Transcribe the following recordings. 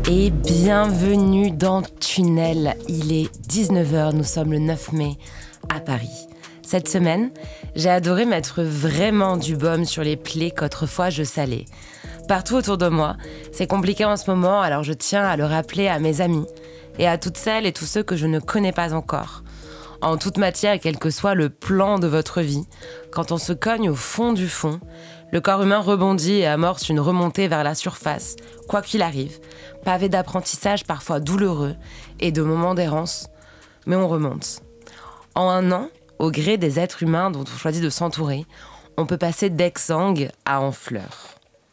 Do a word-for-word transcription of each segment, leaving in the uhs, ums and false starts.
Et bienvenue dans Tunnel. Il est dix-neuf heures, nous sommes le neuf mai à Paris. Cette semaine, j'ai adoré mettre vraiment du baume sur les plaies qu'autrefois je salais. Partout autour de moi, c'est compliqué en ce moment, alors je tiens à le rappeler à mes amis et à toutes celles et tous ceux que je ne connais pas encore. En toute matière, quel que soit le plan de votre vie, quand on se cogne au fond du fond, le corps humain rebondit et amorce une remontée vers la surface, quoi qu'il arrive, pavé d'apprentissage parfois douloureux et de moments d'errance, mais on remonte. En un an, au gré des êtres humains dont on choisit de s'entourer, on peut passer d'exsangue à en fleurs.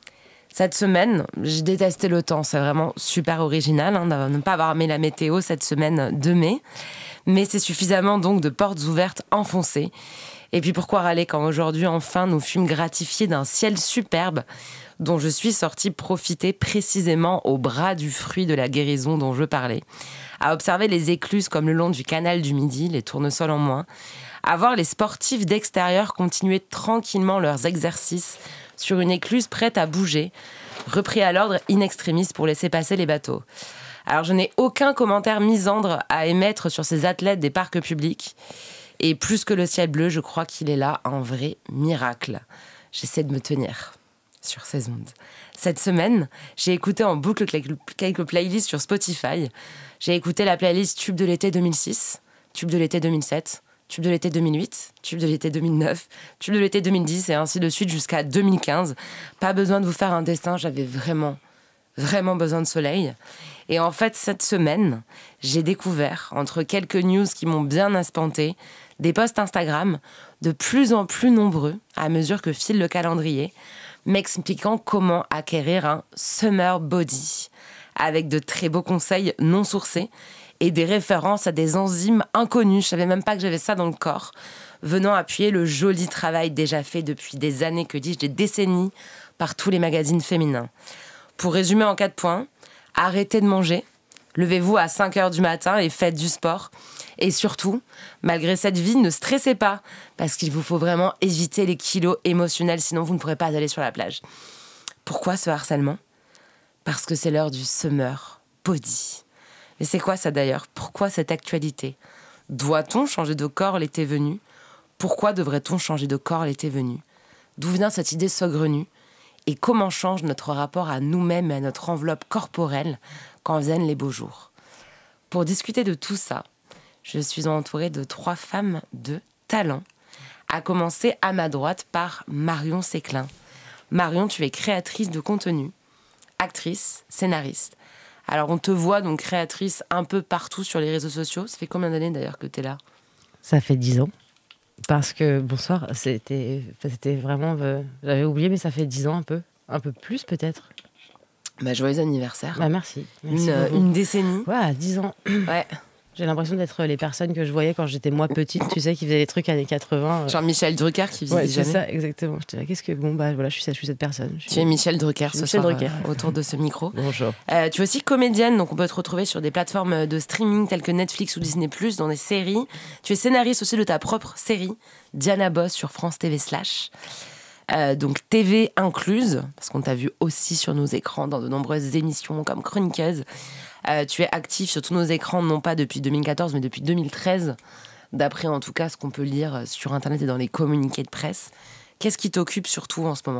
Cette semaine, j'ai détesté le temps, c'est vraiment super original hein, de ne pas avoir aimé la météo cette semaine de mai, mais c'est suffisamment donc de portes ouvertes enfoncées. Et puis pourquoi râler quand aujourd'hui enfin nous fûmes gratifiés d'un ciel superbe dont je suis sortie profiter précisément au bras du fruit de la guérison dont je parlais, à observer les écluses comme le long du canal du Midi, les tournesols en moins, à voir les sportifs d'extérieur continuer tranquillement leurs exercices sur une écluse prête à bouger, repris à l'ordre in extremis pour laisser passer les bateaux. Alors je n'ai aucun commentaire misandre à émettre sur ces athlètes des parcs publics. Et plus que le ciel bleu, je crois qu'il est là un vrai miracle. J'essaie de me tenir sur ces ondes. Cette semaine, j'ai écouté en boucle quelques playlists sur Spotify. J'ai écouté la playlist Tube de l'été deux mille six, Tube de l'été deux mille sept, Tube de l'été deux mille huit, Tube de l'été deux mille neuf, Tube de l'été deux mille dix et ainsi de suite jusqu'à deux mille quinze. Pas besoin de vous faire un dessin, j'avais vraiment, vraiment besoin de soleil. Et en fait, cette semaine, j'ai découvert, entre quelques news qui m'ont bien espanté, des posts Instagram de plus en plus nombreux à mesure que file le calendrier, m'expliquant comment acquérir un summer body, avec de très beaux conseils non sourcés et des références à des enzymes inconnues, je savais même pas que j'avais ça dans le corps, venant appuyer le joli travail déjà fait depuis des années, que dis-je, des décennies, par tous les magazines féminins. Pour résumer en quatre points, arrêtez de manger, levez-vous à cinq heures du matin et faites du sport. Et surtout, malgré cette vie, ne stressez pas, parce qu'il vous faut vraiment éviter les kilos émotionnels, sinon vous ne pourrez pas aller sur la plage. Pourquoi ce harcèlement ? Parce que c'est l'heure du summer body. Mais c'est quoi ça d'ailleurs ? Pourquoi cette actualité ? Doit-on changer de corps l'été venu ? Pourquoi devrait-on changer de corps l'été venu ? D'où vient cette idée saugrenue ? Et comment change notre rapport à nous-mêmes et à notre enveloppe corporelle quand viennent les beaux jours ? Pour discuter de tout ça, je suis entourée de trois femmes de talent, à commencer à ma droite par Marion Séclin. Marion, tu es créatrice de contenu, actrice, scénariste. Alors on te voit donc créatrice un peu partout sur les réseaux sociaux. Ça fait combien d'années d'ailleurs que tu es là ? Ça fait dix ans. Parce que, bonsoir, c'était, c'était vraiment... Euh, j'avais oublié, mais ça fait dix ans un peu. Un peu plus peut-être. Bah, joyeux anniversaire. Bah, merci. merci une, une décennie. Ouais, dix ans. Ouais. J'ai l'impression d'être les personnes que je voyais quand j'étais moi petite, tu sais, qui faisaient des trucs années quatre-vingts. Genre Michel Drucker qui faisait ouais, des c'est années. ça, exactement. Je disais, qu'est-ce que... Bon, bah voilà, je suis, je suis cette personne. Je suis... Tu es Michel Drucker ce Michel soir Drucker. Euh, autour de ce micro. Bonjour. Euh, tu es aussi comédienne, donc on peut te retrouver sur des plateformes de streaming telles que Netflix ou Disney plus, dans des séries. Tu es scénariste aussi de ta propre série, Diana Boss sur France T V slash. Euh, donc T V incluse, parce qu'on t'a vu aussi sur nos écrans dans de nombreuses émissions comme chroniqueuse. Euh, tu es active sur tous nos écrans, non pas depuis deux mille quatorze, mais depuis deux mille treize, d'après en tout cas ce qu'on peut lire sur Internet et dans les communiqués de presse. Qu'est-ce qui t'occupe surtout en ce moment ?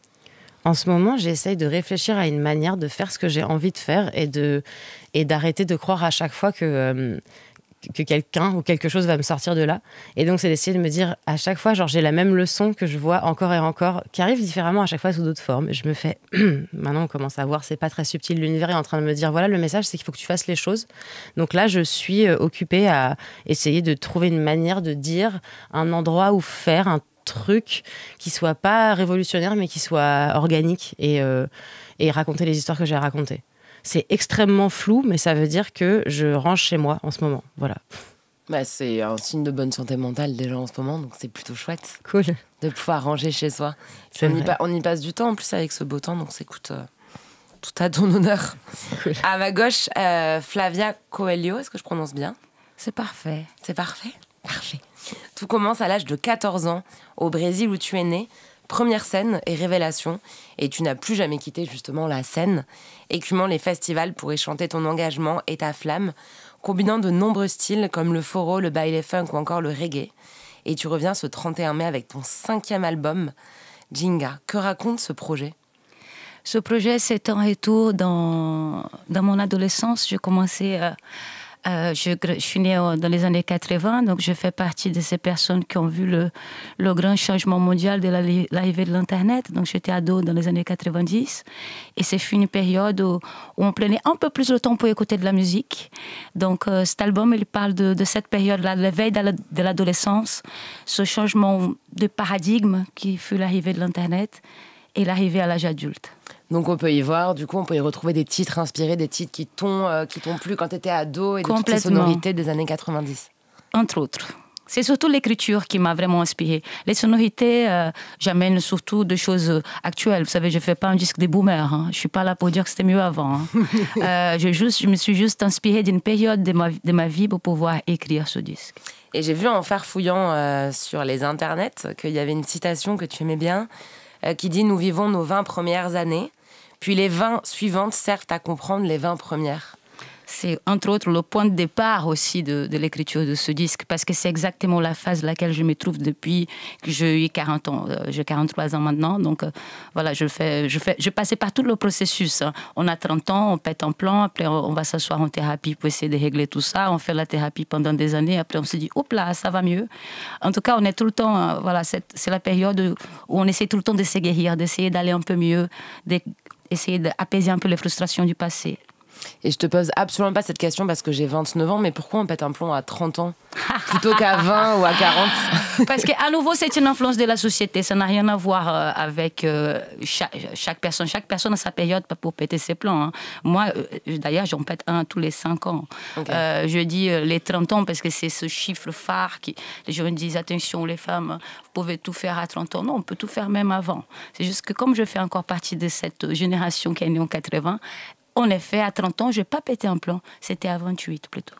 En ce moment, j'essaye de réfléchir à une manière de faire ce que j'ai envie de faire et, de, et d'arrêter de croire à chaque fois que... Euh, que quelqu'un ou quelque chose va me sortir de là. Et donc, c'est d'essayer de me dire, à chaque fois, genre, j'ai la même leçon que je vois encore et encore, qui arrive différemment à chaque fois sous d'autres formes. Et je me fais, maintenant, on commence à voir, c'est pas très subtil. L'univers est en train de me dire, voilà, le message, c'est qu'il faut que tu fasses les choses. Donc là, je suis occupée à essayer de trouver une manière de dire un endroit où faire un truc qui soit pas révolutionnaire, mais qui soit organique et, euh, et raconter les histoires que j'ai à raconter. C'est extrêmement flou, mais ça veut dire que je range chez moi en ce moment. Voilà. Bah, c'est un signe de bonne santé mentale déjà en ce moment, donc c'est plutôt chouette. Cool. De pouvoir ranger chez soi. C'est on, vrai. y pa- on y passe du temps en plus avec ce beau temps, donc c'est écoute, euh, tout à ton honneur. Cool. À ma gauche, euh, Flavia Coelho, est-ce que je prononce bien ? C'est parfait. C'est parfait ? Parfait. Tout commence à l'âge de quatorze ans, au Brésil où tu es née, première scène est Révélation et tu n'as plus jamais quitté justement la scène, écumant les festivals pour y chanter ton engagement et ta flamme, combinant de nombreux styles comme le foro, le baile funk ou encore le reggae. Et tu reviens ce trente et un mai avec ton cinquième album, Jinga. Que raconte ce projet ? Ce projet, c'est un retour dans, dans mon adolescence. J'ai commencé... Euh, Euh, je, je suis née dans les années quatre-vingts, donc je fais partie de ces personnes qui ont vu le, le grand changement mondial de l'arrivée de l'Internet. Donc j'étais ado dans les années quatre-vingt-dix et c'est une période où, où on prenait un peu plus de temps pour écouter de la musique. Donc euh, cet album, il parle de, de cette période-là, de l'éveil de l'adolescence, ce changement de paradigme qui fut l'arrivée de l'Internet et l'arrivée à l'âge adulte. Donc on peut y voir, du coup on peut y retrouver des titres inspirés, des titres qui t'ont euh, qui t'ont plu quand tu étais ado et de toutes ces sonorités des années quatre-vingt-dix. Entre autres. C'est surtout l'écriture qui m'a vraiment inspirée. Les sonorités, euh, j'amène surtout des choses actuelles. Vous savez, je ne fais pas un disque des boomers. Hein. Je ne suis pas là pour dire que c'était mieux avant. Hein. euh, je, juste, je me suis juste inspirée d'une période de ma, de ma vie pour pouvoir écrire ce disque. Et j'ai vu en farfouillant euh, sur les internets qu'il y avait une citation que tu aimais bien euh, qui dit « Nous vivons nos vingt premières années ». Puis les vingt suivantes servent à comprendre les vingt premières. C'est entre autres le point de départ aussi de, de l'écriture de ce disque, parce que c'est exactement la phase dans laquelle je me trouve depuis que j'ai eu quarante ans. Euh, j'ai quarante-trois ans maintenant, donc euh, voilà, je fais, je fais, je passais par tout le processus. Hein. On a trente ans, on pète un plan, après on va s'asseoir en thérapie pour essayer de régler tout ça. On fait la thérapie pendant des années, après on se dit, hop là, ça va mieux. En tout cas, on est tout le temps, euh, voilà, c'est, c'est la période où on essaie tout le temps de se guérir, d'essayer d'aller un peu mieux, d'essayer d'apaiser un peu les frustrations du passé. Et je te pose absolument pas cette question parce que j'ai vingt-neuf ans, mais pourquoi on pète un plomb à trente ans plutôt qu'à vingt ou à quarante? Parce qu'à nouveau, c'est une influence de la société. Ça n'a rien à voir euh, avec euh, chaque, chaque personne. Chaque personne a sa période pour péter ses plombs. Hein. Moi, euh, d'ailleurs, j'en pète un tous les cinq ans. Okay. Euh, je dis euh, les trente ans parce que c'est ce chiffre phare qui... Les gens disent, attention, les femmes, vous pouvez tout faire à trente ans. Non, on peut tout faire même avant. C'est juste que comme je fais encore partie de cette génération qui est née en quatre-vingts, en effet, à trente ans, je n'ai pas pété un plomb. C'était à vingt-huit, plutôt.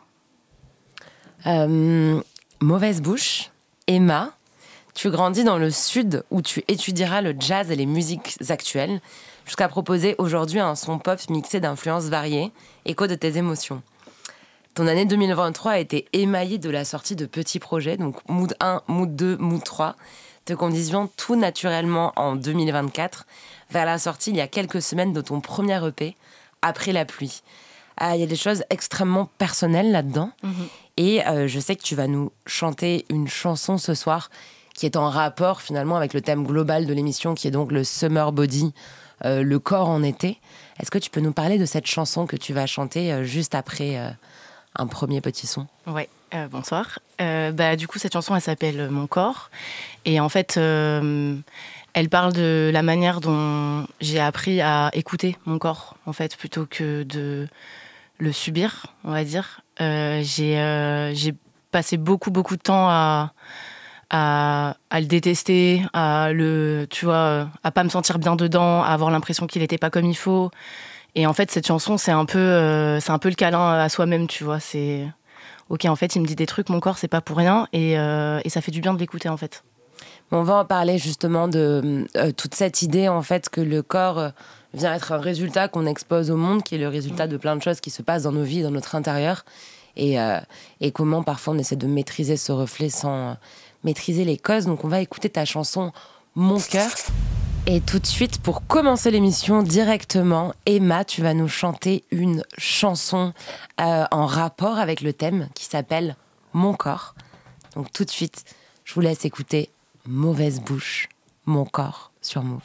Euh, mauvaise bouche. Emma, tu grandis dans le sud où tu étudieras le jazz et les musiques actuelles jusqu'à proposer aujourd'hui un son pop mixé d'influences variées, écho de tes émotions. Ton année deux mille vingt-trois a été émaillée de la sortie de petits projets, donc Mood un, Mood deux, Mood trois, te conduisant tout naturellement en deux mille vingt-quatre vers la sortie il y a quelques semaines de ton premier E P, Après la pluie. Il euh, y a des choses extrêmement personnelles là-dedans. Mmh. Et euh, je sais que tu vas nous chanter une chanson ce soir qui est en rapport finalement avec le thème global de l'émission, qui est donc le summer body, euh, le corps en été. Est-ce que tu peux nous parler de cette chanson que tu vas chanter euh, juste après euh, un premier petit son? Oui, euh, bonsoir. Euh, bah, du coup, cette chanson, elle s'appelle « Mon corps ». Et en fait... Euh, Elle parle de la manière dont j'ai appris à écouter mon corps, en fait, plutôt que de le subir, on va dire. Euh, j'ai, euh, j'ai passé beaucoup, beaucoup de temps à, à, à le détester, à le, tu vois, à pas me sentir bien dedans, à avoir l'impression qu'il n'était pas comme il faut. Et en fait, cette chanson, c'est un peu, euh, c'est un peu le câlin à soi-même, tu vois. C'est, ok, en fait, il me dit des trucs, mon corps, c'est pas pour rien, et, euh, et ça fait du bien de l'écouter, en fait. On va en parler justement de euh, toute cette idée en fait que le corps euh, vient être un résultat qu'on expose au monde, qui est le résultat de plein de choses qui se passent dans nos vies, dans notre intérieur, et, euh, et comment parfois on essaie de maîtriser ce reflet sans euh, maîtriser les causes. Donc on va écouter ta chanson « Mon cœur ». Et tout de suite, pour commencer l'émission directement, Emma, tu vas nous chanter une chanson euh, en rapport avec le thème qui s'appelle « Mon corps ». Donc tout de suite, je vous laisse écouter Mauvaise bouche, Mon corps sur Move.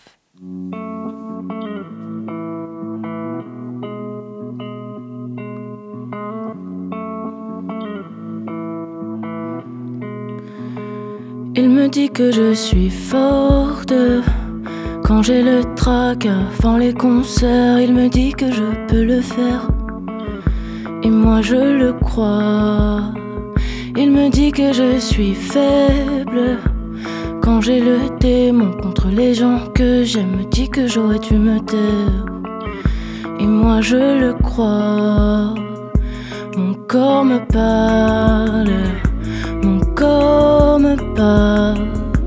Il me dit que je suis forte quand j'ai le trac avant les concerts. Il me dit que je peux le faire et moi je le crois. Il me dit que je suis faible quand j'ai le démon contre les gens que j'aime. Me dit que j'aurais dû me taire et moi je le crois. Mon corps me parle, mon corps me parle,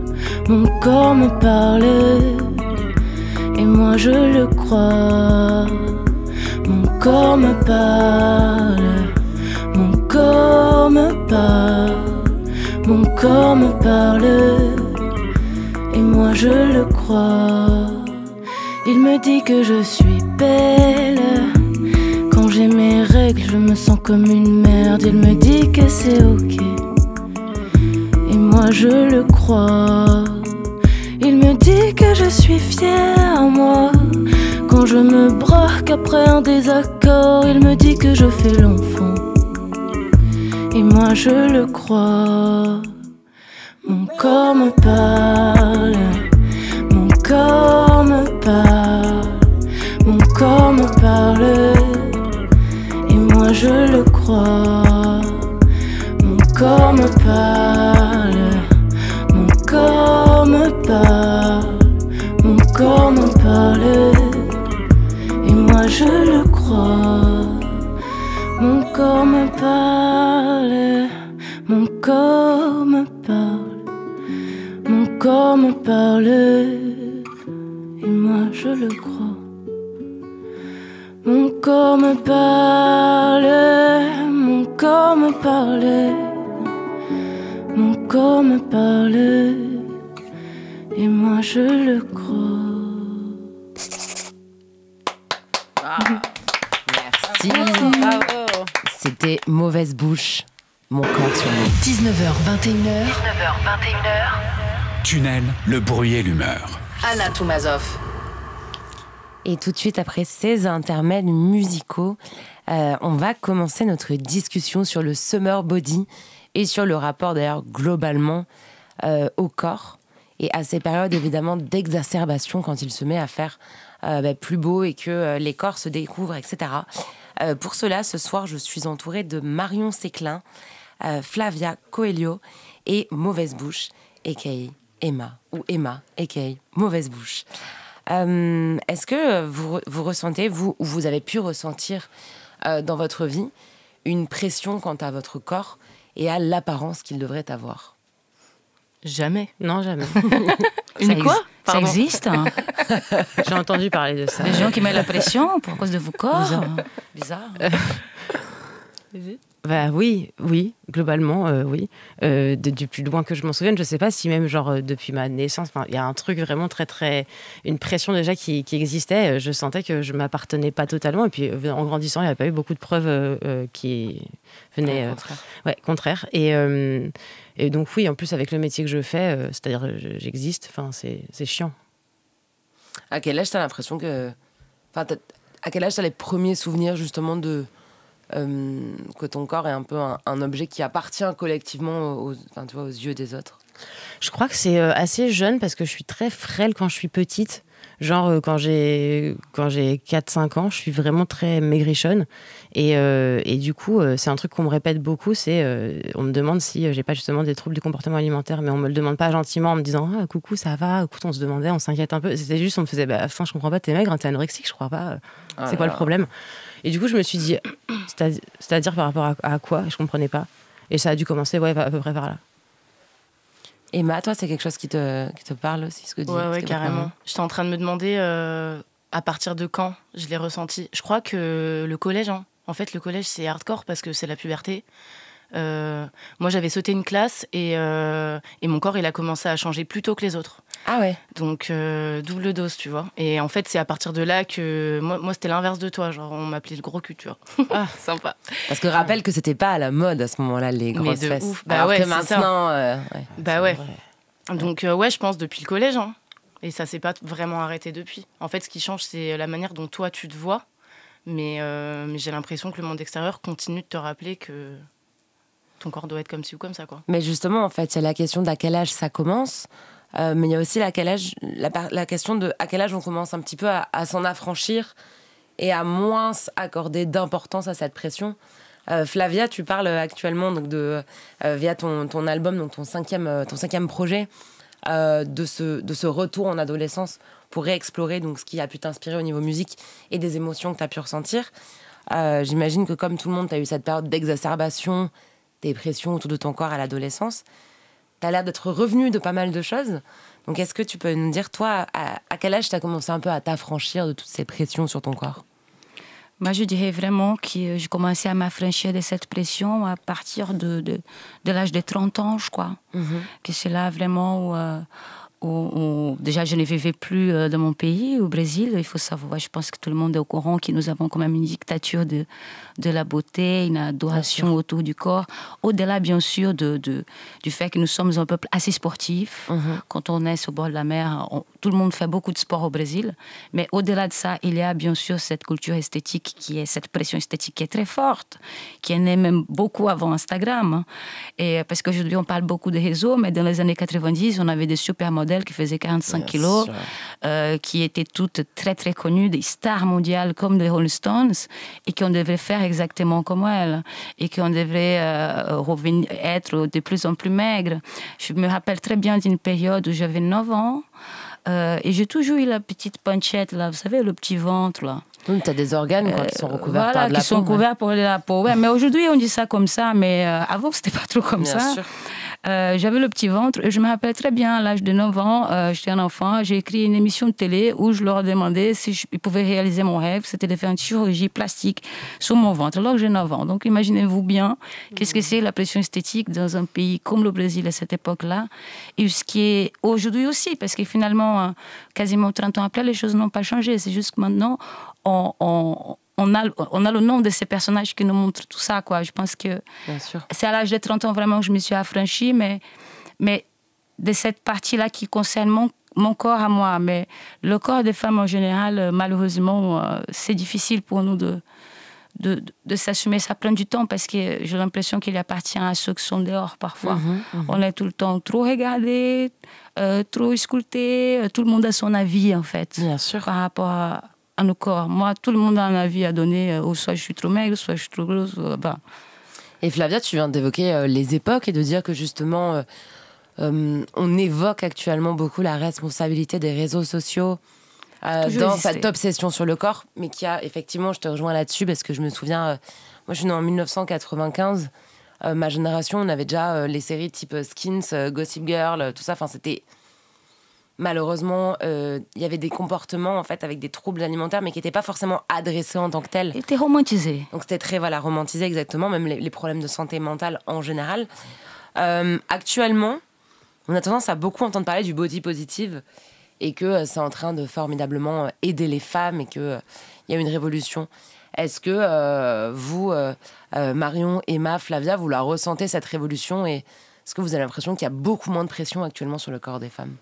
Mon corps me parle, et moi je le crois. Mon corps me parle, mon corps me parle, mon corps me parle, et moi je le crois. Il me dit que je suis belle. Quand j'ai mes règles, je me sens comme une merde. Il me dit que c'est ok, et moi je le crois. Il me dit que je suis fière, moi. Quand je me braque après un désaccord, il me dit que je fais l'enfant, et moi je le crois. Mon corps me parle, mon corps me parle, mon corps me parle, et moi je le crois. Mon corps me parle, mon corps me parle, mon corps me parle, et moi je le crois. Mon corps me parle, mon corps me parle, mon corps me parle, et moi je le crois. Mon corps me parle, mon corps me parle, mon corps me parle, et moi je le crois. Ah, merci. Bravo. C'était Mauvaise Bouche, Mon corps sur moi. dix-neuf heures vingt et une heures. dix-neuf heures vingt et une heures. Tunnel, le bruit et l'humeur. Anna Toumazov. Et tout de suite après ces intermèdes musicaux, euh, on va commencer notre discussion sur le summer body et sur le rapport d'ailleurs globalement euh, au corps et à ces périodes évidemment d'exacerbation quand il se met à faire euh, bah, plus beau et que euh, les corps se découvrent, et cetera. Euh, pour cela, ce soir, je suis entourée de Marion Séclin, euh, Flavia Coelho et Mauvaise Bouche, a k a. Emma, ou Emma, a k a. Mauvaise Bouche. Euh, est-ce que vous, vous ressentez, vous, ou vous avez pu ressentir euh, dans votre vie une pression quant à votre corps et à l'apparence qu'il devrait avoir ? Jamais. Non, jamais. Une Ça quoi ex- Ça Pardon. existe, hein. J'ai entendu parler de ça. Des gens qui mettent la pression pour cause de vos corps. Bizarre. Bah oui, oui, globalement, euh, oui. Euh, de- du plus loin que je m'en souvienne, je sais pas si même genre euh, depuis ma naissance, il y a un truc vraiment très très, une pression déjà qui, qui existait. Je sentais que je m'appartenais pas totalement. Et puis euh, en grandissant, il n'y avait pas eu beaucoup de preuves euh, euh, qui venaient, Au euh, contraire. ouais, contraire. Et euh, et donc oui, en plus avec le métier que je fais, euh, c'est-à-dire euh, je- j'existe. Enfin, c'est c'est chiant. À quel âge t'as l'impression que... Enfin, t'as- à quel âge t'as les premiers souvenirs justement de... euh, que ton corps est un peu un, un objet qui appartient collectivement aux, enfin, tu vois, aux yeux des autres. Je crois que c'est euh, assez jeune parce que je suis très frêle quand je suis petite. Genre, euh, quand j'ai quand j'ai quatre cinq ans, je suis vraiment très maigrichonne. Et, euh, et du coup, euh, c'est un truc qu'on me répète beaucoup, c'est... euh, on me demande si euh, j'ai pas justement des troubles du comportement alimentaire, mais on me le demande pas gentiment en me disant « Ah, coucou, ça va ?» Écoute, on se demandait, on s'inquiète un peu. C'était juste, on me faisait bah, « Enfin, je comprends pas, t'es maigre, hein, t'es anorexique, je crois pas. Ah C'est là quoi le là. problème ?» Et du coup, je me suis dit « C'est-à- C'est-à-dire par rapport à, à quoi ?» Et je comprenais pas. Et ça a dû commencer, ouais, à peu près par là. Emma, toi, c'est quelque chose qui te, qui te parle aussi, ce que dit Ouais, ce ouais, que carrément. J'étais en train de me demander euh, à partir de quand je l'ai ressenti. Je crois que le collège, hein. En fait, le collège, c'est hardcore parce que c'est la puberté. Euh, moi, j'avais sauté une classe et, euh, et mon corps, il a commencé à changer plus tôt que les autres. Ah ouais. Donc, euh, double dose, tu vois. Et en fait, c'est à partir de là que... Moi, moi c'était l'inverse de toi. Genre, on m'appelait le gros cul, tu vois. Ah, sympa. Parce que rappelle que c'était pas à la mode à ce moment-là, les Mais grosses de fesses. ouf. Bah Alors ouais, que c'est ça. maintenant... euh, ouais. Bah ouais. Donc, euh, ouais, je pense depuis le collège. Hein. Et ça s'est pas vraiment arrêté depuis. En fait, ce qui change, c'est la manière dont toi, tu te vois. Mais, euh, mais j'ai l'impression que le monde extérieur continue de te rappeler que ton corps doit être comme ci ou comme ça, quoi. Mais justement, en fait, il y a la question d'à quel âge ça commence, euh, mais il y a aussi la, quel âge, la, par- la question de à quel âge on commence un petit peu à, à s'en affranchir et à moins accorder d'importance à cette pression. Euh, Flavia, tu parles actuellement donc de, euh, via ton, ton album, donc ton cinquième, euh, ton cinquième projet, euh, de, ce, de ce retour en adolescence pour réexplorer donc, ce qui a pu t'inspirer au niveau musique et des émotions que tu as pu ressentir. Euh, j'imagine que comme tout le monde, tu as eu cette période d'exacerbation, des pressions autour de ton corps à l'adolescence. Tu as l'air d'être revenu de pas mal de choses. Donc, est-ce que tu peux nous dire, toi, à, à quel âge tu as commencé un peu à t'affranchir de toutes ces pressions sur ton corps? Moi, je dirais vraiment que j'ai commencé à m'affranchir de cette pression à partir de, de, de l'âge de trente ans, je crois. Mm-hmm. Que c'est là vraiment où, euh, où, où... Déjà, je ne vivais plus euh, dans mon pays, au Brésil. Il faut savoir, je pense que tout le monde est au courant que nous avons quand même une dictature de, de la beauté, une adoration autour du corps. Au-delà, bien sûr, de, de, du fait que nous sommes un peuple assez sportif. Mm-hmm. Quand on est au bord de la mer, on, tout le monde fait beaucoup de sport au Brésil. Mais au-delà de ça, il y a bien sûr cette culture esthétique, qui est cette pression esthétique qui est très forte, qui est née même beaucoup avant Instagram. Et parce qu'aujourd'hui, on parle beaucoup de réseaux, mais dans les années quatre-vingt-dix, on avait des supermodèles qui faisaient quarante-cinq kilos, euh, qui étaient toutes très, très connues, des stars mondiales comme les Rolling Stones, et qu'on devait faire exactement comme elles, et qu'on devait euh, revenir, être de plus en plus maigre. Je me rappelle très bien d'une période où j'avais neuf ans, Euh, et j'ai toujours eu la petite pancette, là, vous savez, le petit ventre, là. Donc, tu as des organes quoi, qui sont recouverts voilà, par de la qui peau. sont couverts par de la peau. Ouais, mais aujourd'hui, on dit ça comme ça, mais euh, avant, c'était pas trop comme Bien ça. sûr. Euh, j'avais le petit ventre et je me rappelle très bien, à l'âge de neuf ans, euh, j'étais un enfant, j'ai écrit une émission de télé où je leur demandais si je, ils pouvaient réaliser mon rêve, c'était de faire une chirurgie plastique sur mon ventre, alors que j'ai neuf ans. Donc imaginez-vous bien qu'est-ce que c'est la pression esthétique dans un pays comme le Brésil à cette époque-là, et ce qui est aujourd'hui aussi, parce que finalement, quasiment trente ans après, les choses n'ont pas changé, c'est juste que maintenant, on... on On a, on a le nom de ces personnages qui nous montrent tout ça, quoi. Je pense que c'est à l'âge de trente ans vraiment que je me suis affranchie, mais, mais de cette partie-là qui concerne mon, mon corps à moi. Mais le corps des femmes en général, malheureusement, c'est difficile pour nous de, de, de, de s'assumer. Ça prend du temps parce que j'ai l'impression qu'il appartient à ceux qui sont dehors parfois. Mmh, mmh. On est tout le temps trop regardé, euh, trop ausculté. Tout le monde a son avis, en fait. Bien sûr. Par rapport à... à nos corps. Moi, tout le monde a un avis à donner. Euh, soit je suis trop maigre, soit je suis trop grosse. Euh, bah. Et Flavia, tu viens d'évoquer euh, les époques et de dire que justement, euh, euh, on évoque actuellement beaucoup la responsabilité des réseaux sociaux euh, dans existé. Cette obsession sur le corps, mais qui a effectivement, je te rejoins là-dessus parce que je me souviens, euh, moi je suis née en dix-neuf cent quatre-vingt-quinze, euh, ma génération, on avait déjà euh, les séries type Skins, euh, Gossip Girl, euh, tout ça, enfin c'était... Malheureusement, il euh, y avait des comportements en fait avec des troubles alimentaires, mais qui n'étaient pas forcément adressés en tant que tels. C'était romantisé. Donc c'était très voilà romantisé exactement, même les, les problèmes de santé mentale en général. Euh, actuellement, on a tendance à beaucoup entendre parler du body positive et que euh, c'est en train de formidablement aider les femmes et que il euh, y a une révolution. Est-ce que euh, vous, euh, euh, Marion, Emma, Flavia, vous la ressentez cette révolution et est-ce que vous avez l'impression qu'il y a beaucoup moins de pression actuellement sur le corps des femmes?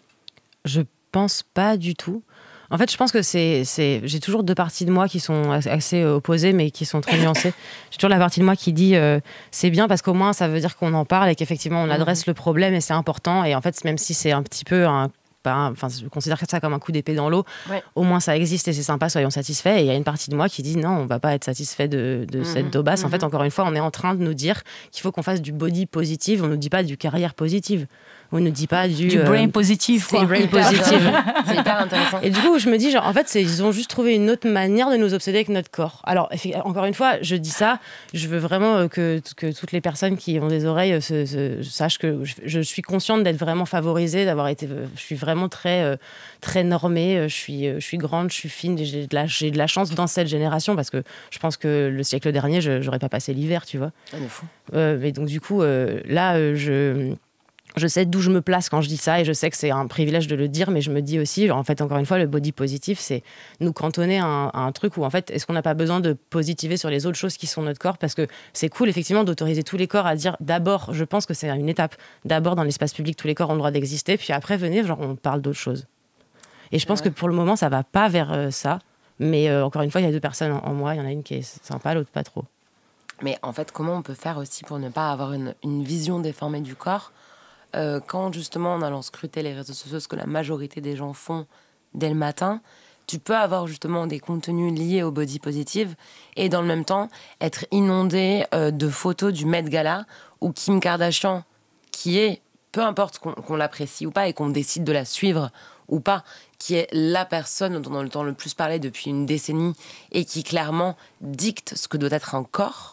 Je pense pas du tout. En fait, je pense que c'est, c'est... j'ai toujours deux parties de moi qui sont assez opposées, mais qui sont très nuancées. J'ai toujours la partie de moi qui dit euh, c'est bien parce qu'au moins ça veut dire qu'on en parle et qu'effectivement on adresse mmh. le problème et c'est important. Et en fait, même si c'est un petit peu un enfin, je considère ça comme un coup d'épée dans l'eau. Ouais. Au moins, ça existe et c'est sympa, soyons satisfaits. Et il y a une partie de moi qui dit non, on va pas être satisfait de, de mmh, cette daubasse. Mmh. En fait, encore une fois, on est en train de nous dire qu'il faut qu'on fasse du body positive. On nous dit pas du carrière positive. On ne dit pas du... Du brain euh, positif. C'est brain positive. C'est hyper intéressant. Et du coup, je me dis, genre, en fait, c'est, ils ont juste trouvé une autre manière de nous obséder avec notre corps. Alors, encore une fois, je dis ça, je veux vraiment que, que toutes les personnes qui ont des oreilles se, se, sachent que je, je suis consciente d'être vraiment favorisée, d'avoir été... Je suis vraiment très, très normée, je suis, je suis grande, je suis fine, j'ai de, la, j'ai de la chance dans cette génération parce que je pense que le siècle dernier, je n'aurais pas passé l'hiver, tu vois. Ah, mais fou. Euh, mais donc, du coup, euh, là, euh, je... Je sais d'où je me place quand je dis ça et je sais que c'est un privilège de le dire, mais je me dis aussi, en fait, encore une fois, le body positif, c'est nous cantonner à un, à un truc où, en fait, est-ce qu'on n'a pas besoin de positiver sur les autres choses qui sont notre corps? Parce que c'est cool, effectivement, d'autoriser tous les corps à dire d'abord, je pense que c'est une étape, d'abord dans l'espace public, tous les corps ont le droit d'exister, puis après, venez, genre, on parle d'autres choses. Et je pense ouais. que pour le moment, ça va pas vers euh, ça, mais euh, encore une fois, il y a deux personnes en, en moi, il y en a une qui est sympa, l'autre pas trop. Mais en fait, comment on peut faire aussi pour ne pas avoir une, une vision déformée du corps? Euh, quand justement en allant scruter les réseaux sociaux, ce que la majorité des gens font dès le matin, tu peux avoir justement des contenus liés au body positive et dans le même temps être inondé euh, de photos du Met Gala où Kim Kardashian, qui est, peu importe qu'on, qu'on l'apprécie ou pas et qu'on décide de la suivre ou pas, qui est la personne dont on entend le plus parler depuis une décennie et qui clairement dicte ce que doit être un corps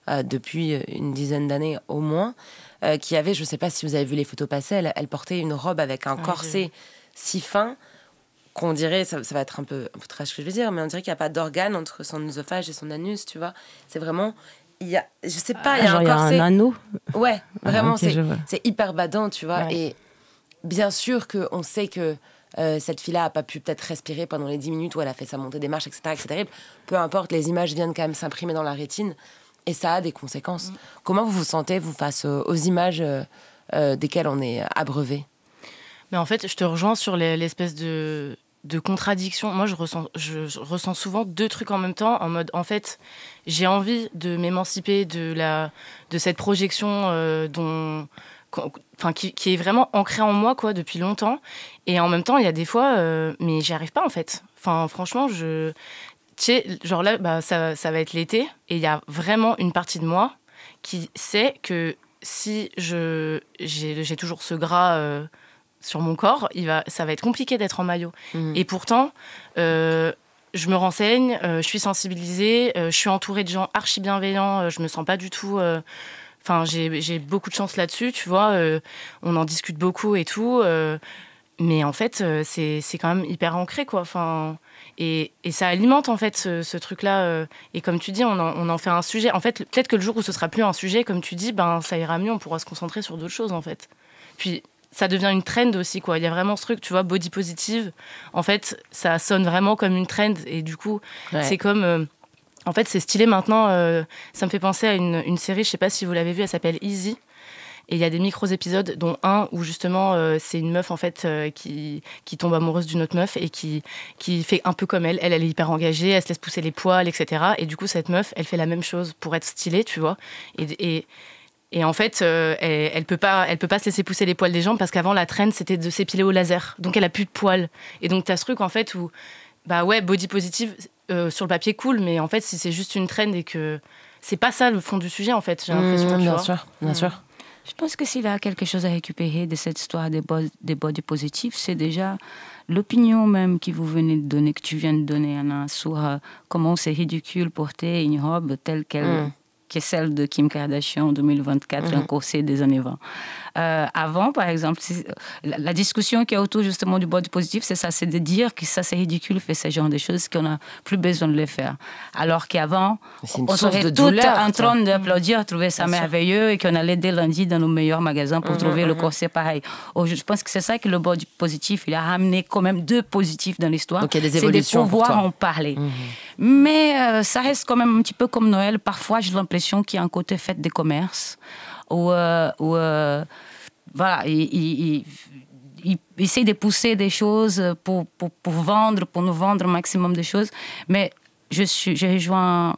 euh, depuis une dizaine d'années au moins, euh, qui avait, je ne sais pas si vous avez vu les photos passer, elle, elle portait une robe avec un ouais, corset si fin qu'on dirait, ça, ça va être un peu, un peu trash ce que je veux dire, mais on dirait qu'il n'y a pas d'organe entre son œsophage et son anus, tu vois. C'est vraiment... Il y a, je sais pas, il y a genre un corset. Il y a un anneau. Ouais, vraiment, ah, okay, c'est, c'est hyper badant, tu vois. Ouais. Et bien sûr qu'on sait que euh, cette fille-là n'a pas pu peut-être respirer pendant les dix minutes où elle a fait sa montée des marches, et cetera, et cetera. Peu importe, les images viennent quand même s'imprimer dans la rétine et ça a des conséquences. Mmh. Comment vous vous sentez, vous, face aux, aux images euh, euh, desquelles on est abreuvé ? Mais en fait, je te rejoins sur les, l'espèce de... de contradiction. Moi, je ressens, je, je ressens souvent deux trucs en même temps, en mode, en fait, j'ai envie de m'émanciper de, la, de cette projection euh, dont, enfin, qui, qui est vraiment ancrée en moi, quoi, depuis longtemps. Et en même temps, il y a des fois, euh, mais j'y arrive pas, en fait. Enfin, franchement, je... Tu sais, genre là, bah, ça, ça va être l'été, et il y a vraiment une partie de moi qui sait que si je, j'ai, j'ai toujours ce gras... Euh, sur mon corps, il va, ça va être compliqué d'être en maillot. Mmh. Et pourtant, euh, je me renseigne, euh, je suis sensibilisée, euh, je suis entourée de gens archi bienveillants, euh, je me sens pas du tout... Enfin, euh, j'ai, j'ai beaucoup de chance là-dessus, tu vois. Euh, on en discute beaucoup et tout. Euh, mais en fait, euh, c'est, c'est quand même hyper ancré, quoi. Enfin, et, et ça alimente, en fait, ce, ce truc-là. Euh, et comme tu dis, on en, on en fait un sujet. En fait, peut-être que le jour où ce sera plus un sujet, comme tu dis, ben, ça ira mieux, on pourra se concentrer sur d'autres choses, en fait. Puis... ça devient une trend aussi, quoi. Il y a vraiment ce truc, tu vois, body positive. En fait, ça sonne vraiment comme une trend. Et du coup, ouais. c'est comme... Euh, en fait, c'est stylé maintenant. Euh, ça me fait penser à une, une série, je sais pas si vous l'avez vue, elle s'appelle Easy. Et il y a des micro-épisodes, dont un où justement, euh, c'est une meuf, en fait, euh, qui, qui tombe amoureuse d'une autre meuf et qui, qui fait un peu comme elle. Elle, elle est hyper engagée, elle se laisse pousser les poils, et cetera. Et du coup, cette meuf, elle fait la même chose pour être stylée, tu vois. Et... et Et en fait, euh, elle, elle peut pas, elle peut pas se laisser pousser les poils des jambes parce qu'avant la trend c'était de s'épiler au laser. Donc elle a plus de poils. Et donc t'as ce truc en fait où, bah ouais, body positive euh, sur le papier cool, mais en fait si c'est juste une trend et que c'est pas ça le fond du sujet en fait, j'ai l'impression. Mmh, tu bien vois. sûr, bien mmh. sûr. Je pense que s'il a quelque chose à récupérer de cette histoire des, bo- des body positifs, c'est déjà l'opinion même que vous venez de donner, que tu viens de donner, Anna, sur euh, comment c'est ridicule porter une robe telle qu'elle. Mmh. qui est celle de Kim Kardashian en deux mille vingt-quatre, mmh. un corset des années vingt. Euh, avant, par exemple, la, la discussion qui est autour justement du body positif, c'est ça, c'est de dire que ça c'est ridicule, faire ce genre de choses, qu'on n'a plus besoin de les faire. Alors qu'avant, on serait tous en train d'applaudir, trouver ça Bien merveilleux sûr. Et qu'on allait dès lundi dans nos meilleurs magasins pour mmh, trouver mmh. le corset pareil. Oh, je pense que c'est ça que le body positif, il a ramené quand même deux positifs dans l'histoire. Donc il y a des évolutions. C'est de pouvoir en parler. Mmh. Mais euh, ça reste quand même un petit peu comme Noël. Parfois, j'ai l'impression qu'il y a un côté fête des commerces où, euh, où euh, voilà, il, il, il, il essaie de pousser des choses pour, pour, pour vendre, pour nous vendre un maximum de choses. Mais je suis, j'ai rejoint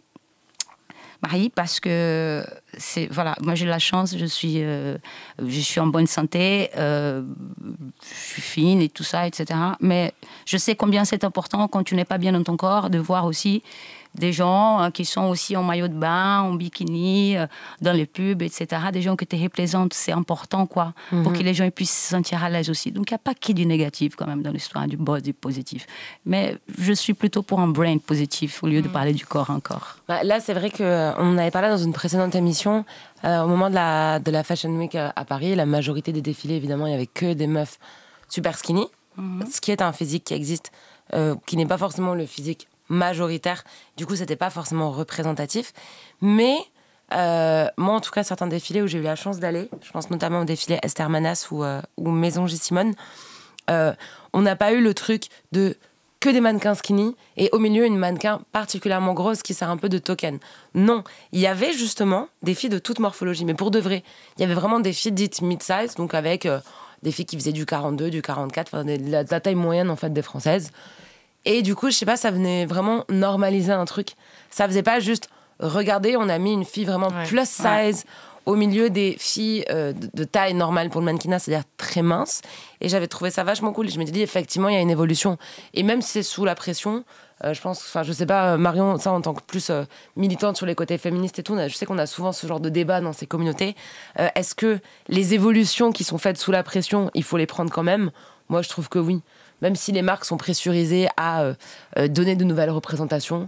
Marie parce que c'est, voilà, moi j'ai la chance, je suis, euh, je suis en bonne santé, euh, je suis fine et tout ça, et cetera. Mais je sais combien c'est important quand tu n'es pas bien dans ton corps de voir aussi des gens euh, qui sont aussi en maillot de bain, en bikini, euh, dans les pubs, et cetera. Des gens que tu représentes, c'est important, quoi, mm-hmm. pour que les gens puissent se sentir à l'aise aussi. Donc, il n'y a pas que du négatif, quand même, dans l'histoire du body positif. Mais je suis plutôt pour un brain positif, au lieu mm. de parler du corps encore. Bah, là, c'est vrai qu'on avait parlé dans une précédente émission, euh, au moment de la, de la Fashion Week à Paris, la majorité des défilés, évidemment, il n'y avait que des meufs super skinny, mm-hmm. ce qui est un physique qui existe, euh, qui n'est pas forcément le physique majoritaire, du coup c'était pas forcément représentatif, mais euh, moi en tout cas certains défilés où j'ai eu la chance d'aller, je pense notamment au défilé Esther Manas ou, euh, ou Maison J. Simone, euh, on n'a pas eu le truc de que des mannequins skinny et au milieu une mannequin particulièrement grosse qui sert un peu de token. Non, il y avait justement des filles de toute morphologie, mais pour de vrai, il y avait vraiment des filles dites mid-size, donc avec euh, des filles qui faisaient du quarante-deux, du quarante-quatre, enfin, de la, de la taille moyenne en fait des Françaises. Et du coup, je sais pas, ça venait vraiment normaliser un truc. Ça faisait pas juste, regardez, on a mis une fille vraiment ouais. plus size ouais. au milieu des filles euh, de, de taille normale pour le mannequinat, c'est-à-dire très mince. Et j'avais trouvé ça vachement cool. Et je m'étais dit, effectivement, il y a une évolution. Et même si c'est sous la pression, euh, je pense, enfin, je sais pas, Marion, ça en tant que plus euh, militante sur les côtés féministes et tout, je sais qu'on a souvent ce genre de débat dans ces communautés. Euh, est-ce que les évolutions qui sont faites sous la pression, il faut les prendre quand même ? Moi, je trouve que oui. Même si les marques sont pressurisées à euh, euh, donner de nouvelles représentations,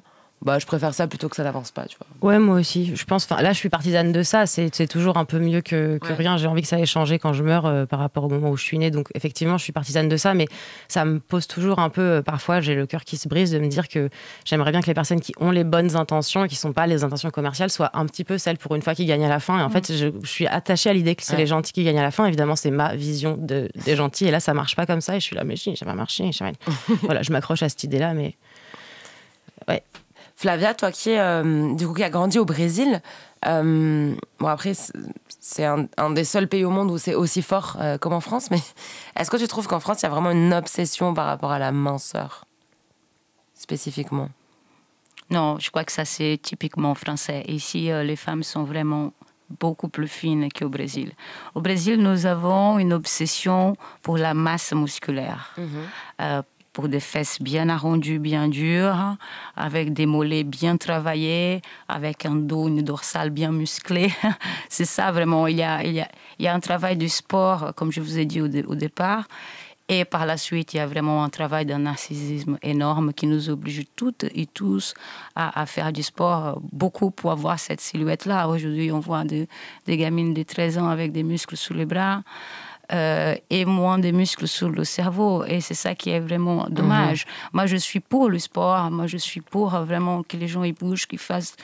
bah, je préfère ça plutôt que ça n'avance pas, tu vois. Ouais, moi aussi. Je pense, là, je suis partisane de ça. C'est, c'est toujours un peu mieux que, que ouais. rien. J'ai envie que ça ait changé quand je meurs euh, par rapport au moment où je suis née. Donc, effectivement, je suis partisane de ça. Mais ça me pose toujours un peu, euh, parfois, j'ai le cœur qui se brise de me dire que j'aimerais bien que les personnes qui ont les bonnes intentions et qui ne sont pas les intentions commerciales soient un petit peu celles, pour une fois, qui gagnent à la fin. Et en mmh. fait, je, je suis attachée à l'idée que c'est ouais. les gentils qui gagnent à la fin. Évidemment, c'est ma vision de, des gentils. Et là, ça ne marche pas comme ça. Et je suis là, mais si, ça va marcher. Voilà, je m'accroche à cette idée-là. Mais ouais. Flavia, toi qui, euh, du coup, qui a grandi au Brésil, euh, bon après c'est un, un des seuls pays au monde où c'est aussi fort euh, comme en France, mais est-ce que tu trouves qu'en France il y a vraiment une obsession par rapport à la minceur spécifiquement? Non, je crois que ça c'est typiquement français. Ici, euh, les femmes sont vraiment beaucoup plus fines qu'au Brésil. Au Brésil, nous avons une obsession pour la masse musculaire. Mmh. Euh, pour des fesses bien arrondues, bien dures, avec des mollets bien travaillés, avec un dos, une dorsale bien musclée. C'est ça vraiment, il y a, il y a, il y a un travail du sport, comme je vous ai dit au, dé, au départ, et par la suite, il y a vraiment un travail d'un narcissisme énorme qui nous oblige toutes et tous à, à faire du sport beaucoup pour avoir cette silhouette-là. Aujourd'hui, on voit de, des gamines de treize ans avec des muscles sous les bras, Euh, et moins de muscles sur le cerveau. Et c'est ça qui est vraiment dommage. Mmh. Moi, je suis pour le sport. Moi, je suis pour vraiment que les gens ils bougent, qu'ils fassent,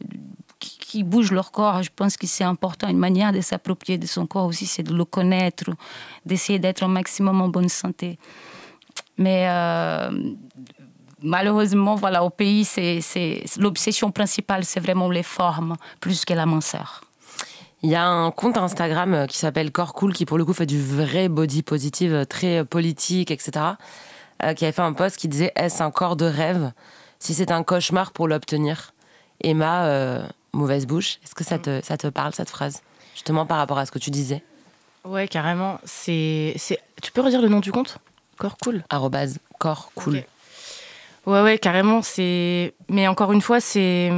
qu'ils bougent leur corps. Je pense que c'est important. Une manière de s'approprier de son corps aussi, c'est de le connaître, d'essayer d'être au maximum en bonne santé. Mais euh, malheureusement, voilà, au pays, c'est, c'est, l'obsession principale, c'est vraiment les formes, plus que la minceur. Il y a un compte Instagram qui s'appelle Corps Cool, qui pour le coup fait du vrai body positive, très politique, et cetera, euh, qui avait fait un post qui disait « Est-ce un corps de rêve si c'est un cauchemar pour l'obtenir ?» Emma, euh, mauvaise bouche, est-ce que ça te, ça te parle, cette phrase, justement par rapport à ce que tu disais? Ouais, carrément. C'est, c'est... Tu peux redire le nom du compte? Corps Cool. Arrobase Corps Cool. Okay. Ouais, ouais, carrément. C'est... Mais encore une fois, c'est...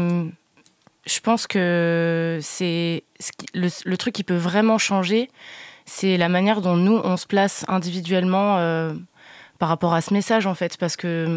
Je pense que c'est le, le truc qui peut vraiment changer, c'est la manière dont nous, on se place individuellement euh, par rapport à ce message, en fait. Parce que,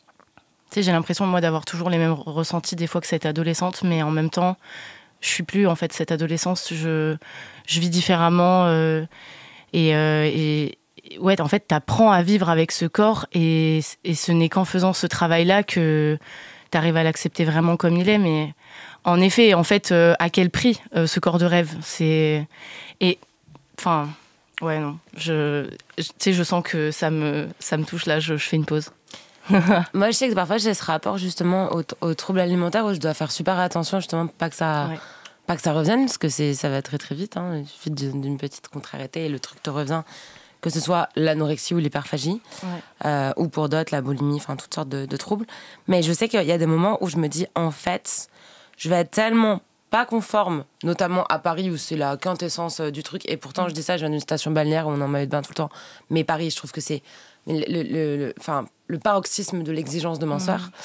tu sais, j'ai l'impression, moi, d'avoir toujours les mêmes ressentis des fois que cette adolescente, mais en même temps, je suis plus, en fait, cette adolescence. Je, je vis différemment. Euh, et, euh, et ouais, en fait, t'apprends à vivre avec ce corps et, et ce n'est qu'en faisant ce travail-là que t'arrives à l'accepter vraiment comme il est, mais... En effet, en fait, euh, à quel prix euh, ce corps de rêve? C'est et enfin, ouais non, je, tu sais, je sens que ça me ça me touche là. Je, je fais une pause. Moi, je sais que parfois j'ai ce rapport justement aux, aux troubles alimentaires où je dois faire super attention justement pour pas que ça ouais. pas que ça revienne, parce que c'est ça va très très vite. Hein. Il suffit d'une petite contrariété et le truc te revient. Que ce soit l'anorexie ou l'hyperphagie, ouais. euh, ou pour d'autres la boulimie, enfin toutes sortes de, de troubles. Mais je sais qu'il y a des moments où je me dis en fait. Je vais être tellement pas conforme, notamment à Paris où c'est la quintessence du truc. Et pourtant, je dis ça, je viens d'une station balnéaire où on est en maillot de bain tout le temps. Mais Paris, je trouve que c'est le, le, le, le, enfin, le paroxysme de l'exigence de minceur. Mmh.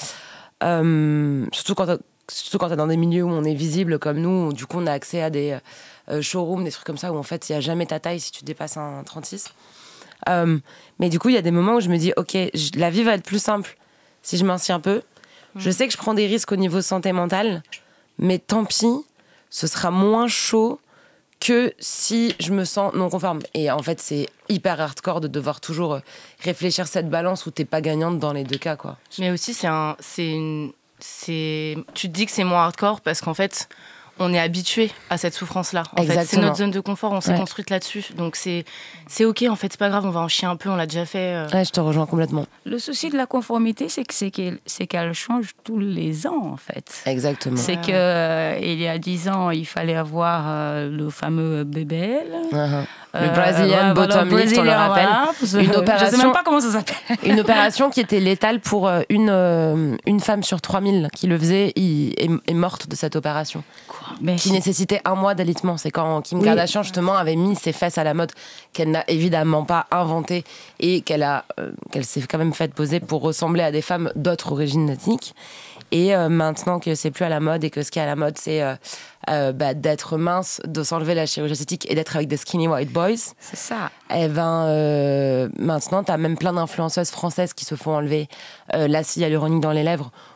Euh, surtout quand surtout quand t'es dans des milieux où on est visible comme nous, où, du coup on a accès à des euh, showrooms, des trucs comme ça où en fait il n'y a jamais ta taille si tu dépasses un trente-six. Euh, mais du coup, il y a des moments où je me dis, ok, je, la vie va être plus simple si je mincis un peu. Mmh. Je sais que je prends des risques au niveau santé mentale. Mais tant pis, ce sera moins chaud que si je me sens non conforme. Et en fait, c'est hyper hardcore de devoir toujours réfléchir cette balance où t'es pas gagnante dans les deux cas, quoi. Mais aussi, c'est un, c'est une, c'est, tu te dis que c'est moins hardcore parce qu'en fait, on est habitué à cette souffrance-là. En fait, c'est notre zone de confort, on s'est ouais. construite là-dessus. Donc c'est, c'est ok, en fait, c'est pas grave, on va en chier un peu, on l'a déjà fait. Euh... Ouais, je te rejoins complètement. Le souci de la conformité, c'est, que, c'est, qu'elle, c'est qu'elle change tous les ans, en fait. Exactement. C'est qu'il euh, y a dix ans, il fallait avoir euh, le fameux B B L. Uh-huh. Le Brazilian euh, Bottom voilà, Lift, on le rappelle. Voilà, une opération, je sais même pas comment ça s'appelle. Une opération qui était létale pour une, euh, une femme sur trois mille qui le faisait il, est, est morte de cette opération. Quoi? Mais qui nécessitait un mois d'alitement. C'est quand Kim oui. Kardashian, justement, avait mis ses fesses à la mode, qu'elle n'a évidemment pas inventé et qu'elle, a, euh, qu'elle s'est quand même faite poser pour ressembler à des femmes d'autres origines ethniques. Et euh, maintenant que c'est plus à la mode et que ce qui est à la mode, c'est euh, euh, bah, d'être mince, de s'enlever la chirurgie esthétique et d'être avec des skinny white boys. C'est ça. Et ben, euh, maintenant, t'as même plein d'influenceuses françaises qui se font enlever euh, l'acide hyaluronique dans les lèvres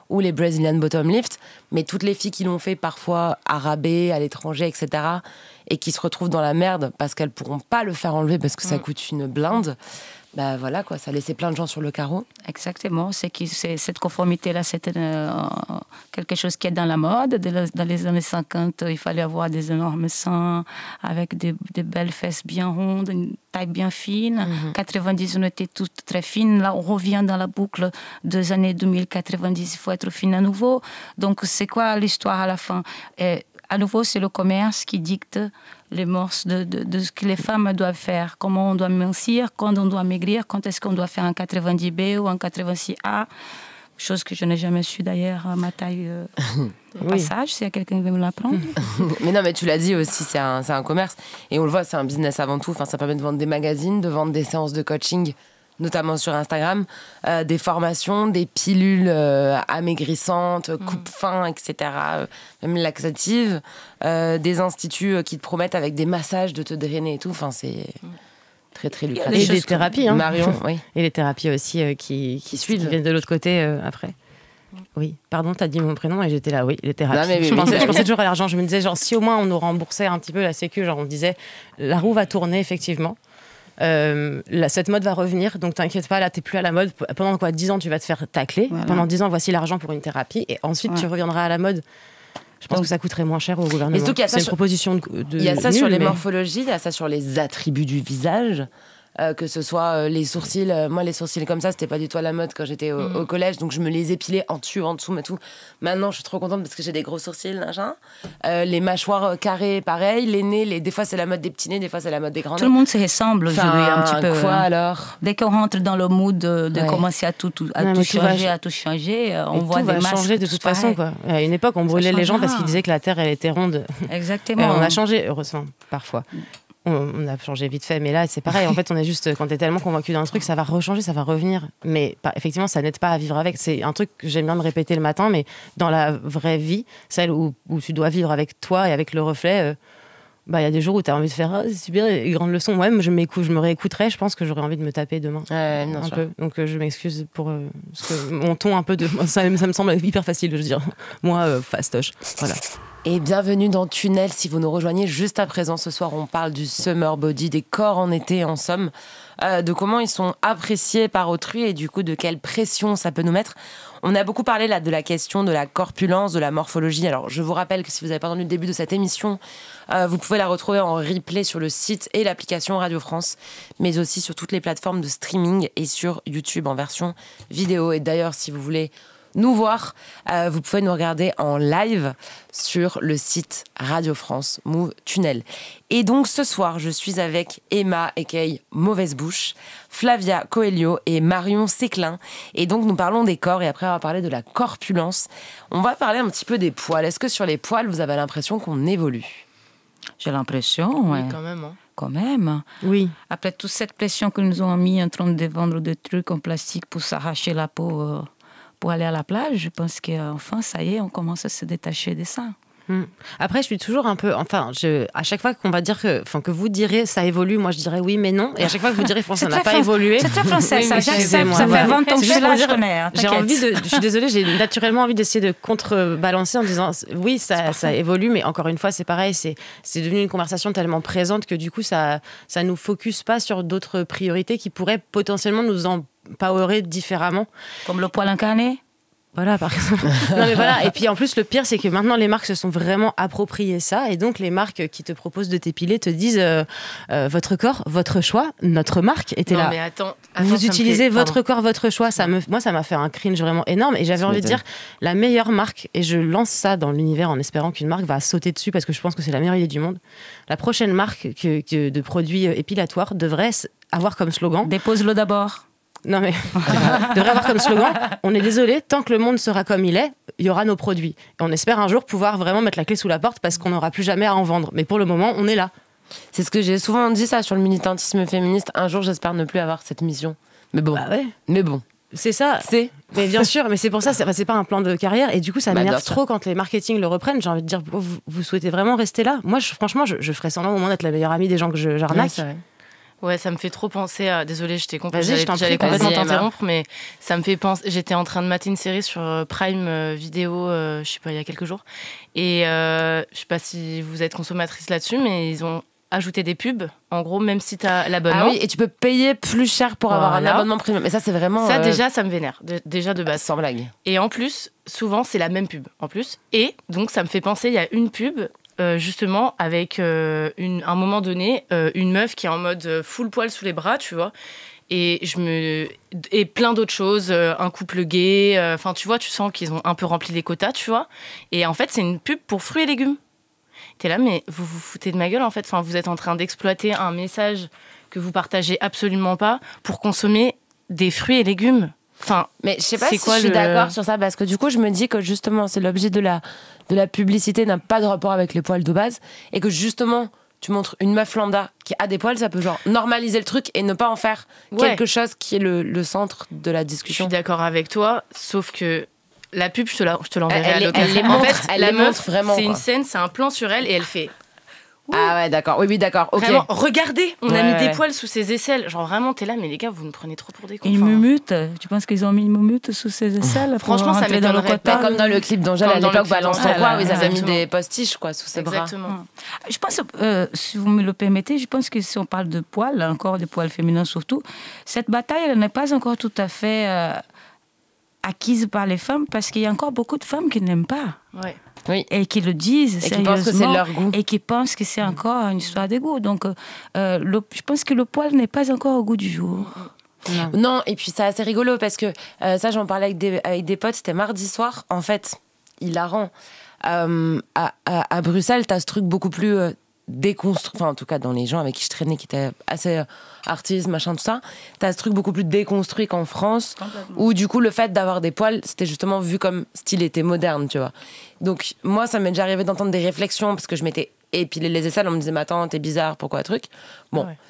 ou les Brazilian Bottom Lift, mais toutes les filles qui l'ont fait parfois arabées, à l'étranger, et cetera, et qui se retrouvent dans la merde parce qu'elles pourront pas le faire enlever parce que ça coûte une blinde, bah voilà quoi, ça a laissé plein de gens sur le carreau. Exactement, c'est que c'est, cette conformité-là, c'était euh, quelque chose qui est dans la mode. Dans les années cinquante, il fallait avoir des énormes seins avec des, des belles fesses bien rondes, une taille bien fine. Mm-hmm. quatre-vingt-dix, on était toutes très fines. Là, on revient dans la boucle des années deux mille quatre-vingt-dix, il faut être fine à nouveau. Donc, c'est quoi l'histoire à la fin? Et, à nouveau, c'est le commerce qui dicte les mœurs de, de, de ce que les femmes doivent faire, comment on doit mincir, quand on doit maigrir, quand est-ce qu'on doit faire un quatre-vingt-dix B ou un quatre-vingt-six A, chose que je n'ai jamais su d'ailleurs à ma taille euh, au oui. passage, s'il y a quelqu'un qui veut me l'apprendre. Mais non, mais tu l'as dit aussi, c'est un, c'est un commerce, et on le voit, c'est un business avant tout, enfin, ça permet de vendre des magazines, de vendre des séances de coaching, notamment sur Instagram, euh, des formations, des pilules euh, amaigrissantes, mmh. coupe-faim, et cetera, euh, même laxatives, euh, des instituts euh, qui te promettent avec des massages de te drainer et tout. Enfin, c'est très, très lucratif. Et des thérapies, hein. Marion, oui. Et les thérapies aussi euh, qui, qui suivent, qui viennent de l'autre côté euh, après. Oui, pardon, t'as dit mon prénom et j'étais là, oui, les thérapies. Non, mais, je, oui, pensais, oui. je pensais toujours à l'argent. Je me disais, genre, si au moins on nous remboursait un petit peu la sécu, genre on disait, la roue va tourner, effectivement. Euh, là, cette mode va revenir, donc t'inquiète pas, là t'es plus à la mode. Pendant quoi, dix ans tu vas te faire tacler. Voilà. Pendant dix ans, voici l'argent pour une thérapie, et ensuite ouais. tu reviendras à la mode. Je pense donc, que ça coûterait moins cher au gouvernement. Et surtout qu'il y a ça C'est sur... une proposition de, de il y a ça nulle, sur les mais... morphologies, il y a ça sur les attributs du visage. Euh, que ce soit euh, les sourcils, euh, moi les sourcils comme ça c'était pas du tout à la mode quand j'étais au, mmh. au collège, donc je me les épilais en dessus, en dessous, mais tout. Maintenant je suis trop contente parce que j'ai des gros sourcils, machin. Euh, les mâchoires euh, carrées, pareil, les nez, les... des fois c'est la mode des petits nez, des fois c'est la mode des grands nez. Tout le monde se ressemble aujourd'hui un petit peu. Quoi hein. alors? Dès qu'on rentre dans le mood de, de ouais. commencer à tout, tout, à non, tout changer, va... à tout changer, on et voit tout des va masques. changer de toute façon quoi. À une époque on brûlait les gens parce qu'ils disaient que la Terre elle était ronde. Exactement. Et on a changé heureusement parfois. On a changé vite fait, mais là c'est pareil. En fait, on est juste, quand t'es tellement convaincu d'un truc, ça va rechanger, ça va revenir. Mais pas, effectivement, ça n'aide pas à vivre avec. C'est un truc que j'aime bien me répéter le matin, mais dans la vraie vie, celle où, où tu dois vivre avec toi et avec le reflet, euh, bah il y a des jours où t'as envie de faire ah, c'est super, les grandes leçons. Ouais, je m'écoute, je me réécouterai. Je pense que j'aurais envie de me taper demain. Ouais, bien un sûr. peu. Donc euh, je m'excuse pour euh, parce que mon ton un peu de ça, ça me semble hyper facile de le dire. Moi, euh, fastoche. Voilà. Et bienvenue dans Tunnel, si vous nous rejoignez juste à présent. Ce soir, on parle du summer body, des corps en été, en somme, euh, de comment ils sont appréciés par autrui et du coup, de quelle pression ça peut nous mettre. On a beaucoup parlé là de la question de la corpulence, de la morphologie. Alors, je vous rappelle que si vous n'avez pas entendu le début de cette émission, euh, vous pouvez la retrouver en replay sur le site et l'application Radio France, mais aussi sur toutes les plateformes de streaming et sur YouTube en version vidéo. Et d'ailleurs, si vous voulez nous voir, euh, vous pouvez nous regarder en live sur le site Radio France Move Tunnel. Et donc ce soir, je suis avec Emma aka Mauvaise Bouche, Flavia Coelho et Marion Séclin. Et donc nous parlons des corps et après on va parler de la corpulence. On va parler un petit peu des poils. Est-ce que sur les poils, vous avez l'impression qu'on évolue? J'ai l'impression, ouais. Oui, quand même. Hein. Quand même. Oui. Après toute cette pression que nous ont mis en train de vendre des trucs en plastique pour s'arracher la peau... Euh... pour aller à la plage, je pense qu'enfin, ça y est, on commence à se détacher de ça. Mmh. Après, je suis toujours un peu... Enfin, je, à chaque fois qu'on va dire que... Enfin, que vous direz ça évolue, moi je dirais oui, mais non. Et à chaque fois que vous direz ça n'a pas fran- évolué... C'est très français, oui, ça. Excusez-moi, Ça voilà. fait vingt ans que je suis là, je connais. Hein, j'ai envie de... Je suis désolée, j'ai naturellement envie d'essayer de contrebalancer en disant oui, ça, ça évolue, mais encore une fois, c'est pareil. C'est, c'est devenu une conversation tellement présente que du coup, ça ça nous focus pas sur d'autres priorités qui pourraient potentiellement nous empowerer différemment. Comme le poil incarné. Voilà, par exemple. Non, mais voilà. Et puis en plus, le pire, c'est que maintenant, les marques se sont vraiment appropriées ça. Et donc, les marques qui te proposent de t'épiler te disent euh, euh, votre corps, votre choix, notre marque était non, là. Mais attends, attends, vous utilisez fait... votre corps, votre choix. Ça me, moi, ça m'a fait un cringe vraiment énorme. Et j'avais Ça envie m'étonne. de dire la meilleure marque, et je lance ça dans l'univers en espérant qu'une marque va sauter dessus parce que je pense que c'est la meilleure idée du monde. La prochaine marque que, que de produits épilatoires devrait avoir comme slogan. Dépose-le d'abord. Non mais, devrait avoir comme slogan, on est désolé, tant que le monde sera comme il est, il y aura nos produits. Et on espère un jour pouvoir vraiment mettre la clé sous la porte parce qu'on n'aura plus jamais à en vendre. Mais pour le moment, on est là. C'est ce que j'ai souvent dit ça sur le militantisme féministe. Un jour, j'espère ne plus avoir cette mission. Mais bon, bah ouais. mais bon. C'est ça. C'est. Mais bien sûr, mais c'est pour ça, c'est, c'est pas un plan de carrière. Et du coup, ça bah, m'énerve trop quand les marketing le reprennent. J'ai envie de dire, vous, vous souhaitez vraiment rester là? Moi, je, franchement, je, je ferais semblant au moins d'être la meilleure amie des gens que je, j'arnaque. Ouais, Ouais, ça me fait trop penser à... Désolée, j'étais compl... Vas-y, j'allais, je t'en j'allais prie, complètement vas-y, t'interrompre, mais ça me fait penser... J'étais en train de mater une série sur euh, Prime euh, Vidéo, euh, je sais pas, il y a quelques jours. Et euh, je sais pas si vous êtes consommatrice là-dessus, mais ils ont ajouté des pubs. En gros, même si t'as l'abonnement... Ah oui, et tu peux payer plus cher pour avoir Voilà. un abonnement premium. Mais ça, c'est vraiment... Ça, euh, déjà, ça me vénère. De- déjà de base. Sans blague. Et en plus, souvent, c'est la même pub, en plus. Et donc, ça me fait penser, il y a une pub... Euh, justement avec euh, une, un moment donné euh, une meuf qui est en mode euh, full poil sous les bras, tu vois, et je me et plein d'autres choses, euh, un couple gay, enfin euh, tu vois, tu sens qu'ils ont un peu rempli les quotas, tu vois, et en fait c'est une pub pour fruits et légumes. T'es là, mais vous vous foutez de ma gueule en fait, enfin vous êtes en train d'exploiter un message que vous partagez absolument pas pour consommer des fruits et légumes. Enfin, mais je sais pas c'est si quoi je suis le... d'accord sur ça, parce que du coup je me dis que justement c'est l'objet de la, de la publicité n'a pas de rapport avec les poils de base, et que justement tu montres une meuf lambda qui a des poils, ça peut genre normaliser le truc et ne pas en faire ouais. quelque chose qui est le, le centre de la discussion. Je suis d'accord avec toi, sauf que la pub, je te, la, je te l'enverrai elle, à l'occasion. Elle les en montre, fait, elle la les meuf, montre vraiment. C'est quoi. une scène, c'est un plan sur elle et elle fait... Ah ouais, d'accord. Oui, oui, d'accord. Ok. Vraiment, regardez, on ouais, a mis ouais. des poils sous ses aisselles. Genre vraiment, t'es là, mais les gars, vous nous prenez trop pour des cons. Une mumute. Tu penses qu'ils ont mis une mumute sous ses aisselles? Franchement, ça m'étonnerait dans le pas. Comme dans le clip d'Angèle à l'époque, Balance ton quoi, où ils avaient mis des postiches quoi sous ses bras. Exactement. Je pense, euh, si vous me le permettez, je pense que si on parle de poils, encore des poils féminins surtout, cette bataille elle n'est pas encore tout à fait euh, acquise par les femmes, parce qu'il y a encore beaucoup de femmes qui n'aiment pas. Ouais. Oui. Et qui le disent et sérieusement. Qui pensent que c'est leur goût. Et qui pensent que c'est encore une histoire de goût. Donc, euh, le, je pense que le poil n'est pas encore au goût du jour. Non, non et puis c'est assez rigolo parce que euh, ça, j'en parlais avec des, avec des potes, c'était mardi soir. En fait, hilarant. Euh, à, à, à Bruxelles, t'as ce truc beaucoup plus euh, déconstruit. Enfin, en tout cas, dans les gens avec qui je traînais, qui étaient assez euh, artistes, machin, tout ça, t'as ce truc beaucoup plus déconstruit qu'en France, où du coup, le fait d'avoir des poils, c'était justement vu comme style était moderne, tu vois. Donc, moi, ça m'est déjà arrivé d'entendre des réflexions parce que je m'étais épilé les aisselles, on me disait, mais attends, t'es bizarre, pourquoi truc. Bon, ouais.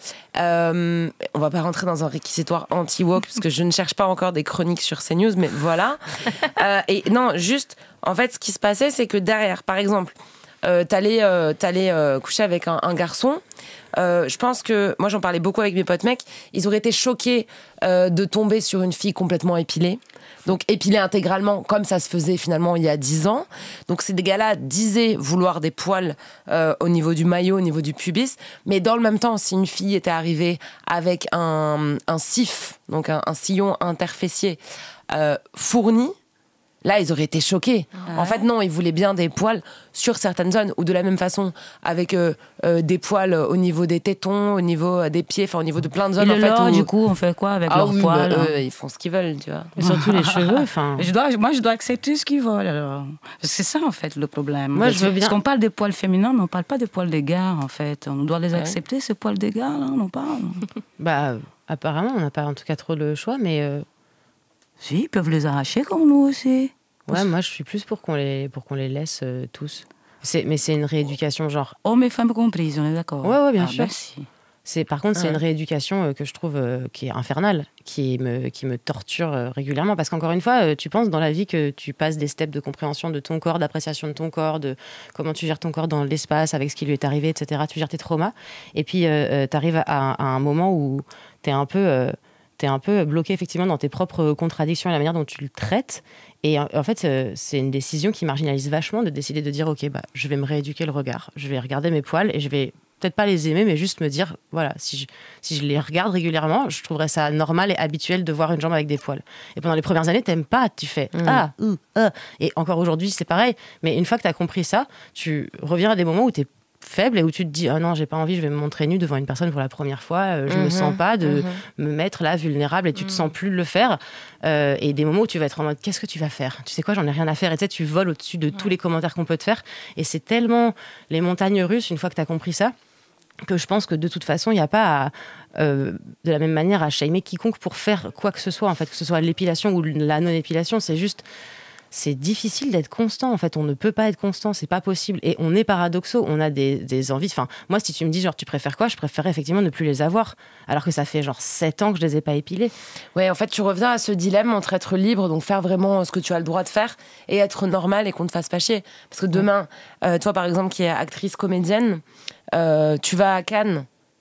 euh, on va pas rentrer dans un réquisitoire anti-woke parce que je ne cherche pas encore des chroniques sur CNews, mais voilà. euh, et non, juste, en fait, ce qui se passait, c'est que derrière, par exemple, euh, t'allais, euh, t'allais euh, coucher avec un, un garçon. Euh, je pense que, moi j'en parlais beaucoup avec mes potes mecs, ils auraient été choqués euh, de tomber sur une fille complètement épilée. Donc épilée intégralement, comme ça se faisait finalement il y a dix ans. Donc ces gars-là disaient vouloir des poils euh, au niveau du maillot, au niveau du pubis. Mais dans le même temps, si une fille était arrivée avec un, un sif, donc un, un sillon interfessier euh, fourni, là, ils auraient été choqués. Ouais. En fait, non, ils voulaient bien des poils sur certaines zones, ou de la même façon, avec euh, euh, des poils au niveau des tétons, au niveau des pieds, enfin au niveau de plein de zones. Et en le fait, lord, où... du coup, on fait quoi avec ah, leurs oui, poils bah, eux, ils font ce qu'ils veulent, tu vois. Et surtout les cheveux, enfin. Je dois, moi, je dois accepter ce qu'ils veulent, alors. C'est ça, en fait, le problème. Moi, je veux bien. Parce qu'on parle des poils féminins, mais on ne parle pas des poils des gars, en fait. On doit les accepter, ouais. Ces poils des gars, là, on en parle. Bah, apparemment, on n'a pas en tout cas trop le choix, mais... Euh... Si, ils peuvent les arracher comme nous aussi. Ouais, moi, je suis plus pour qu'on les, pour qu'on les laisse euh, tous. C'est, mais c'est une rééducation, genre... Hommes et femmes comprises, on est d'accord. Ouais, ouais, bien ah, sûr. Merci. C'est, par contre, ouais. c'est une rééducation euh, que je trouve euh, qui est infernale, qui me, qui me torture euh, régulièrement. Parce qu'encore une fois, euh, tu penses dans la vie que tu passes des steps de compréhension de ton corps, d'appréciation de ton corps, de comment tu gères ton corps dans l'espace, avec ce qui lui est arrivé, et cetera. Tu gères tes traumas. Et puis, euh, euh, tu arrives à, à un moment où tu es un peu... Euh, t'es un peu bloqué effectivement dans tes propres contradictions et la manière dont tu le traites. Et en, en fait, euh, c'est une décision qui marginalise vachement de décider de dire, ok, bah, je vais me rééduquer le regard. Je vais regarder mes poils et je vais peut-être pas les aimer, mais juste me dire, voilà, si je, si je les regarde régulièrement, je trouverais ça normal et habituel de voir une jambe avec des poils. Et pendant les premières années, t'aimes pas, tu fais, mmh. ah, ouh, ah. Et encore aujourd'hui, c'est pareil. Mais une fois que t'as compris ça, tu reviens à des moments où t'es faible et où tu te dis, oh non, j'ai pas envie, je vais me montrer nue devant une personne pour la première fois, euh, je mmh, me sens pas de mmh. me mettre là vulnérable et tu mmh. te sens plus le faire. Euh, et des moments où tu vas être en mode, qu'est-ce que tu vas faire? Tu sais quoi, j'en ai rien à faire. Et tu sais, tu voles au-dessus de ouais. tous les commentaires qu'on peut te faire. Et c'est tellement les montagnes russes, une fois que tu as compris ça, que je pense que de toute façon, il n'y a pas à, euh, de la même manière à shamer quiconque pour faire quoi que ce soit, en fait, que ce soit l'épilation ou la non-épilation. C'est juste... c'est difficile d'être constant, en fait. On ne peut pas être constant, c'est pas possible. Et on est paradoxaux, on a des, des envies. Enfin, moi, si tu me dis, genre, tu préfères quoi? Je préférerais effectivement ne plus les avoir. Alors que ça fait, genre, sept ans que je les ai pas épilés. Ouais, en fait, tu reviens à ce dilemme entre être libre, donc faire vraiment ce que tu as le droit de faire, et être normal et qu'on te fasse pas chier. Parce que demain, euh, toi, par exemple, qui es actrice, comédienne, euh, tu vas à Cannes,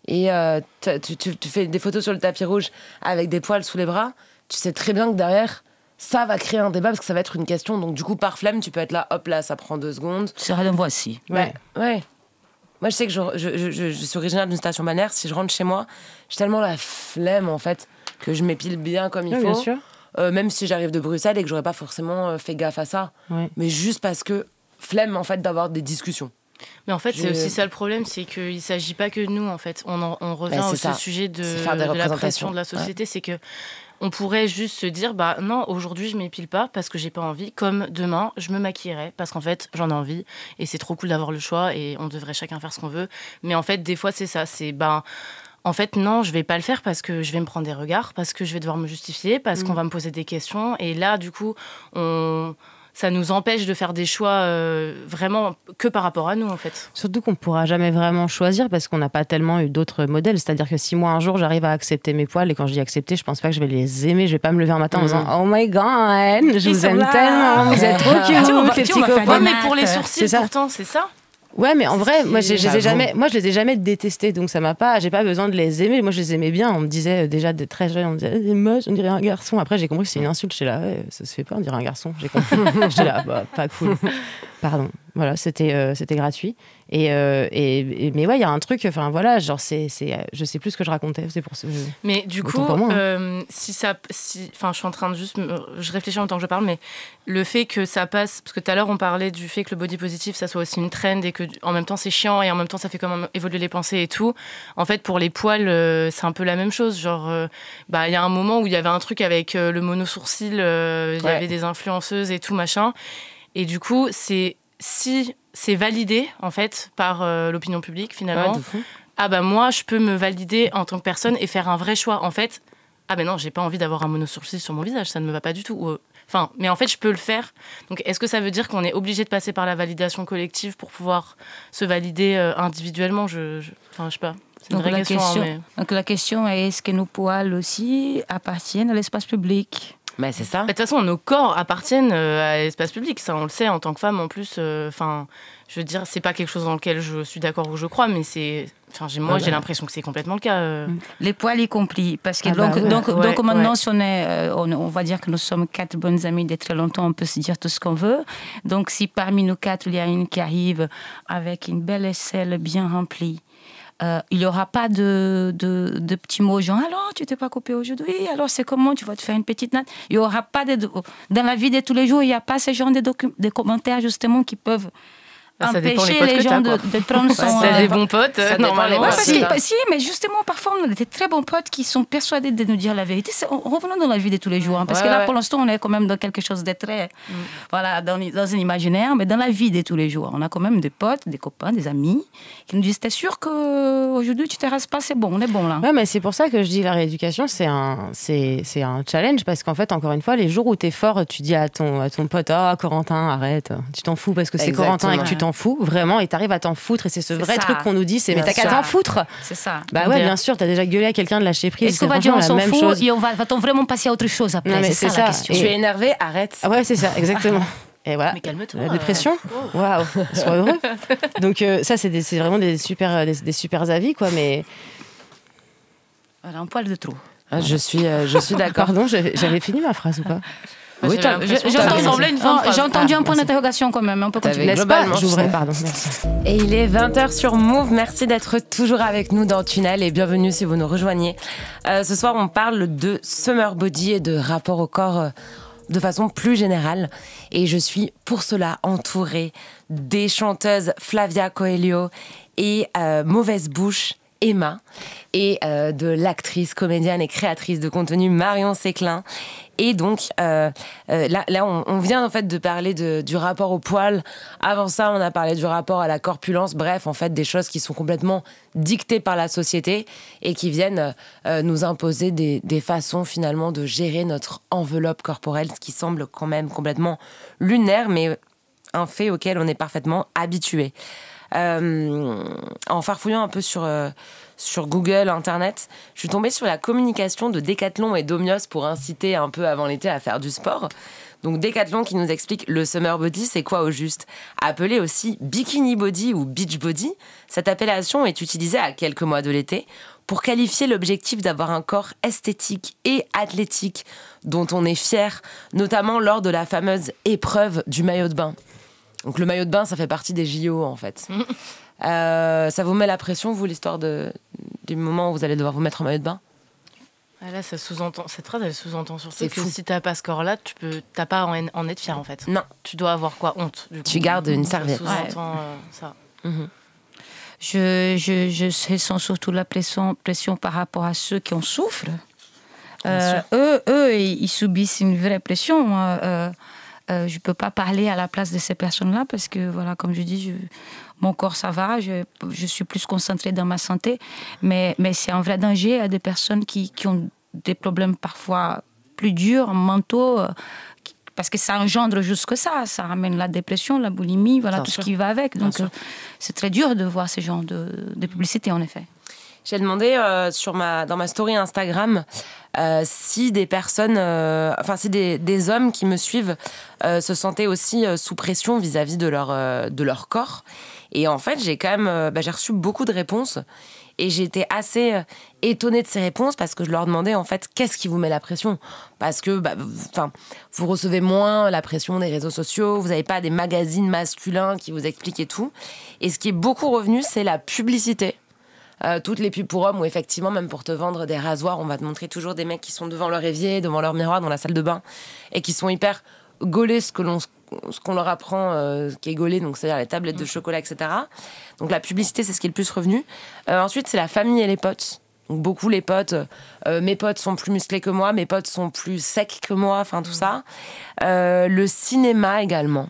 et euh, tu, tu, tu fais des photos sur le tapis rouge avec des poils sous les bras, tu sais très bien que derrière, ça va créer un débat parce que ça va être une question. Donc du coup, par flemme, tu peux être là, hop là, ça prend deux secondes. C'est rien, voici. Ouais. Bah, ouais. Moi, je sais que je, je, je, je, je suis originaire d'une station balnéaire. Si je rentre chez moi, j'ai tellement la flemme, en fait, que je m'épile bien comme il ouais, faut. Bien sûr. Euh, même si j'arrive de Bruxelles et que j'aurais pas forcément fait gaffe à ça. Ouais. Mais juste parce que flemme, en fait, d'avoir des discussions. Mais en fait, je... c'est aussi ça le problème, c'est qu'il ne s'agit pas que de nous, en fait. On, en, on revient bah, au ça. sujet de, de la pression de la société. Ouais. C'est que on pourrait juste se dire, bah non, aujourd'hui, je m'épile pas parce que j'ai pas envie. Comme demain, je me maquillerai parce qu'en fait, j'en ai envie. Et c'est trop cool d'avoir le choix et on devrait chacun faire ce qu'on veut. Mais en fait, des fois, c'est ça. C'est, bah, en fait, non, je vais pas le faire parce que je vais me prendre des regards, parce que je vais devoir me justifier, parce mmh. qu'on va me poser des questions. Et là, du coup, on... ça nous empêche de faire des choix euh, vraiment que par rapport à nous, en fait. Surtout qu'on ne pourra jamais vraiment choisir parce qu'on n'a pas tellement eu d'autres modèles. C'est-à-dire que si moi, un jour, j'arrive à accepter mes poils, et quand je dis accepter, je ne pense pas que je vais les aimer. Je ne vais pas me lever un matin mmh. en disant « Oh my God, je Ils vous aime là. tellement, vous êtes trop cute, tu, on va, les tu, petits copains. » Ouais, mais pour les sourcils, c'est pourtant, c'est ça. Ouais, mais en vrai, moi, je, je les ai jamais, moi, je les ai jamais détestés, donc ça m'a pas, j'ai pas besoin de les aimer. Moi, je les aimais bien. On me disait déjà de très jeune, on me disait, c'est moche, on dirait un garçon. Après, j'ai compris que c'est une insulte. J'étais là, ouais, ça se fait pas, on dirait un garçon. J'ai compris. J'étais là, bah, pas cool. Pardon. Voilà, c'était, euh, c'était gratuit. Et, euh, et, et mais ouais, il y a un truc. Enfin voilà, genre c'est, c'est, je sais plus ce que je racontais. C'est pour ça. Mais du coup, moi, hein. euh, si ça, si, enfin, je suis en train de juste, je réfléchis en tant que je parle, mais le fait que ça passe, parce que tout à l'heure on parlait du fait que le body positive, ça soit aussi une trend et que en même temps c'est chiant et en même temps ça fait comme évoluer les pensées et tout. En fait, pour les poils, euh, c'est un peu la même chose. Genre, euh, bah, il y a un moment où il y avait un truc avec euh, le mono sourcil, il euh, y ouais. avait des influenceuses et tout machin. Et du coup, c'est si c'est validé en fait par euh, l'opinion publique finalement, ouais, ah bah moi je peux me valider en tant que personne et faire un vrai choix en fait. Ah ben non, j'ai pas envie d'avoir un mono sourcil sur mon visage, ça ne me va pas du tout. Enfin, mais en fait je peux le faire. Donc est-ce que ça veut dire qu'on est obligé de passer par la validation collective pour pouvoir se valider euh, individuellement? Je, je, enfin, je sais pas. C'est une donc, vraie la question. question hein, mais... Donc la question est, est-ce que nos poils aussi appartiennent à l'espace public? Mais c'est ça. De toute façon, nos corps appartiennent à l'espace public. Ça, on le sait en tant que femme. En plus, enfin, euh, je veux dire, c'est pas quelque chose dans lequel je suis d'accord ou je crois, mais c'est, enfin, j'ai, moi, ah bah. j'ai l'impression que c'est complètement le cas. Euh... Les poils y compris, parce que ah donc, bah, ouais. donc, ouais, donc maintenant, ouais. si on est, euh, on, on va dire que nous sommes quatre bonnes amies de très longtemps, on peut se dire tout ce qu'on veut. Donc, si parmi nous quatre, il y a une qui arrive avec une belle aisselle bien remplie. Euh, il n'y aura pas de, de, de petits mots genre « Alors, tu t'es pas coupé aujourd'hui? Alors, c'est comment? Tu vas te faire une petite natte ?» Il n'y aura pas de... Dans la vie de tous les jours, il n'y a pas ce genre de, docu- de commentaires, justement, qui peuvent... Ah, ça empêcher les, les gens de, de prendre son... Si t'as des bons potes, ça normalement. Ouais, parce que, bah, si, mais justement, parfois, on a des très bons potes qui sont persuadés de nous dire la vérité. C'est, revenons dans la vie de tous les jours. Hein, parce ouais, que là, ouais. pour l'instant, on est quand même dans quelque chose de très... Mm. Voilà, dans, dans un imaginaire, mais dans la vie de tous les jours. On a quand même des potes, des copains, des amis qui nous disent « T'es sûr qu'aujourd'hui, tu ne te rases pas? C'est bon, on est bon, là. » Ouais, mais c'est pour ça que je dis la rééducation, c'est un, c'est, c'est un challenge. Parce qu'en fait, encore une fois, les jours où tu es fort, tu dis à ton, à ton pote « Ah, oh, Corentin, arrête. Tu t'en fous parce que c'est Exactement. Corentin et que tu t'en fous. » Vraiment, et t'arrives à t'en foutre, et c'est ce c'est vrai ça. Truc qu'on nous dit, c'est bien mais t'as qu'à t'en foutre. C'est ça. Bah ouais, bien sûr, t'as déjà gueulé à quelqu'un de lâcher prise. Est-ce qu'on va dire on s'en fout chose. Et on va, va-t-on vraiment passer à autre chose après? Non, mais c'est, c'est ça, ça la question. Tu es énervé, arrête. Ah ouais, c'est ça, exactement. Et voilà. Mais calme-toi. La dépression. Waouh, wow. Sois heureux. Donc euh, ça, c'est, des, c'est vraiment des super, des, des super avis, quoi. Mais voilà, un poil de trop. Ah, je suis, euh, je suis d'accord. Pardon, j'avais, j'avais fini ma phrase ou pas? Oui, j'ai, j'ai, entendu, une non, j'ai entendu ah, un point merci. D'interrogation quand même. Un peu continuer. N'est-ce pas? J'ouvrais, pardon. Merci. Et il est vingt heures sur Move. Merci d'être toujours avec nous dans Tunnel et bienvenue si vous nous rejoignez. Euh, ce soir, on parle de summer body et de rapport au corps euh, de façon plus générale. Et je suis pour cela entourée des chanteuses Flavia Coelho et euh, Mauvaise Bouche Emma et euh, de l'actrice, comédienne et créatrice de contenu Marion Séclin. Et donc, euh, euh, là, là on, on vient en fait de parler de, du rapport au poil. Avant ça, on a parlé du rapport à la corpulence. Bref, en fait, des choses qui sont complètement dictées par la société et qui viennent euh, nous imposer des, des façons finalement de gérer notre enveloppe corporelle, ce qui semble quand même complètement lunaire, mais un fait auquel on est parfaitement habitué. Euh, en farfouillant un peu sur, euh, sur Google, Internet, je suis tombée sur la communication de Decathlon et d'Omios pour inciter un peu avant l'été à faire du sport. Donc Decathlon qui nous explique le summer body, c'est quoi au juste? Appelé aussi bikini body ou beach body, cette appellation est utilisée à quelques mois de l'été pour qualifier l'objectif d'avoir un corps esthétique et athlétique dont on est fier, notamment lors de la fameuse épreuve du maillot de bain. Donc le maillot de bain, ça fait partie des J O en fait. euh, ça vous met la pression, vous, l'histoire de, du moment où vous allez devoir vous mettre en maillot de bain? Ah là, ça sous-entend, cette phrase, elle sous-entend surtout C'est que fou. si t'as pas ce corps-là, tu peux, t'as pas à en, en être fier en fait. Non. Tu dois avoir quoi? Honte. Du coup. Tu gardes une serviette. Ça sous-entend euh, ça. Mmh. Je, je, je sens surtout la pression, pression par rapport à ceux qui en souffrent. Euh, eux, eux, ils subissent une vraie pression. Euh, euh, je ne peux pas parler à la place de ces personnes-là parce que, voilà, comme je dis, je, mon corps, ça va, je, je suis plus concentrée dans ma santé. Mais, mais c'est un vrai danger à des personnes qui, qui ont des problèmes parfois plus durs, mentaux, euh, qui, parce que ça engendre jusque ça. Ça ramène la dépression, la boulimie, voilà, Bien tout sûr. ce qui va avec. Bien Donc, euh, c'est très dur de voir ce genre de, de publicité, en effet. J'ai demandé euh, sur ma, dans ma story Instagram euh, si des personnes, euh, enfin si des, des hommes qui me suivent euh, se sentaient aussi euh, sous pression vis-à-vis de leur, euh, de leur corps. Et en fait, j'ai quand même, euh, bah, j'ai reçu beaucoup de réponses et j'ai été assez euh, étonnée de ces réponses parce que je leur demandais en fait qu'est-ce qui vous met la pression, parce que bah, vous, vous recevez moins la pression des réseaux sociaux, vous n'avez pas des magazines masculins qui vous expliquent et tout. Et ce qui est beaucoup revenu, c'est la publicité. Euh, toutes les pubs pour hommes où effectivement même pour te vendre des rasoirs on va te montrer toujours des mecs qui sont devant leur évier, devant leur miroir dans la salle de bain et qui sont hyper gaulés, ce que l'on ce qu'on leur apprend euh, qui est gaulé, donc c'est-à-dire les tablettes de chocolat, etc. Donc la publicité, c'est ce qui est le plus revenu. Euh, ensuite, c'est la famille et les potes. Donc beaucoup les potes, euh, mes potes sont plus musclés que moi, mes potes sont plus secs que moi, enfin tout ça. Euh, le cinéma également.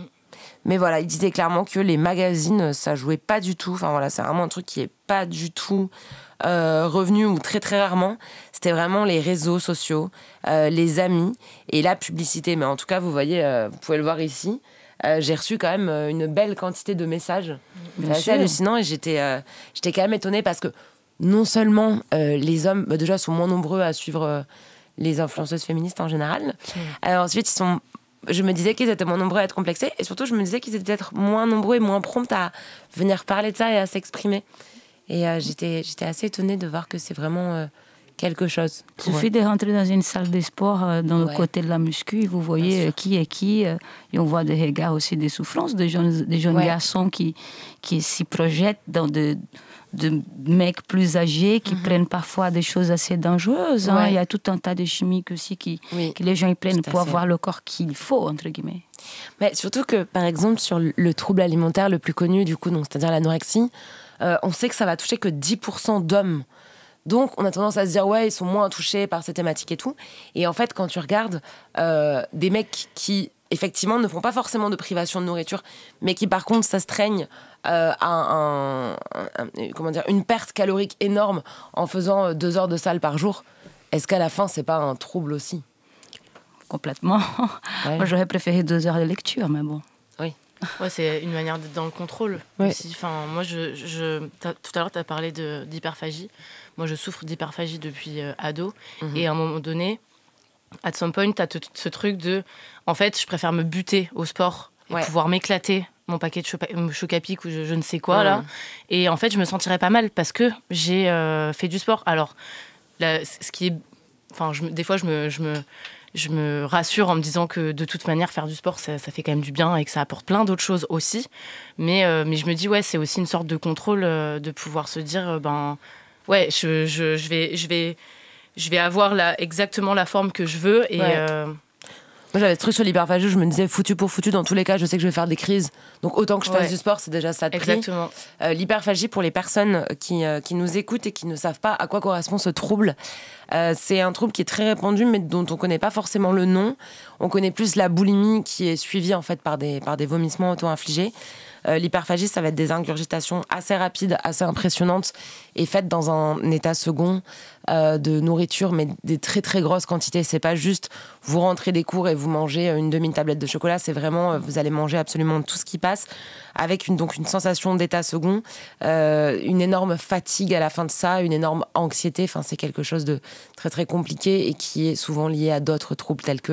Mais voilà, il disait clairement que les magazines, ça jouait pas du tout. Enfin voilà, c'est vraiment un truc qui est pas du tout euh, revenu ou très très rarement. C'était vraiment les réseaux sociaux, euh, les amis et la publicité. Mais en tout cas, vous voyez, euh, vous pouvez le voir ici. Euh, j'ai reçu quand même une belle quantité de messages. C'est assez hallucinant et j'étais, euh, j'étais quand même étonnée parce que non seulement euh, les hommes, bah, déjà, sont moins nombreux à suivre euh, les influenceuses féministes en général. Mmh. Euh, ensuite, ils sont... Je me disais qu'ils étaient moins nombreux à être complexés et surtout, je me disais qu'ils étaient peut-être moins nombreux et moins prompts à venir parler de ça et à s'exprimer. Et euh, j'étais, j'étais assez étonnée de voir que c'est vraiment euh, quelque chose. Il suffit de rentrer dans une salle de sport, euh, dans ouais. le côté de la muscu, et vous voyez euh, qui est qui. Euh, et on voit des regards aussi des souffrances de jeunes, des jeunes ouais. garçons qui, qui s'y projettent dans de... de mecs plus âgés qui mm-hmm. prennent parfois des choses assez dangereuses. Hein. Ouais. Il y a tout un tas de chimiques aussi qui, oui, que les gens ils prennent pour fait. avoir le corps qu'il faut, entre guillemets. Mais surtout que, par exemple, sur le trouble alimentaire le plus connu, du coup, donc, c'est-à-dire l'anorexie, euh, on sait que ça va toucher que dix pour cent d'hommes. Donc, on a tendance à se dire, ouais, ils sont moins touchés par ces thématiques et tout. Et en fait, quand tu regardes euh, des mecs qui, effectivement, ne font pas forcément de privation de nourriture, mais qui, par contre, s'astreignent euh, à un, un, un, comment dire, une perte calorique énorme en faisant deux heures de salle par jour, est-ce qu'à la fin, c'est pas un trouble aussi ? Complètement. Ouais. Moi, j'aurais préféré deux heures de lecture, mais bon. Oui. Ouais, c'est une manière d'être dans le contrôle oui. aussi. Enfin, moi, je, je, tout à l'heure, tu as parlé de, d'hyperphagie. Moi, je souffre d'hyperphagie depuis euh, ado. Mm-hmm. Et à un moment donné, at some point, tu as ce truc de... En fait, je préfère me buter au sport et ouais. pouvoir m'éclater mon paquet de choc- choc-à-pic ou je, je ne sais quoi, mmh. là. Et en fait, je me sentirais pas mal parce que j'ai euh, fait du sport. Alors, là, ce qui est... Enfin, je, des fois, je me... Je me Je me rassure en me disant que de toute manière, faire du sport, ça, ça fait quand même du bien et que ça apporte plein d'autres choses aussi. Mais, euh, mais je me dis, ouais, c'est aussi une sorte de contrôle euh, de pouvoir se dire, euh, ben, ouais, je, je, je, vais, je, vais, je vais avoir la, exactement la forme que je veux. Et, ouais. euh... Moi, j'avais ce truc sur l'hyperphagie, je me disais, foutu pour foutu, dans tous les cas, je sais que je vais faire des crises. Donc, autant que je fasse ouais. du sport, c'est déjà ça de prix. Exactement. Euh, l'hyperphagie, pour les personnes qui, euh, qui nous écoutent et qui ne savent pas à quoi correspond ce trouble, euh, c'est un trouble qui est très répandu, mais dont on ne connaît pas forcément le nom. On connaît plus la boulimie, qui est suivie en fait par des, par des vomissements auto-infligés. Euh, l'hyperphagie, ça va être des ingurgitations assez rapides, assez impressionnantes et faites dans un état second euh, de nourriture, mais des très très grosses quantités. C'est pas juste vous rentrez des cours et vous mangez une demi-tablette de chocolat, c'est vraiment, vous allez manger absolument tout ce qui passe, avec une, donc une sensation d'état second, euh, une énorme fatigue à la fin de ça, une énorme anxiété. Enfin, c'est quelque chose de très très compliqué et qui est souvent lié à d'autres troubles tels que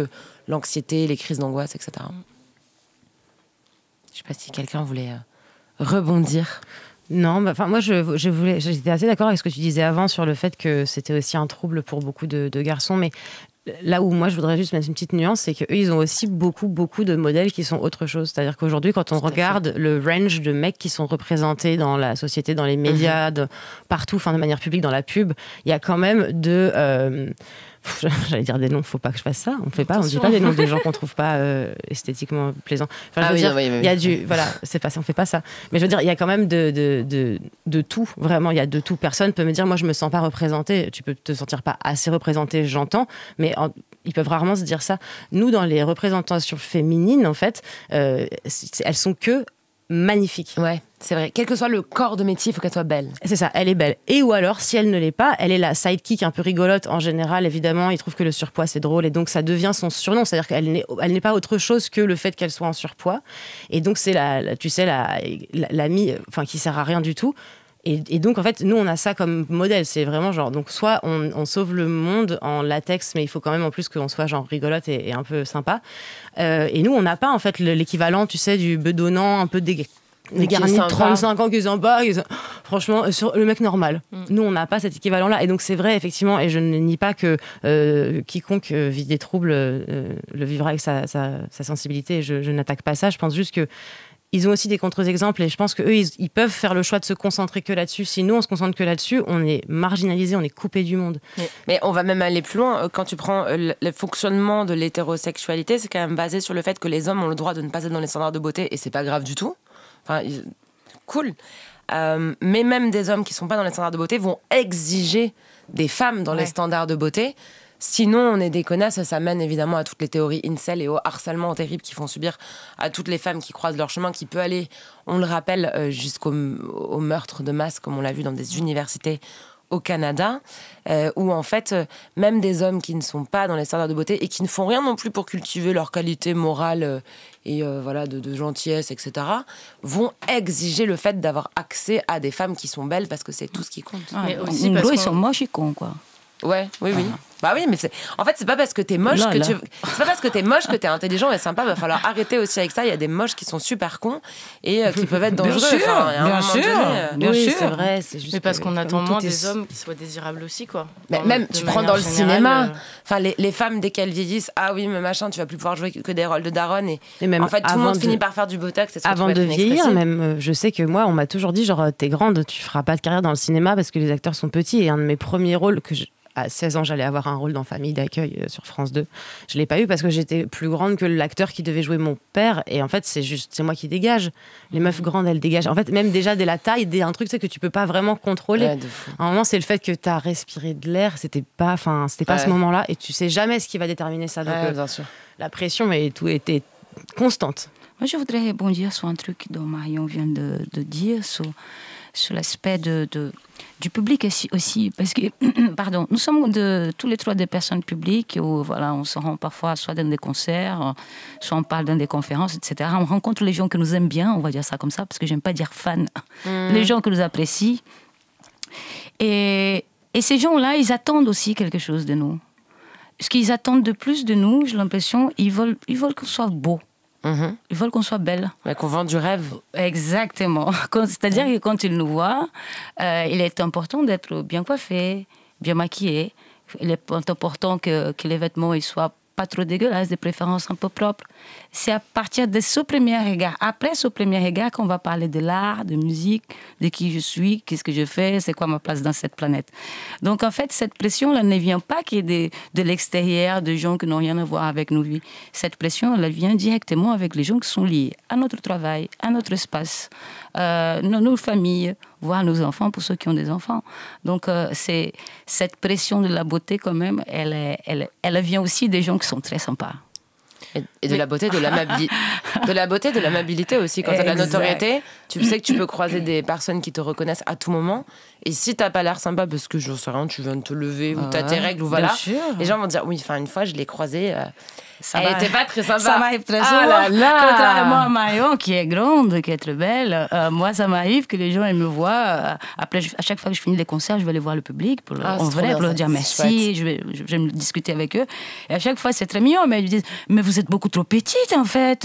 l'anxiété, les crises d'angoisse, et cetera. Je sais pas si quelqu'un voulait euh, rebondir. Non, bah, moi je, je voulais, j'étais assez d'accord avec ce que tu disais avant sur le fait que c'était aussi un trouble pour beaucoup de, de garçons, mais là où moi je voudrais juste mettre une petite nuance, c'est qu'eux ils ont aussi beaucoup beaucoup de modèles qui sont autre chose. C'est-à-dire qu'aujourd'hui quand on regarde le range de mecs qui sont représentés dans la société, dans les médias, de, partout, enfin de manière publique, dans la pub, il y a quand même de... Euh, j'allais dire des noms, faut pas que je fasse ça. On fait pas, Attention. on dit pas des noms des gens qu'on trouve pas euh, esthétiquement plaisants. Enfin, je veux ah, dire, il oui, oui, oui. y a du, voilà, c'est pas ça, on fait pas ça. Mais je veux dire, il y a quand même de, de, de, de tout. Vraiment, il y a de tout. Personne peut me dire, moi, je me sens pas représentée. Tu peux te sentir pas assez représentée, j'entends, mais en, ils peuvent rarement se dire ça. Nous, dans les représentations féminines, en fait, euh, elles sont que magnifique. Ouais, c'est vrai. Quel que soit le corps de métier, il faut qu'elle soit belle. C'est ça, elle est belle. Et ou alors, si elle ne l'est pas, elle est la sidekick un peu rigolote. En général, évidemment, ils trouvent que le surpoids, c'est drôle. Et donc, ça devient son surnom. C'est-à-dire qu'elle n'est, elle n'est pas autre chose que le fait qu'elle soit en surpoids. Et donc, c'est la, la tu sais, la, la, l'amie enfin, qui sert à rien du tout. Et, et donc, en fait, nous, on a ça comme modèle. C'est vraiment genre... Donc, soit on, on sauve le monde en latex, mais il faut quand même en plus qu'on soit genre rigolote et, et un peu sympa. Euh, et nous, on n'a pas, en fait, l'équivalent, tu sais, du bedonnant, un peu dég... dégarni de trente-cinq ans qui est sympa. Qui est... Franchement, sur le mec normal. Mm. Nous, on n'a pas cet équivalent-là. Et donc, c'est vrai, effectivement, et je ne nie pas que euh, quiconque euh, vit des troubles euh, le vivra avec sa, sa, sa sensibilité. Et je, je n'attaque pas ça. Je pense juste que ils ont aussi des contre-exemples et je pense qu'eux, ils, ils peuvent faire le choix de se concentrer que là-dessus. Si nous, on se concentre que là-dessus, on est marginalisé, on est coupé du monde. Mais, mais on va même aller plus loin. Quand tu prends le, le fonctionnement de l'hétérosexualité, c'est quand même basé sur le fait que les hommes ont le droit de ne pas être dans les standards de beauté et c'est pas grave du tout. Enfin, ils... cool. Euh, mais même des hommes qui sont pas dans les standards de beauté vont exiger des femmes dans ouais. les standards de beauté. Sinon, on est des connasses et ça mène évidemment à toutes les théories incel et au harcèlement terrible qu'ils font subir à toutes les femmes qui croisent leur chemin, qui peut aller, on le rappelle, euh, jusqu'au au meurtre de masse, comme on l'a vu dans des universités au Canada, euh, où en fait, euh, même des hommes qui ne sont pas dans les standards de beauté et qui ne font rien non plus pour cultiver leur qualité morale euh, et euh, voilà, de, de gentillesse, et cetera, vont exiger le fait d'avoir accès à des femmes qui sont belles parce que c'est tout ce qui compte. Ah, mais aussi parce qu'ils sont moches et cons, quoi. Ouais, oui, oui. Ah. Bah oui, mais c'est... en fait, c'est pas parce que t'es moche là, que là. tu... c'est pas parce que t'es moche que t'es intelligent et sympa. Va falloir arrêter aussi avec ça. Il y a des moches qui sont super cons et euh, qui peuvent être dangereux. Bien sûr, enfin, bien sûr, donné, euh... bien oui, sûr. C'est vrai. C'est juste mais parce que, qu'on attend moins des est... hommes qui soient désirables aussi, quoi. Mais même, tu prends dans le générale, cinéma. Euh... Enfin, les, les femmes dès qu'elles vieillissent, ah oui, mais machin, tu vas plus pouvoir jouer que des rôles de daronne et, et même en fait, tout le monde de... finit par faire du botox. Avant de vieillir, même, je sais que moi, on m'a toujours dit genre, t'es grande, tu feras pas de carrière dans le cinéma parce que les acteurs sont petits. Et un de mes premiers rôles que je à seize ans, j'allais avoir un rôle dans Famille d'accueil sur France deux. Je l'ai pas eu parce que j'étais plus grande que l'acteur qui devait jouer mon père. Et en fait, c'est juste, c'est moi qui dégage. Les meufs grandes, elles dégagent. En fait, même déjà dès la taille, dès un truc, c'est que tu peux pas vraiment contrôler. Ouais, à un moment, c'est le fait que tu as respiré de l'air. C'était pas, enfin, c'était pas ouais. ce moment-là. Et tu sais jamais ce qui va déterminer ça. Donc, ouais, bien sûr. La pression et tout était constante. Moi, je voudrais rebondir sur un truc dont Marion vient de, de dire, sur, sur l'aspect de, de, du public aussi, aussi. Parce que, pardon, nous sommes de, tous les trois des personnes publiques où voilà, on se rend parfois soit dans des concerts, soit on parle dans des conférences, et cetera. On rencontre les gens que nous aiment bien, on va dire ça comme ça, parce que j'aime pas dire fan, mmh. les gens que nous apprécions. Et, et ces gens-là, ils attendent aussi quelque chose de nous. Ce qu'ils attendent de plus de nous, j'ai l'impression, ils veulent, ils veulent qu'on soit beau. Mmh. Ils veulent qu'on soit belle. Ouais, qu'on vende du rêve. Exactement. C'est-à-dire mmh. que quand ils nous voient, euh, il est important d'être bien coiffé, bien maquillé. Il est important que, que les vêtements ils soient pas trop dégueulasses, de préférence un peu propres. C'est à partir de ce premier regard, après ce premier regard, qu'on va parler de l'art, de musique, de qui je suis, qu'est-ce que je fais, c'est quoi ma place dans cette planète. Donc en fait, cette pression-là ne vient pas qui est de, de l'extérieur, de gens qui n'ont rien à voir avec nos vies. Cette pression, elle vient directement avec les gens qui sont liés à notre travail, à notre espace, euh, nos, nos familles, voire nos enfants, pour ceux qui ont des enfants. Donc euh, c'est, cette pression de la beauté, quand même, elle, est, elle, elle vient aussi des gens qui sont très sympas. Et, et de la beauté, de l'amabilité. De la beauté, de l'amabilité aussi. Quand tu as de la notoriété, tu sais que tu peux croiser des personnes qui te reconnaissent à tout moment. Et si t'as pas l'air sympa, parce que je sais rien, tu viens de te lever, ou t'as tes règles, ou voilà, les gens vont dire, oui, enfin, une fois, je l'ai croisée. Euh, Ça elle n'était pas très sympa. Ça m'arrive très souvent. Ah là là. Contrairement à Marion, qui est grande, qui est très belle, euh, moi, ça m'arrive que les gens ils me voient. Euh, après, je, à chaque fois que je finis les concerts, je vais aller voir le public pour, ah, en vrai, bien, pour leur dire merci. Je vais, je vais me discuter avec eux. Et à chaque fois, c'est très mignon. Mais ils disent, mais vous êtes beaucoup trop petite, en fait.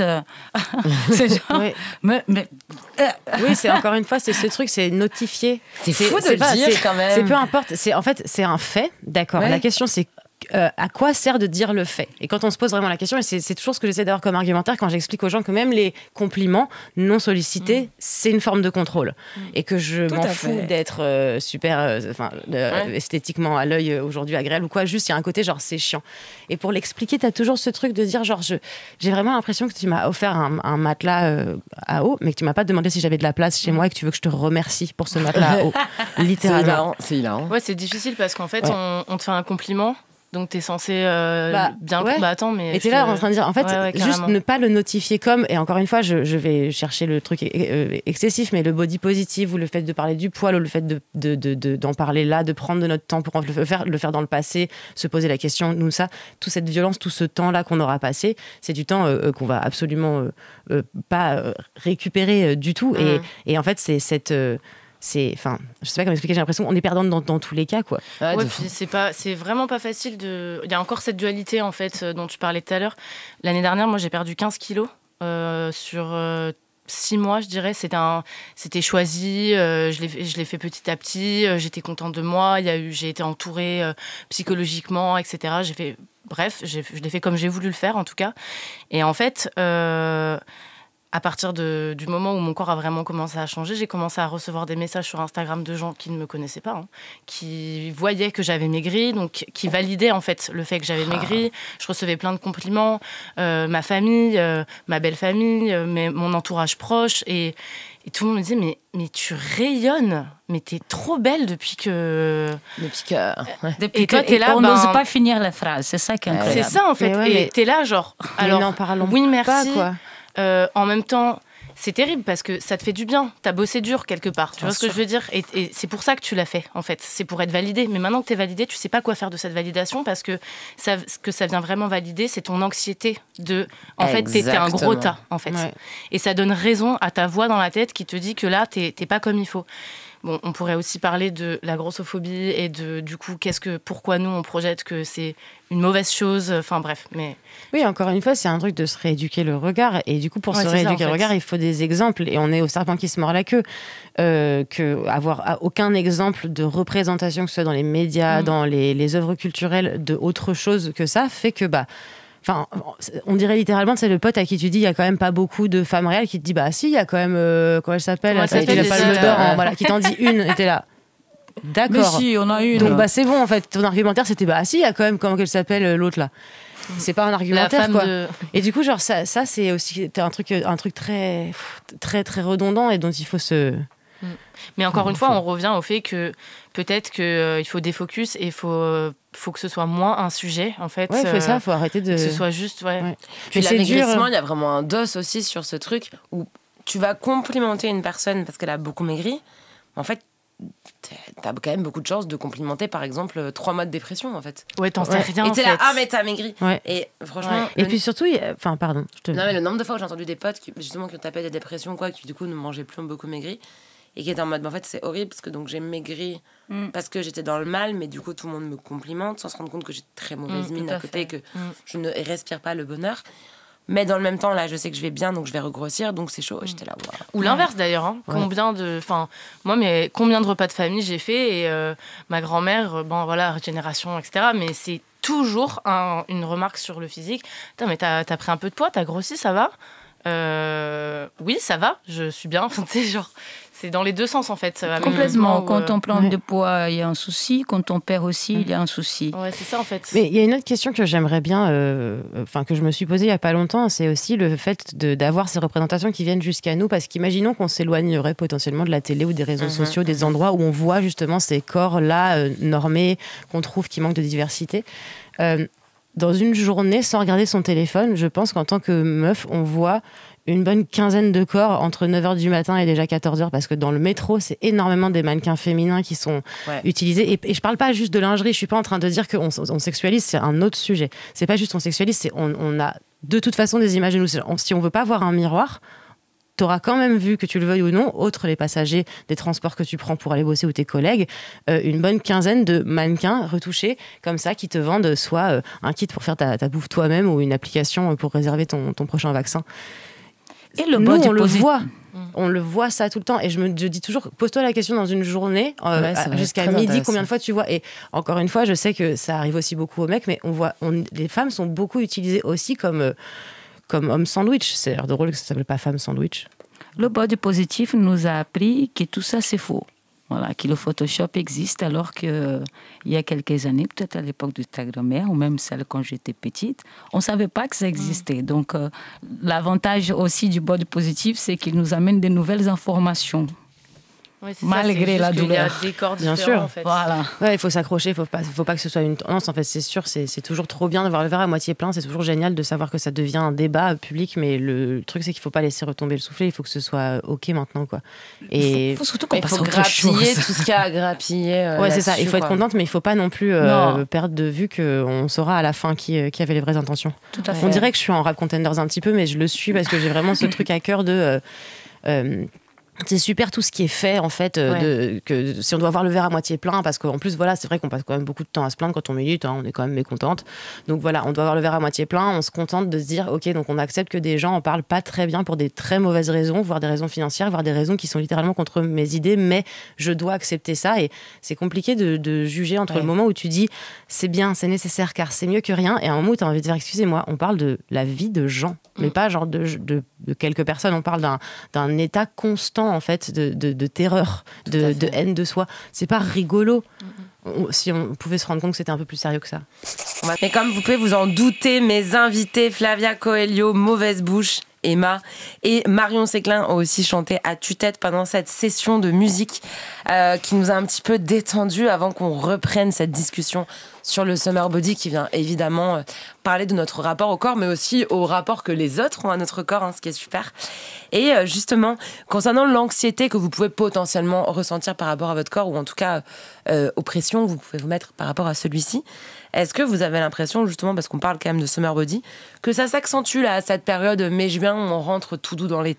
C'est genre, oui. mais, mais, euh, oui, c'est encore une fois, c'est ce truc, c'est notifié. C'est fou de le pas, dire quand même. C'est peu importe. C'est en fait, c'est un fait, d'accord. Ouais. La question, c'est Euh, à quoi sert de dire le fait? Et quand on se pose vraiment la question, et c'est, c'est toujours ce que j'essaie d'avoir comme argumentaire quand j'explique aux gens que même les compliments non sollicités, mmh. c'est une forme de contrôle. Mmh. Et que je Tout m'en fous fait. d'être euh, super euh, euh, ouais. esthétiquement à l'œil aujourd'hui agréable ou quoi. Juste, il y a un côté genre c'est chiant. Et pour l'expliquer, tu as toujours ce truc de dire genre je, j'ai vraiment l'impression que tu m'as offert un, un matelas euh, à eau, mais que tu m'as pas demandé si j'avais de la place chez mmh. moi et que tu veux que je te remercie pour ce matelas à eau. Littéralement. C'est hilarant. Ouais, c'est difficile parce qu'en fait, ouais. on, on te fait un compliment. Donc t'es censé euh, bah, bien ouais. bah attends mais et t'es là en train de dire en fait ouais, ouais, juste ne pas le notifier comme, et encore une fois je, je vais chercher le truc excessif, mais le body positive ou le fait de parler du poil ou le fait de, de, de, de, d'en parler là, de prendre de notre temps pour le faire, le faire dans le passé, se poser la question, nous ça, toute cette violence, tout ce temps là qu'on aura passé, c'est du temps euh, qu'on va absolument euh, euh, pas euh, récupérer euh, du tout. mmh. et, et en fait c'est cette euh, c'est, enfin, je sais pas comment expliquer, j'ai l'impression qu'on est perdante dans, dans tous les cas, quoi. Ouais, ouais puis c'est pas, c'est vraiment pas facile de. Il y a encore cette dualité en fait dont tu parlais tout à l'heure. L'année dernière, moi, j'ai perdu quinze kilos euh, sur euh, six mois, je dirais. C'était un, c'était choisi. Euh, je l'ai, je l'ai fait petit à petit. Euh, j'étais contente de moi. Il y a eu, j'ai été entourée euh, psychologiquement, et cetera. J'ai fait, bref, j'ai, je l'ai fait comme j'ai voulu le faire, en tout cas. Et en fait. Euh, À partir de, du moment où mon corps a vraiment commencé à changer, j'ai commencé à recevoir des messages sur Instagram de gens qui ne me connaissaient pas, hein, qui voyaient que j'avais maigri, donc qui validaient en fait le fait que j'avais maigri. Je recevais plein de compliments, euh, ma famille, euh, ma belle famille, euh, mais, mon entourage proche, et, et tout le monde me disait mais, mais tu rayonnes, mais t'es trop belle depuis que... Depuis que... Ouais. Depuis et toi, que, t'es là, on n'ose ben... pas finir la phrase, c'est ça qui est incroyable. C'est ça en fait, ouais, et mais... t'es là genre... Alors, n'en parlons oui, merci. Pas, quoi. Euh, en même temps, c'est terrible parce que ça te fait du bien. T'as bossé dur quelque part. Tu bien vois sûr. Ce que je veux dire, et, et c'est pour ça que tu l'as fait, en fait. C'est pour être validé. Mais maintenant que t'es validé, tu sais pas quoi faire de cette validation parce que ça, ce que ça vient vraiment valider, c'est ton anxiété de. En fait, t'es, t'es un gros tas, en fait. Ouais. Et ça donne raison à ta voix dans la tête qui te dit que là, t'es, t'es pas comme il faut. Bon, on pourrait aussi parler de la grossophobie et de, du coup, qu'est-ce que, pourquoi nous, on projette que c'est une mauvaise chose. Enfin, bref, mais... Oui, encore une fois, c'est un truc de se rééduquer le regard. Et du coup, pour ouais, se rééduquer ça, en fait. le regard, il faut des exemples. Et on est au serpent qui se mord la queue. Euh, que avoir aucun exemple de représentation, que ce soit dans les médias, mmh. dans les, les œuvres culturelles, de autre chose que ça, fait que... bah Enfin, on dirait littéralement, c'est le pote à qui tu dis, il y a quand même pas beaucoup de femmes réelles, qui te dit, bah si, il y a quand même, euh, comment elle s'appelle, elle s'appelle la Palme d'Or, euh... voilà, qui t'en dit une, et t'es là. D'accord. Mais si, on a une. Donc, bah c'est bon, en fait, ton argumentaire, c'était, bah si, il y a quand même, comment elle s'appelle, l'autre là. C'est pas un argumentaire, quoi. De... Et du coup, genre, ça, ça c'est aussi un truc, un truc très, très, très redondant et dont il faut se... Mais encore une fois, on revient au fait que peut-être qu'il euh, faut défocus et il faut, euh, faut que ce soit moins un sujet, en fait. Ouais, il faut euh, ça, il faut arrêter de... Que ce soit juste, ouais. ouais. Puis l'amaigrissement, il y a vraiment un dos aussi sur ce truc où tu vas complimenter une personne parce qu'elle a beaucoup maigri. En fait, t'as quand même beaucoup de chances de complimenter, par exemple, trois mois de dépression, en fait. Ouais, t'en sais ouais. rien, et en t'es fait. là, ah, mais t'as maigri. Ouais. Et franchement... Ouais. Et le... puis surtout, enfin, pardon. Je te... Non, mais le nombre de fois où j'ai entendu des potes, qui, justement, qui ont tapé des dépressions, quoi, qui, du coup, ne mangeaient plus, ont beaucoup maigri. Et qui était en mode, bah, en fait, c'est horrible parce que donc, j'ai maigri mm. parce que j'étais dans le mal, mais du coup, tout le monde me complimente sans se rendre compte que j'ai très mauvaise mm, mine à côté et que mm. je ne respire pas le bonheur. Mais dans le même temps, là, je sais que je vais bien, donc je vais regrossir, donc c'est chaud. Et j'étais là, wow. Ou l'inverse d'ailleurs. Hein. Ouais. Combien de, enfin, moi, mais combien de repas de famille j'ai fait et euh, ma grand-mère, bon, voilà, régénération, et cetera. Mais c'est toujours un, une remarque sur le physique. Putain, mais t'as, t'as pris un peu de poids, t'as grossi, ça va ? Euh, oui, ça va, je suis bien. Tu sais, genre. C'est dans les deux sens, en fait. Complètement. Où, quand euh... on prend ouais. de poids, il y a un souci. Quand on perd aussi, il y a un souci. Ouais, c'est ça, en fait. Mais il y a une autre question que j'aimerais bien... Euh, enfin, que je me suis posée il n'y a pas longtemps, c'est aussi le fait de, d'avoir ces représentations qui viennent jusqu'à nous, parce qu'imaginons qu'on s'éloignerait potentiellement de la télé ou des réseaux mmh, sociaux, mmh. des endroits où on voit justement ces corps-là euh, normés, qu'on trouve qui manquent de diversité. Euh, dans une journée, sans regarder son téléphone, je pense qu'en tant que meuf, on voit une bonne quinzaine de corps entre neuf heures du matin et déjà quatorze heures, parce que dans le métro, c'est énormément des mannequins féminins qui sont ouais. utilisés. Et, et je parle pas juste de lingerie, je suis pas en train de dire qu'on on sexualise, c'est un autre sujet. C'est pas juste on sexualise, c'est on, on a de toute façon des images de nous. On, si on veut pas voir un miroir, t'auras quand même vu, que tu le veuilles ou non, autres les passagers des transports que tu prends pour aller bosser ou tes collègues, euh, une bonne quinzaine de mannequins retouchés comme ça qui te vendent soit euh, un kit pour faire ta, ta bouffe toi-même ou une application pour réserver ton, ton prochain vaccin. Et le Nous, on le voit. On le voit ça tout le temps. Et je me je dis toujours, pose-toi la question dans une journée, euh, ouais, jusqu'à midi, combien de fois tu vois. Et encore une fois, je sais que ça arrive aussi beaucoup aux mecs, mais on voit, on, les femmes sont beaucoup utilisées aussi comme... Euh, comme homme sandwich. C'est l'air drôle que ça ne s'appelle pas femme sandwich. Le body positif nous a appris que tout ça, c'est faux. Voilà, que le Photoshop existe alors qu'il y a quelques années, peut-être à l'époque de ta grand-mère ou même celle quand j'étais petite, on ne savait pas que ça existait. Mmh. Donc, euh, l'avantage aussi du body positif, c'est qu'il nous amène de nouvelles informations. Oui, malgré ça, la douleur. Il y a des corps bien sûr. En fait. Voilà. Ouais, il faut s'accrocher, il faut pas, faut pas que ce soit une tendance. En fait, c'est sûr, c'est, c'est toujours trop bien de voir le verre à moitié plein. C'est toujours génial de savoir que ça devient un débat public, mais le, le truc c'est qu'il faut pas laisser retomber le soufflet. Il faut que ce soit ok maintenant, quoi. Et il faut, faut surtout qu'on passe grappiller tout ce qu'il y a à grappiller. Euh, ouais, c'est ça. Il faut quoi. être contente, mais il faut pas non plus euh, non. perdre de vue qu'on saura à la fin qui, qui avait les vraies intentions. Tout à fait. On dirait que je suis en rap contenders un petit peu, mais je le suis parce que j'ai vraiment ce truc à cœur de. Euh, euh, c'est super tout ce qui est fait en fait euh, ouais. de, que si on doit voir le verre à moitié plein, parce qu'en plus voilà, c'est vrai qu'on passe quand même beaucoup de temps à se plaindre quand on milite, hein, on est quand même mécontente, donc voilà, on doit voir le verre à moitié plein, on se contente de se dire ok, donc on accepte que des gens en parlent pas très bien pour des très mauvaises raisons, voire des raisons financières, voire des raisons qui sont littéralement contre mes idées, mais je dois accepter ça. Et c'est compliqué de, de juger entre ouais. le moment où tu dis c'est bien, c'est nécessaire car c'est mieux que rien, et à un moment où tu as envie de dire excusez-moi, on parle de la vie de gens, mais mmh. pas genre de, de, de quelques personnes, on parle d'un, d'un état constant en fait de, de, de terreur, de, de haine de soi. C'est pas rigolo. Mm-hmm. On, si on pouvait se rendre compte que c'était un peu plus sérieux que ça. Mais comme vous pouvez vous en douter, mes invités Flavia Coelho, Mauvaise Bouche, Emma et Marion Séclin ont aussi chanté à tue-tête pendant cette session de musique euh, qui nous a un petit peu détendu avant qu'on reprenne cette discussion sur le Summer Body qui vient évidemment euh, parler de notre rapport au corps, mais aussi au rapport que les autres ont à notre corps, hein, ce qui est super. Et euh, justement, concernant l'anxiété que vous pouvez potentiellement ressentir par rapport à votre corps, ou en tout cas euh, aux pressions que vous pouvez vous mettre par rapport à celui-ci, est-ce que vous avez l'impression, justement, parce qu'on parle quand même de Summer Body, que ça s'accentue là, à cette période mai-juin où on rentre tout doux dans l'été ?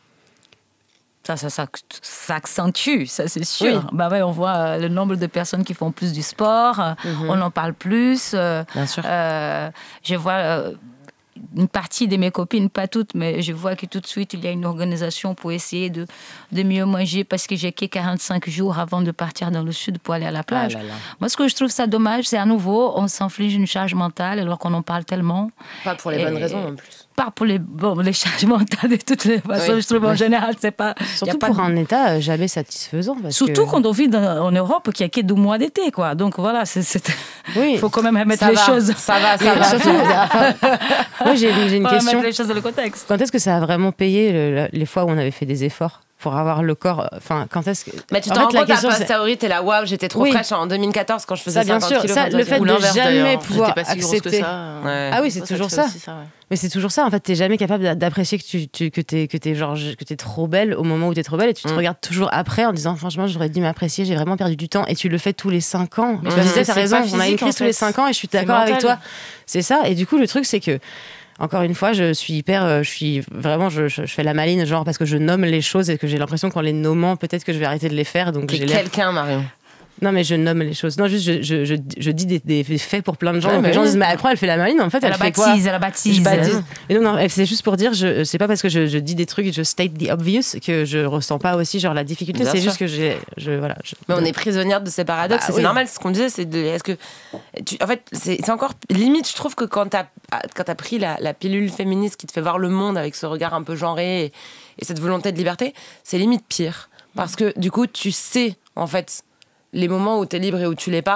Ça, ça, ça, ça accentue, ça c'est sûr. Oui. Bah ouais, on voit le nombre de personnes qui font plus du sport, mm-hmm. on en parle plus. Euh, Bien sûr. Euh, je vois euh, une partie de mes copines, pas toutes, mais je vois que tout de suite il y a une organisation pour essayer de, de mieux manger parce que j'ai que quarante-cinq jours avant de partir dans le sud pour aller à la plage. Ah là là. Moi, ce que je trouve ça dommage, c'est à nouveau, on s'inflige une charge mentale alors qu'on en parle tellement. Pas pour les Et... bonnes raisons en plus. Pas pour les, bon, les charges mentales de toutes les façons, oui. je trouve en oui. général, c'est pas... Surtout pas pour de... un état jamais satisfaisant. Parce Surtout que... quand on vit dans, en Europe, qu'il n'y a que deux mois d'été, quoi. Donc voilà, il oui. faut quand même mettre ça les va, choses... Ça va, ça oui, va. Surtout, enfin, moi, j'ai, j'ai une faut question. Mettre les choses dans le contexte. Quand est-ce que ça a vraiment payé le, les fois où on avait fait des efforts pour avoir le corps, enfin, quand est-ce que... Mais tu t'en rends compte, à posteriori, t'es là, waouh, j'étais trop oui. fraîche en deux mille quatorze quand je faisais ça, cinquante kilos. Ça, le fait de jamais pouvoir pas si accepter... Que ça. Ouais. Ah oui, c'est ça, toujours ça. ça ouais. Mais c'est toujours ça, en fait, t'es jamais capable d'apprécier que, tu, tu, que, t'es, que, t'es genre, que t'es trop belle au moment où t'es trop belle, et tu te mm. regardes toujours après en disant, franchement, j'aurais dû m'apprécier, j'ai vraiment perdu du temps, et tu le fais tous les cinq ans. Mais tu disais, t'as raison, on a une crise tous les cinq ans, et je suis d'accord avec toi. C'est ça, et du coup, le truc, c'est que encore une fois, je suis hyper, euh, je suis vraiment, je, je, je fais la maline, genre parce que je nomme les choses et que j'ai l'impression qu'en les nommant, peut-être que je vais arrêter de les faire. Donc j'ai quelqu'un, Marion. Non, mais je nomme les choses. Non, juste, je, je, je, je dis des, des faits pour plein de gens. Ouais, donc les gens disent, mais après, elle fait la maline. En fait, elle, elle fait baptise, quoi Elle la baptise, elle la baptise. Et non, non, c'est juste pour dire, je, c'est pas parce que je, je dis des trucs, je state the obvious, que je ressens pas aussi genre la difficulté. Bien c'est sûr. Juste que j'ai, je, voilà. Je, mais on est prisonnière de ces paradoxes. Bah, c'est oui. normal. Ce qu'on disait, c'est de, est-ce que, tu, en fait, c'est, c'est encore limite. Je trouve que quand t'as, quand t'as pris la, la pilule féministe qui te fait voir le monde avec ce regard un peu genré et, et cette volonté de liberté, c'est limite pire parce que du coup, tu sais, en fait, les moments où t'es libre et où tu l'es pas,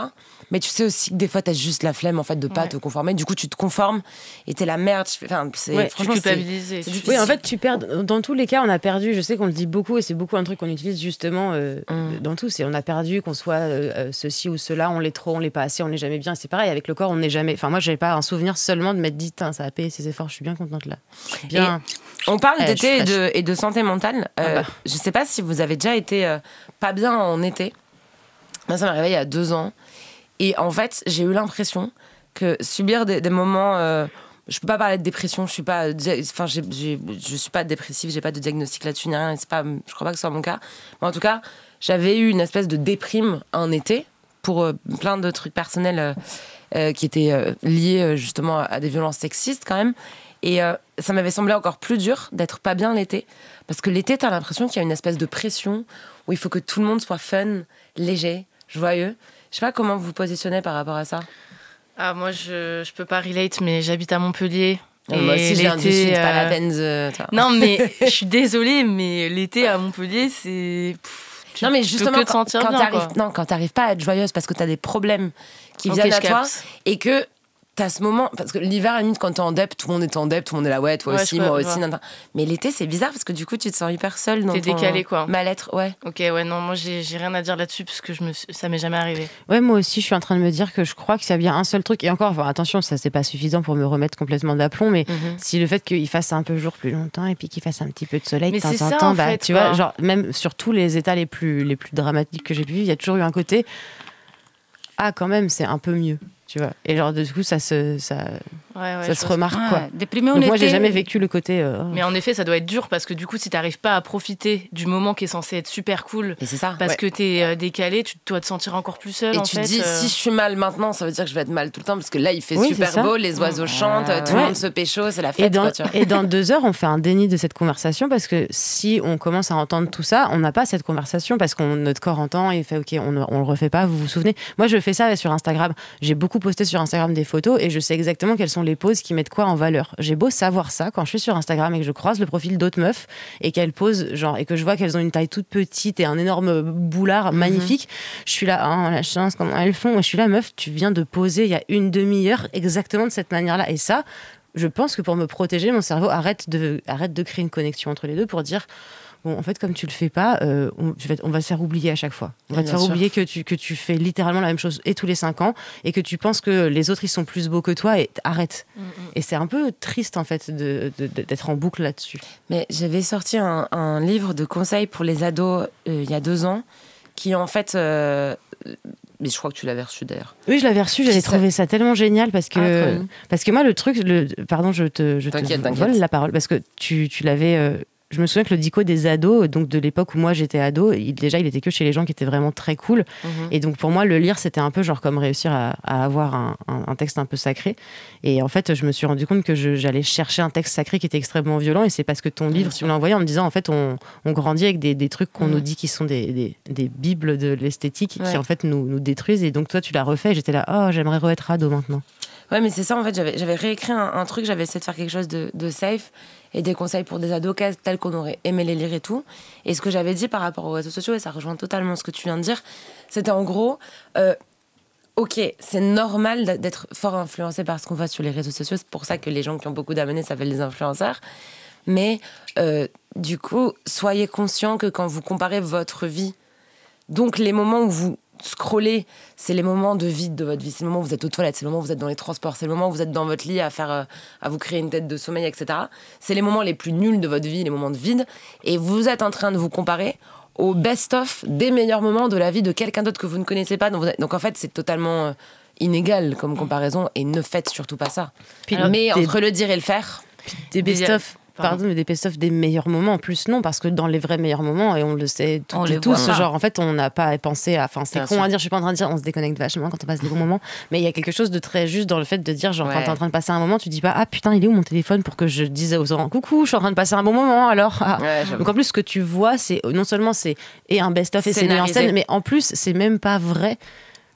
Mais tu sais aussi que des fois, t'as juste la flemme en fait de pas ouais. te conformer. Du coup, tu te conformes et t'es la merde. Enfin, c'est ouais, franchement, tu culpabilises. C'est, c'est oui, en fait, tu perds. Dans tous les cas, on a perdu. Je sais qu'on le dit beaucoup et c'est beaucoup un truc qu'on utilise justement euh, mm. dans tout. C'est on a perdu, qu'on soit euh, ceci ou cela, on l'est trop, on l'est pas assez, on l'est jamais bien. C'est pareil avec le corps, on n'est jamais. Enfin, moi, j'avais pas un souvenir seulement de m'être dit, ça a payé ses efforts. Je suis bien contente là. Bien. Et on parle eh, d'été et de, et de santé mentale. Euh, ah bah. Je sais pas si vous avez déjà été euh, pas bien en été. Moi, ça m'est arrivé il y a deux ans. Et en fait, j'ai eu l'impression que subir des, des moments... Euh, je peux pas parler de dépression, je suis pas... Enfin, j'ai, j'ai, je suis pas dépressive, j'ai pas de diagnostic là-dessus, ni rien. C'est pas, je crois pas que ce soit mon cas. Mais en tout cas, j'avais eu une espèce de déprime en été pour euh, plein de trucs personnels euh, euh, qui étaient euh, liés euh, justement à des violences sexistes quand même. Et euh, ça m'avait semblé encore plus dur d'être pas bien l'été. Parce que l'été, t'as l'impression qu'il y a une espèce de pression où il faut que tout le monde soit fun, léger, joyeux. Je sais pas comment vous vous positionnez par rapport à ça. Ah, moi, je, je peux pas relate, mais j'habite à Montpellier. Et moi aussi, je viens du sud, euh... pas la peine de... Non, mais je suis désolée, mais l'été à Montpellier, c'est... Pff, tu, non, mais justement, peux que te sentir quand, bien, t'arrives, non, quand t'arrives pas à être joyeuse parce que t'as des problèmes qui okay, viennent à toi capte. Et que t'as ce moment, parce que l'hiver, à la limite, quand t'es en dep, tout le monde est en dep, tout le monde est là, ouais, toi ouais, aussi, moi aussi. Nan, nan. Mais l'été, c'est bizarre parce que du coup, tu te sens hyper seule dans T'es ton décalé, quoi. mal-être, ouais. Ok, ouais, non, moi, j'ai, j'ai rien à dire là-dessus parce que je me, ça m'est jamais arrivé. Ouais, moi aussi, je suis en train de me dire que je crois qu'il y a bien un seul truc. Et encore, enfin, attention, ça, c'est pas suffisant pour me remettre complètement d'aplomb, mais mm-hmm. si le fait qu'il fasse un peu jour plus longtemps et puis qu'il fasse un petit peu de soleil de temps en temps, bah, tu vois, genre, même sur tous les états les plus, les plus dramatiques que j'ai pu vivre, il y a toujours eu un côté, ah, quand même, c'est un peu mieux. Tu vois. Et genre, du coup, ça se, ça, ouais, ouais, ça se remarque, que... quoi. Ah, déprimé, on Donc était... moi, j'ai jamais vécu le côté... Euh... Mais en effet, ça doit être dur parce que du coup, si t'arrives pas à profiter du moment qui est censé être super cool, et c'est ça, parce ouais. que t'es euh, décalé, tu dois te sentir encore plus seul, et en tu fait. te dis, euh... si je suis mal maintenant, ça veut dire que je vais être mal tout le temps, parce que là, il fait oui, super beau, les oiseaux mmh. chantent, ah, tout ouais. le monde se pécho, c'est la fête. Et dans, quoi, tu vois. Et dans deux heures, on fait un déni de cette conversation, parce que si on commence à entendre tout ça, on n'a pas cette conversation, parce que notre corps entend, et il fait, ok, on ne le refait pas, vous vous souvenez. Moi, je fais ça sur Instagram. J'ai beaucoup posté sur Instagram des photos, et je sais exactement quelles sont les poses qui mettent quoi en valeur. J'ai beau savoir ça, quand je suis sur Instagram et que je croise le profil d'autres meufs et qu'elles posent, genre, et que je vois qu'elles ont une taille toute petite et un énorme boulard mm-hmm. magnifique, je suis là, oh, la chance, comment elles font. Et je suis là, meuf, tu viens de poser il y a une demi-heure exactement de cette manière-là. Et ça, je pense que pour me protéger, mon cerveau arrête de, arrête de créer une connexion entre les deux pour dire... Bon, en fait, comme tu le fais pas, euh, on, je vais, on va se faire oublier à chaque fois. On va te faire sûr. oublier que tu, que tu fais littéralement la même chose et tous les cinq ans et que tu penses que les autres, ils sont plus beaux que toi et arrête. Mm-hmm. Et c'est un peu triste, en fait, de, de, d'être en boucle là-dessus. Mais j'avais sorti un, un livre de conseils pour les ados euh, il y a deux ans qui, en fait... Euh, mais je crois que tu l'avais reçu d'ailleurs. Oui, je l'avais reçu, j'avais ça... trouvé ça tellement génial parce que, ah, parce que moi, le truc... Le, pardon, je te, je t'inquiète, te t'inquiète. vole la parole parce que tu, tu l'avais... Euh, je me souviens que le dico des ados, donc de l'époque où moi j'étais ado, il, déjà il était que chez les gens qui étaient vraiment très cool. Mmh. Et donc pour moi, le lire, c'était un peu genre comme réussir à, à avoir un, un, un texte un peu sacré. Et en fait, je me suis rendu compte que je, j'allais chercher un texte sacré qui était extrêmement violent. Et c'est parce que ton livre, mmh. tu me l'as envoyé en me disant, en fait, on, on grandit avec des, des trucs qu'on mmh. nous dit qui sont des, des, des bibles de l'esthétique ouais. qui en fait nous, nous détruisent. Et donc toi, tu l'as refait et j'étais là, oh, j'aimerais re-être ado maintenant. Ouais, mais c'est ça, en fait, j'avais, j'avais réécrit un, un truc, j'avais essayé de faire quelque chose de, de safe et des conseils pour des ados tels qu'on aurait aimé les lire et tout. Et ce que j'avais dit par rapport aux réseaux sociaux, et ça rejoint totalement ce que tu viens de dire, c'était en gros, euh, ok, c'est normal d'être fort influencé par ce qu'on voit sur les réseaux sociaux, c'est pour ça que les gens qui ont beaucoup d'abonnés s'appellent des influenceurs, mais euh, du coup, soyez conscients que quand vous comparez votre vie, donc les moments où vous scroller, c'est les moments de vide de votre vie, c'est le moment où vous êtes aux toilettes, c'est le moment où vous êtes dans les transports, c'est le moment où vous êtes dans votre lit à faire, euh, à vous créer une tête de sommeil, et cetera. C'est les moments les plus nuls de votre vie, les moments de vide, et vous êtes en train de vous comparer au best-of des meilleurs moments de la vie de quelqu'un d'autre que vous ne connaissez pas. Donc, vous êtes... Donc en fait, c'est totalement euh, inégal comme comparaison, et ne faites surtout pas ça. Puis, Alors, mais des... entre le dire et le faire, des best-of. Pardon, mais des best-of des meilleurs moments, en plus non, parce que dans les vrais meilleurs moments, et on le sait toutes et tous, voit. genre en fait on n'a pas pensé à, enfin c'est Bien con sûr. à dire, je suis pas en train de dire on se déconnecte vachement quand on passe des bons moments, mais il y a quelque chose de très juste dans le fait de dire genre ouais. quand t'es en train de passer un moment, tu dis pas ah putain il est où mon téléphone pour que je dise aux gens coucou, je suis en train de passer un bon moment alors. Ah. Ouais, donc en plus ce que tu vois, c'est non seulement c'est et un best-of et c'est mis en scène, mais en plus c'est même pas vrai.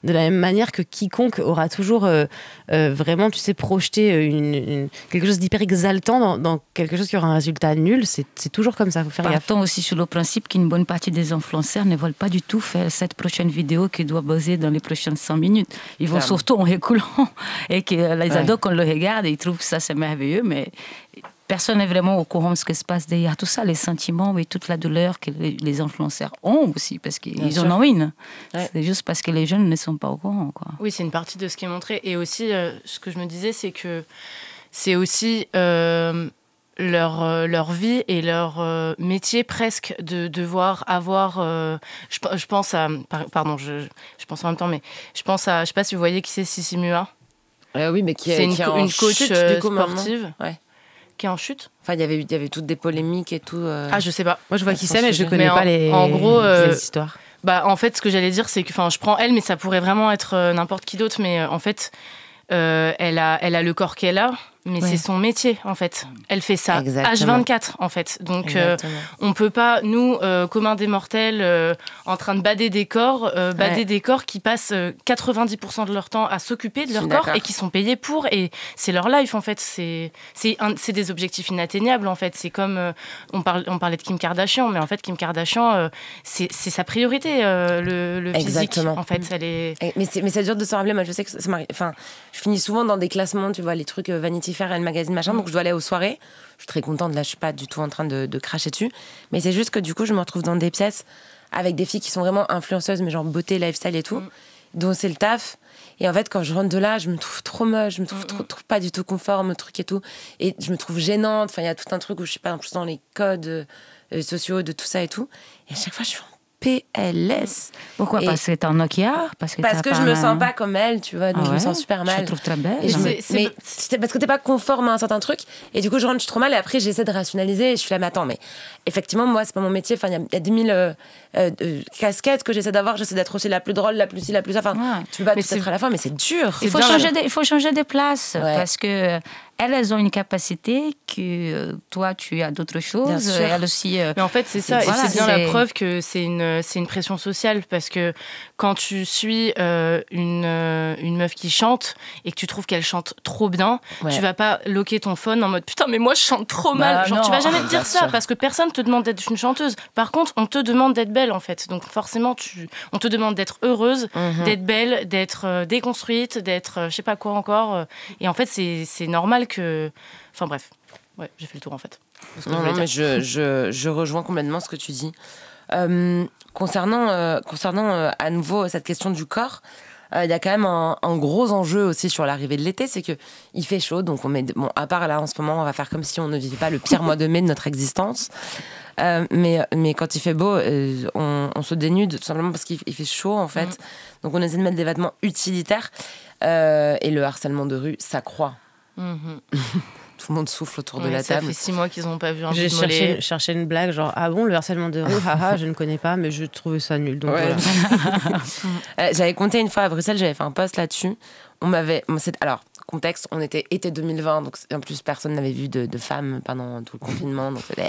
de la même manière que quiconque aura toujours euh, euh, vraiment, tu sais, projeté une, une, quelque chose d'hyper exaltant dans, dans quelque chose qui aura un résultat nul. C'est, c'est toujours comme ça, il faut faire gaffe. Partons aussi sur le principe qu'une bonne partie des influenceurs ne veulent pas du tout faire cette prochaine vidéo qui doit buzzer dans les prochaines cent minutes. Ils vont Clairement. surtout en rigolant et que les ouais. ados, quand on le regarde, ils trouvent que ça, c'est merveilleux, mais... Personne n'est vraiment au courant de ce qui se passe derrière tout ça, les sentiments et toute la douleur que les influenceurs ont aussi, parce qu'ils en ont une. Ouais. C'est juste parce que les jeunes ne sont pas au courant, quoi. Oui, c'est une partie de ce qui est montré. Et aussi, euh, ce que je me disais, c'est que c'est aussi euh, leur, euh, leur vie et leur euh, métier presque de devoir avoir... Euh, je, je pense à... Pardon, je, je pense en même temps, mais je pense à... Je ne sais pas si vous voyez qui c'est Sissi Mua. Euh, oui, mais qui est, c'est une, qui est une coach chute, euh, coup, sportive. Ouais. Qui est en chute. Enfin, il y avait eu, il y avait toutes des polémiques et tout. Euh... Ah, je sais pas. Moi, je vois qui c'est, mais je connais mais pas en, les, en gros, euh, les histoires. Bah, en fait, ce que j'allais dire, c'est que, enfin, je prends elle, mais ça pourrait vraiment être euh, n'importe qui d'autre. Mais euh, en fait, euh, elle a, elle a le corps qu'elle a, mais ouais. c'est son métier, en fait. Elle fait ça Exactement. H vingt-quatre, en fait. Donc, euh, on peut pas, nous, euh, communs des mortels, euh, en train de bader des corps, euh, bader ouais. des corps qui passent euh, quatre-vingt-dix pour cent de leur temps à s'occuper de leur corps d'accord. et qui sont payés pour. Et c'est leur life, en fait. C'est, c'est, un, c'est des objectifs inatteignables, en fait. C'est comme, euh, on, parle, on parlait de Kim Kardashian, mais en fait, Kim Kardashian, euh, c'est, c'est sa priorité, euh, le, le physique. Exactement. En fait, elle est... Mais c'est, mais c'est dur de s'en rappeler. Moi, je sais que ça m'arrive. Enfin, je finis souvent dans des classements, tu vois, les trucs euh, Vanity Fair, Elle Magazine, machin. Donc, je dois aller aux soirées. Je suis très contente. Là, je suis pas du tout en train de, de cracher dessus. Mais c'est juste que du coup, je me retrouve dans des pièces avec des filles qui sont vraiment influenceuses, mais genre beauté, lifestyle et tout, mm. dont c'est le taf. Et en fait, quand je rentre de là, je me trouve trop moche, je me trouve, mm. trop, trouve pas du tout conforme, le truc et tout. Et je me trouve gênante. Enfin, il y a tout un truc où je suis pas en plus dans les codes euh, sociaux de tout ça et tout. Et à chaque fois, je suis en P L S. Pourquoi? Et parce que t'es en Nokia? Parce que, parce que je me un... sens pas comme elle, tu vois, donc ah ouais, je me sens super mal. Je te trouve très belle. Et je me... c'est... Mais c'est parce que t'es pas conforme à un certain truc, et du coup je rentre, je suis trop mal, et après j'essaie de rationaliser, et je suis là, mais attends, mais effectivement, moi c'est pas mon métier, enfin il y, y a dix mille euh, euh, casquettes que j'essaie d'avoir, j'essaie d'être aussi la plus drôle, la plus ci, la plus ça, enfin ouais. tu peux pas mais tout être à la fin, mais c'est dur. Il faut, changer de, il faut changer de place, ouais. parce que elles, elles ont une capacité que euh, toi, tu as d'autres choses. Elles aussi. Euh, Mais en fait, c'est ça. Voilà, et c'est bien c'est... la preuve que c'est une, c'est une pression sociale. Parce que quand tu suis euh, une, euh, une meuf qui chante et que tu trouves qu'elle chante trop bien, ouais. tu vas pas loquer ton phone en mode putain, mais moi, je chante trop mal. Bah, Genre, non, tu vas jamais te dire ça sûr. Parce que personne te demande d'être une chanteuse. Par contre, on te demande d'être belle, en fait. Donc, forcément, tu, on te demande d'être heureuse, mm-hmm. d'être belle, d'être euh, déconstruite, d'être euh, je sais pas quoi encore. Et en fait, c'est, c'est normal que... Enfin bref, ouais, j'ai fait le tour en fait. Non, non mais je, je, je rejoins complètement ce que tu dis. Euh, concernant euh, concernant euh, à nouveau cette question du corps, il euh, y a quand même un, un gros enjeu aussi sur l'arrivée de l'été, c'est qu'il fait chaud, donc on met... Bon, à part là en ce moment, on va faire comme si on ne vivait pas le pire mois de mai de notre existence. Euh, mais, mais quand il fait beau, euh, on, on se dénude tout simplement parce qu'il il fait chaud en fait. Mmh. Donc on essaie de mettre des vêtements utilitaires euh, et le harcèlement de rue s'accroît. Mmh. Tout le monde souffle autour oui, de la ça table. Ça fait six mois qu'ils n'ont pas vu un J'ai bout de cherché, cherché une blague, genre ah bon, le harcèlement de rue, haha, je ne connais pas, mais je trouvais ça nul. Donc ouais. voilà. euh, j'avais compté une fois à Bruxelles, j'avais fait un post là-dessus. On m'avait, alors contexte, on était été deux mille vingt, donc en plus personne n'avait vu de, de femmes pendant tout le confinement, donc c'était.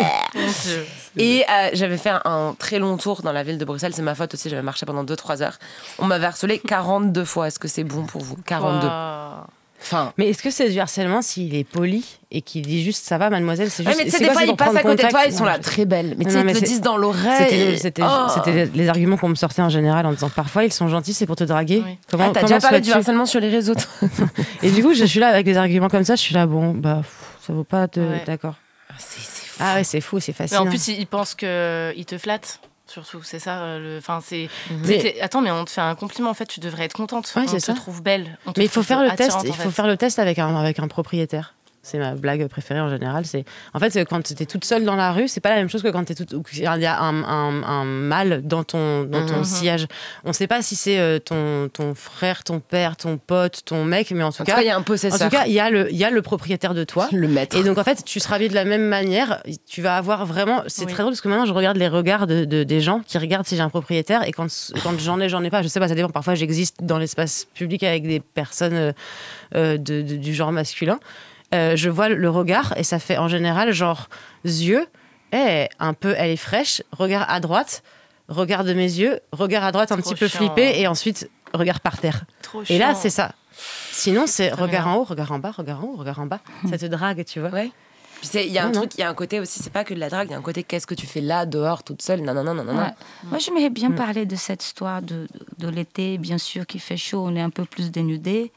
Et euh, j'avais fait un, un très long tour dans la ville de Bruxelles, c'est ma faute aussi, j'avais marché pendant deux trois heures. On m'avait harcelé quarante-deux fois. Est-ce que c'est bon pour vous? quarante-deux. Wow. Enfin, mais est-ce que c'est du harcèlement s'il est poli et qu'il dit juste ça va mademoiselle, c'est juste. Ouais, mais tu sais des fois ils passent à côté de toi, ils sont là très belles, mais tu sais ils te le disent dans l'oreille. C'était, c'était, oh. c'était les arguments qu'on me sortait en général en disant parfois ils sont gentils, c'est pour te draguer. Oui. Comment, ah, t'as comment déjà parlé du harcèlement sur les réseaux. Et du coup je suis là avec des arguments comme ça, je suis là bon bah ça vaut pas te... ouais. D'accord. C'est, c'est fou. Ah ouais c'est fou, c'est facile. Mais en plus ils pensent que ils te flattent. Surtout, c'est ça. Le... Enfin, c'est... Mais... Attends, mais on te fait un compliment. En fait, tu devrais être contente. Ouais, on c'est te ça. trouve belle. On te mais il faut faire le test. Il faut fait. faire le test avec un avec un propriétaire. C'est ma blague préférée en général. C'est en fait quand tu es toute seule dans la rue, c'est pas la même chose que quand tu es toute. Il y a un, un, un mâle dans ton dans ton mm-hmm. sillage. On sait pas si c'est ton ton frère, ton père, ton pote, ton mec, mais en tout en cas, il y a un possesseur. En tout cas, il y a le il y a le propriétaire de toi, le maître. Et donc en fait, tu seras habillé de la même manière. Tu vas avoir vraiment. C'est oui. très drôle parce que maintenant je regarde les regards de, de des gens qui regardent si j'ai un propriétaire et quand quand j'en ai, j'en ai pas. Je sais pas, ça dépend. Parfois, j'existe dans l'espace public avec des personnes euh, de, de, du genre masculin. Euh, je vois le regard et ça fait en général genre yeux, hey, un peu elle est fraîche, regard à droite, regard de mes yeux, regard à droite un Trop petit peu chiant. Flippé et ensuite regard par terre. Trop Et là, chiant. c'est ça. Sinon, c'est Très regard bien. en haut, regard en bas, regard en haut, regard en bas. Ça te drague, tu vois. Ouais. Puis il y a un Non, truc, il y a un côté aussi, c'est pas que de la drague, il y a un côté qu'est-ce que tu fais là, dehors, toute seule, non, non, non, non, non. Ouais. Moi, j'aimerais bien Mm. parler de cette histoire de, de, de l'été, bien sûr, qu'il fait chaud, on est un peu plus dénudés.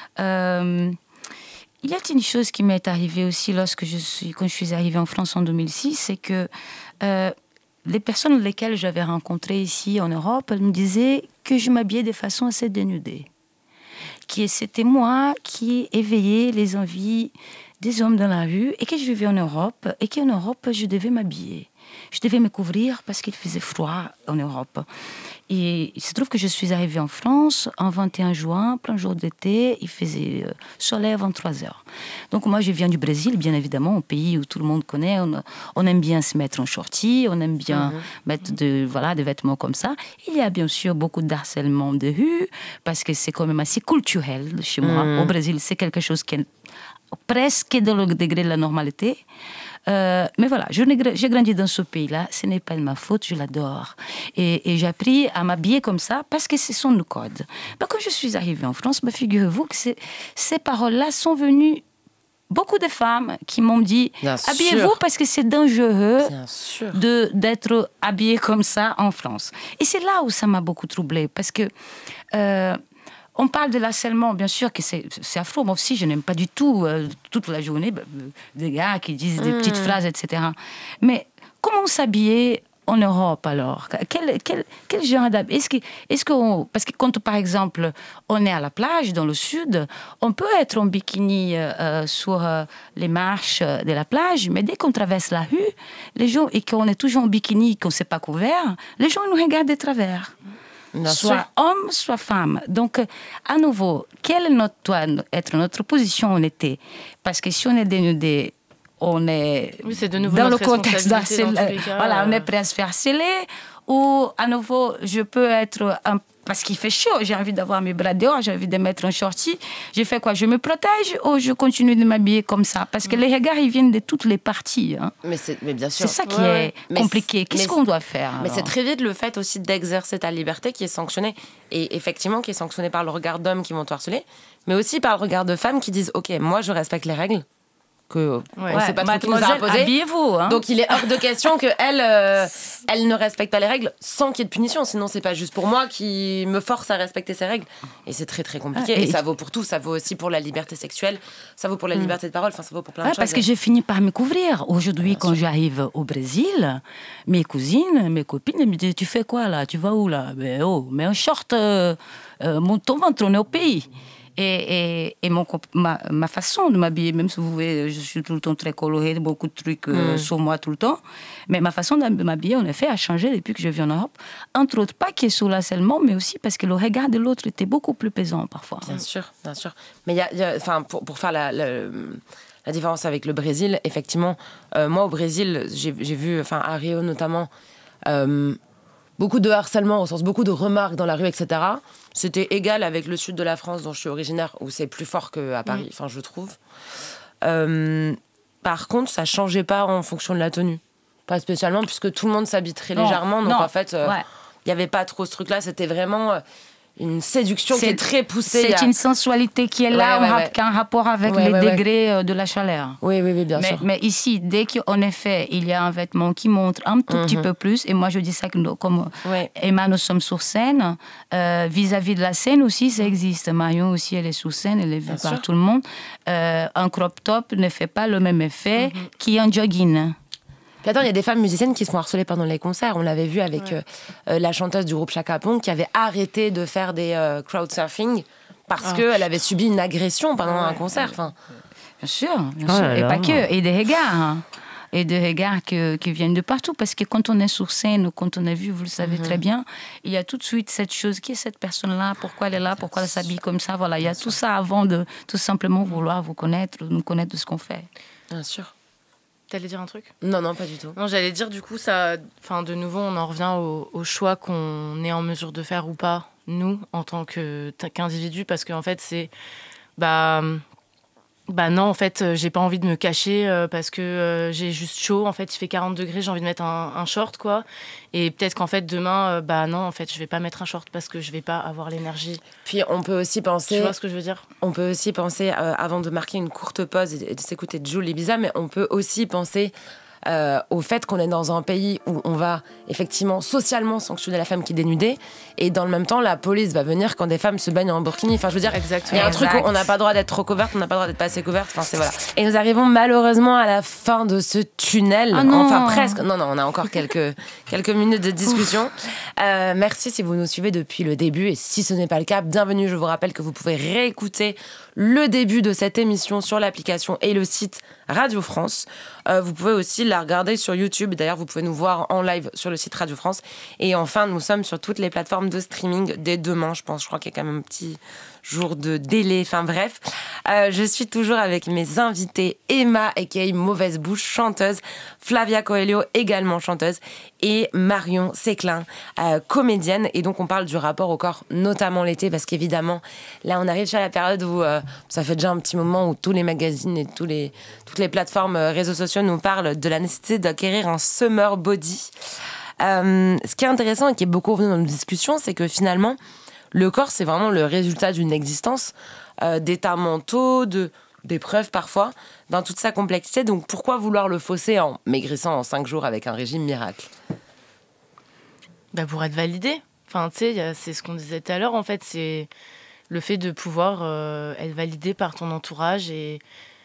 Euh, il y a une chose qui m'est arrivée aussi lorsque je suis, quand je suis arrivée en France en deux mille six, c'est que euh, les personnes lesquelles j'avais rencontrées ici en Europe, elles me disaient que je m'habillais de façon assez dénudée. Que c'était moi qui éveillais les envies des hommes dans la rue et que je vivais en Europe et qu'en Europe, je devais m'habiller. Je devais me couvrir parce qu'il faisait froid en Europe. Et il se trouve que je suis arrivée en France en vingt et un juin, plein jour d'été, il faisait euh, soleil à vingt-trois heures. Donc moi, je viens du Brésil, bien évidemment, un pays où tout le monde connaît. On, on aime bien se mettre en shorty, on aime bien mm-hmm. mettre de, voilà, des vêtements comme ça. Il y a bien sûr beaucoup de harcèlement de rue, parce que c'est quand même assez culturel chez moi. Mm-hmm. Au Brésil, c'est quelque chose qui est presque dans le degré de la normalité. Euh, mais voilà, je, j'ai grandi dans ce pays-là, ce n'est pas de ma faute, je l'adore. Et, et j'ai appris à m'habiller comme ça parce que c'est son code. Ben, quand je suis arrivée en France, ben, figurez-vous que c'est, ces paroles-là sont venues. Beaucoup de femmes qui m'ont dit Bien habillez-vous sûr. Parce que c'est dangereux Bien sûr. de, d'être habillée comme ça en France. Et c'est là où ça m'a beaucoup troublée parce que. Euh, On parle de l'harcèlement, bien sûr que c'est, c'est affreux. Moi aussi, je n'aime pas du tout euh, toute la journée bah, des gars qui disent des mmh. petites phrases, et cetera. Mais comment s'habiller en Europe alors ? Quel, quel, quel genre d'habit ? Est-ce que, est-ce qu'on, parce que quand, par exemple, on est à la plage dans le sud, on peut être en bikini euh, sur euh, les marches de la plage, mais dès qu'on traverse la rue, les gens, et qu'on est toujours en bikini, qu'on ne s'est pas couvert, les gens nous regardent de travers. Bien soit sûr. homme, soit femme. Donc, à nouveau, quelle est notre, doit être notre position en été ? Parce que si on est dénudé, on est, oui, c'est de nouveau dans le notre contexte responsabilité dans tous d'harcèlement. les cas, Voilà, euh... on est prêt à se faire harceler. Ou, à nouveau, je peux être un parce qu'il fait chaud, j'ai envie d'avoir mes bras dehors, j'ai envie de mettre un shorty. Je fais quoi ? Je me protège ou je continue de m'habiller comme ça ? Parce que les regards, ils viennent de toutes les parties. Hein. Mais, c'est, mais bien sûr. C'est ça qui ouais, est compliqué. Qu'est-ce qu'on doit faire ? Mais alors ? c'est très vite le fait aussi d'exercer ta liberté qui est sanctionné. Et effectivement, qui est sanctionné par le regard d'hommes qui vont te harceler, mais aussi par le regard de femmes qui disent « Ok, moi, je respecte les règles. » que ouais. on sait pas trop qui nous a imposé. Habillez-vous. Hein. Donc il est hors de question qu'elle euh, elle ne respecte pas les règles sans qu'il y ait de punition. Sinon c'est pas juste pour moi qui me force à respecter ces règles. Et c'est très très compliqué. Ah, et, et ça vaut pour tout. Ça vaut aussi pour la liberté sexuelle. Ça vaut pour la liberté de parole. Enfin ça vaut pour plein ouais, de choses. Parce que j'ai fini par me couvrir. Aujourd'hui, bien quand sûr. J'arrive au Brésil, mes cousines, mes copines me disent tu fais quoi là ? Tu vas où là ? Mais oh, mais un short, euh, euh, mon ton ventre, on est au pays. Et, et, et mon, ma, ma façon de m'habiller, même si vous voyez, je suis tout le temps très colorée, beaucoup de trucs euh, mm. sur moi tout le temps, mais ma façon de m'habiller, en effet, a changé depuis que je vis en Europe. Entre autres, pas qu'il y ait sur l'harcèlement, mais aussi parce que le regard de l'autre était beaucoup plus pesant parfois. Bien sûr, bien sûr. Mais y a, y a, enfin, pour, pour faire la, la, la différence avec le Brésil, effectivement, euh, moi au Brésil, j'ai, j'ai vu, enfin à Rio notamment, euh, beaucoup de harcèlement, au sens beaucoup de remarques dans la rue, et cetera. C'était égal avec le sud de la France, dont je suis originaire, où c'est plus fort qu'à Paris, enfin, mmh. je trouve. Euh, par contre, ça ne changeait pas en fonction de la tenue. Pas spécialement, puisque tout le monde s'habille très non, légèrement. Donc, non, en fait, il euh, ouais. n'y avait pas trop ce truc-là. C'était vraiment euh, une séduction c'est, qui est très poussée. C'est à... une sensualité qui est là, ouais, ouais, ouais. qui a un rapport avec ouais, les ouais, degrés ouais. de la chaleur. Oui, oui, oui, bien mais, sûr. Mais ici, dès qu'en effet, il y a un vêtement qui montre un tout mm-hmm. petit peu plus, et moi je dis ça comme ouais. Emma, nous sommes sur scène, euh, vis-à-vis de la scène aussi, ça existe. Marion aussi, elle est sur scène, elle est vue par tout le monde. Euh, un crop top ne fait pas le même effet mm-hmm. qu'un jogging. Puis attends, il y a des femmes musiciennes qui se font harceler pendant les concerts. On l'avait vu avec ouais. euh, la chanteuse du groupe Chaka Ponk qui avait arrêté de faire des euh, crowdsurfing parce ah. qu'elle avait subi une agression pendant ouais. un concert. Enfin, bien sûr, bien oh sûr. Là et là. pas que, et des regards. Hein. Et des regards que, qui viennent de partout. Parce que quand on est sur scène, quand on est vu, vous le savez mm-hmm. très bien, il y a tout de suite cette chose. Qui est cette personne-là ? Pourquoi elle est là ? Pourquoi elle s'habille comme ça ? Voilà, il y a tout ça avant de tout simplement vouloir vous connaître, nous connaître de ce qu'on fait. Bien sûr. T'allais dire un truc ? Non, non, pas du tout. Non, j'allais dire, du coup, ça, enfin, de nouveau, on en revient au, au choix qu'on est en mesure de faire ou pas, nous, en tant que, qu'individus, parce qu'en fait, c'est... Bah, Bah non, en fait, euh, j'ai pas envie de me cacher euh, parce que euh, j'ai juste chaud. En fait, il fait quarante degrés, j'ai envie de mettre un, un short, quoi. Et peut-être qu'en fait, demain, euh, bah non, en fait, je vais pas mettre un short parce que je vais pas avoir l'énergie. Puis on peut aussi penser... Tu vois ce que je veux dire ? On peut aussi penser, euh, avant de marquer une courte pause et de s'écouter Jul Ibiza, mais on peut aussi penser... Euh, au fait qu'on est dans un pays où on va effectivement socialement sanctionner la femme qui est dénudée et dans le même temps la police va venir quand des femmes se baignent en burkini. Enfin je veux dire, il y a un truc où on n'a pas le droit d'être trop couverte, on n'a pas le droit d'être pas assez couverte. Enfin c'est voilà. Et nous arrivons malheureusement à la fin de ce tunnel. Oh non. Enfin presque. Non non, on a encore quelques quelques minutes de discussion. Euh, merci si vous nous suivez depuis le début et si ce n'est pas le cas, bienvenue. Je vous rappelle que vous pouvez réécouter le début de cette émission sur l'application et le site Radio France. Euh, vous pouvez aussi la regarder sur YouTube. D'ailleurs, vous pouvez nous voir en live sur le site Radio France. Et enfin, nous sommes sur toutes les plateformes de streaming dès demain, je pense. Je crois qu'il y a quand même un petit jour de délai. Enfin bref, euh, je suis toujours avec mes invités. Emma, aka Mauvaise Bouche, chanteuse. Flavia Coelho, également chanteuse. Et Marion Séclin, euh, comédienne. Et donc, on parle du rapport au corps, notamment l'été, parce qu'évidemment, là, on arrive sur la période où euh, ça fait déjà un petit moment où tous les magazines et tous les, toutes les plateformes euh, réseaux sociaux nous parlent de la nécessité d'acquérir un summer body. Euh, ce qui est intéressant et qui est beaucoup revenu dans nos discussions, c'est que finalement, le corps, c'est vraiment le résultat d'une existence, euh, d'états mentaux, de, d'épreuves parfois, dans toute sa complexité. Donc pourquoi vouloir le fausser en maigrissant en cinq jours avec un régime miracle ? Bah pour être validé. Enfin, tu sais, c'est ce qu'on disait tout à l'heure, en fait, c'est le fait de pouvoir euh, être validé par ton entourage et...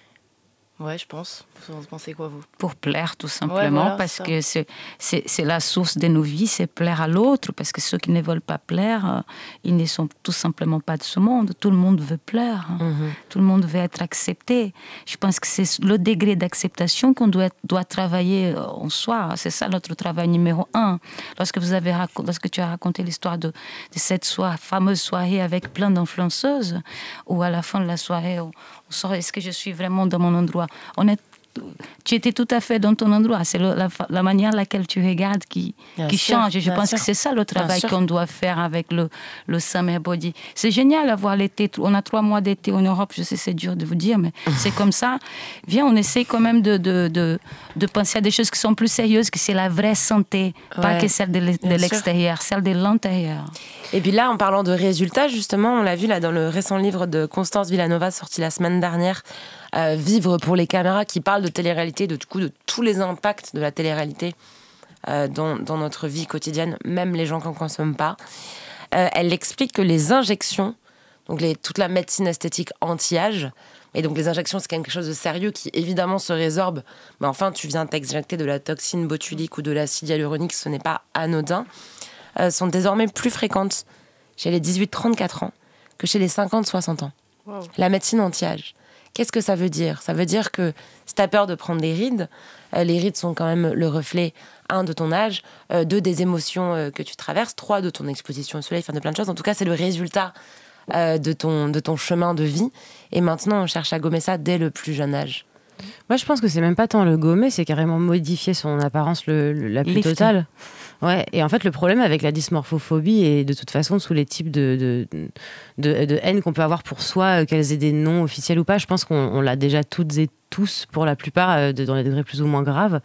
Ouais, je pense. Vous pensez quoi, vous ? Pour plaire, tout simplement, ouais, voilà, parce ça. que c'est, c'est, c'est la source de nos vies, c'est plaire à l'autre, parce que ceux qui ne veulent pas plaire, euh, ils ne sont tout simplement pas de ce monde. Tout le monde veut plaire, hein. Mm-hmm. Tout le monde veut être accepté. Je pense que c'est le degré d'acceptation qu'on doit, doit travailler en soi. C'est ça notre travail numéro un. Lorsque, vous avez, lorsque tu as raconté l'histoire de, de cette soirée, fameuse soirée avec plein d'influenceuses, où à la fin de la soirée, on, on sort, est-ce que je suis vraiment dans mon endroit ? On est, tu étais tout à fait dans ton endroit. C'est le, la, la manière laquelle tu regardes qui, qui change. Et je pense sûr. que c'est ça le travail qu'on doit faire avec le, le summer body. C'est génial d'avoir l'été. On a trois mois d'été en Europe. Je sais, c'est dur de vous dire, mais c'est comme ça. Viens, on essaie quand même de, de, de, de penser à des choses qui sont plus sérieuses, que c'est la vraie santé, ouais. Pas que celle de, de l'extérieur, celle de l'intérieur. Et puis là, en parlant de résultats, justement, on l'a vu là dans le récent livre de Constance Villanova, sorti la semaine dernière, Euh, Vivre pour les caméras, qui parle de télé-réalité, de, du coup, de tous les impacts de la télé-réalité euh, dans, dans notre vie quotidienne, même les gens qui n'en consomment pas. Euh, elle explique que les injections, donc les, toute la médecine esthétique anti-âge, et donc les injections, c'est quand même quelque chose de sérieux qui évidemment se résorbe, mais enfin, tu viens t'injecter de la toxine botulique ou de l'acide hyaluronique, ce n'est pas anodin, euh, sont désormais plus fréquentes chez les dix-huit trente-quatre ans que chez les cinquante soixante ans. Wow. La médecine anti-âge. Qu'est-ce que ça veut dire ? Ça veut dire que si tu as peur de prendre des rides, euh, les rides sont quand même le reflet, un, de ton âge, euh, deux, des émotions euh, que tu traverses, trois, de ton exposition au soleil, enfin de plein de choses. En tout cas, c'est le résultat euh, de, ton, de ton chemin de vie. Et maintenant, on cherche à gommer ça dès le plus jeune âge. Moi, je pense que c'est même pas tant le gommer, c'est carrément modifier son apparence le, le, la plus Lift. totale. Ouais. Et en fait, le problème avec la dysmorphophobie et de toute façon tous les types de, de, de, de haine qu'on peut avoir pour soi, qu'elles aient des noms officiels ou pas, je pense qu'on on l'a déjà toutes et tous, pour la plupart, euh, de, dans les degrés plus ou moins graves.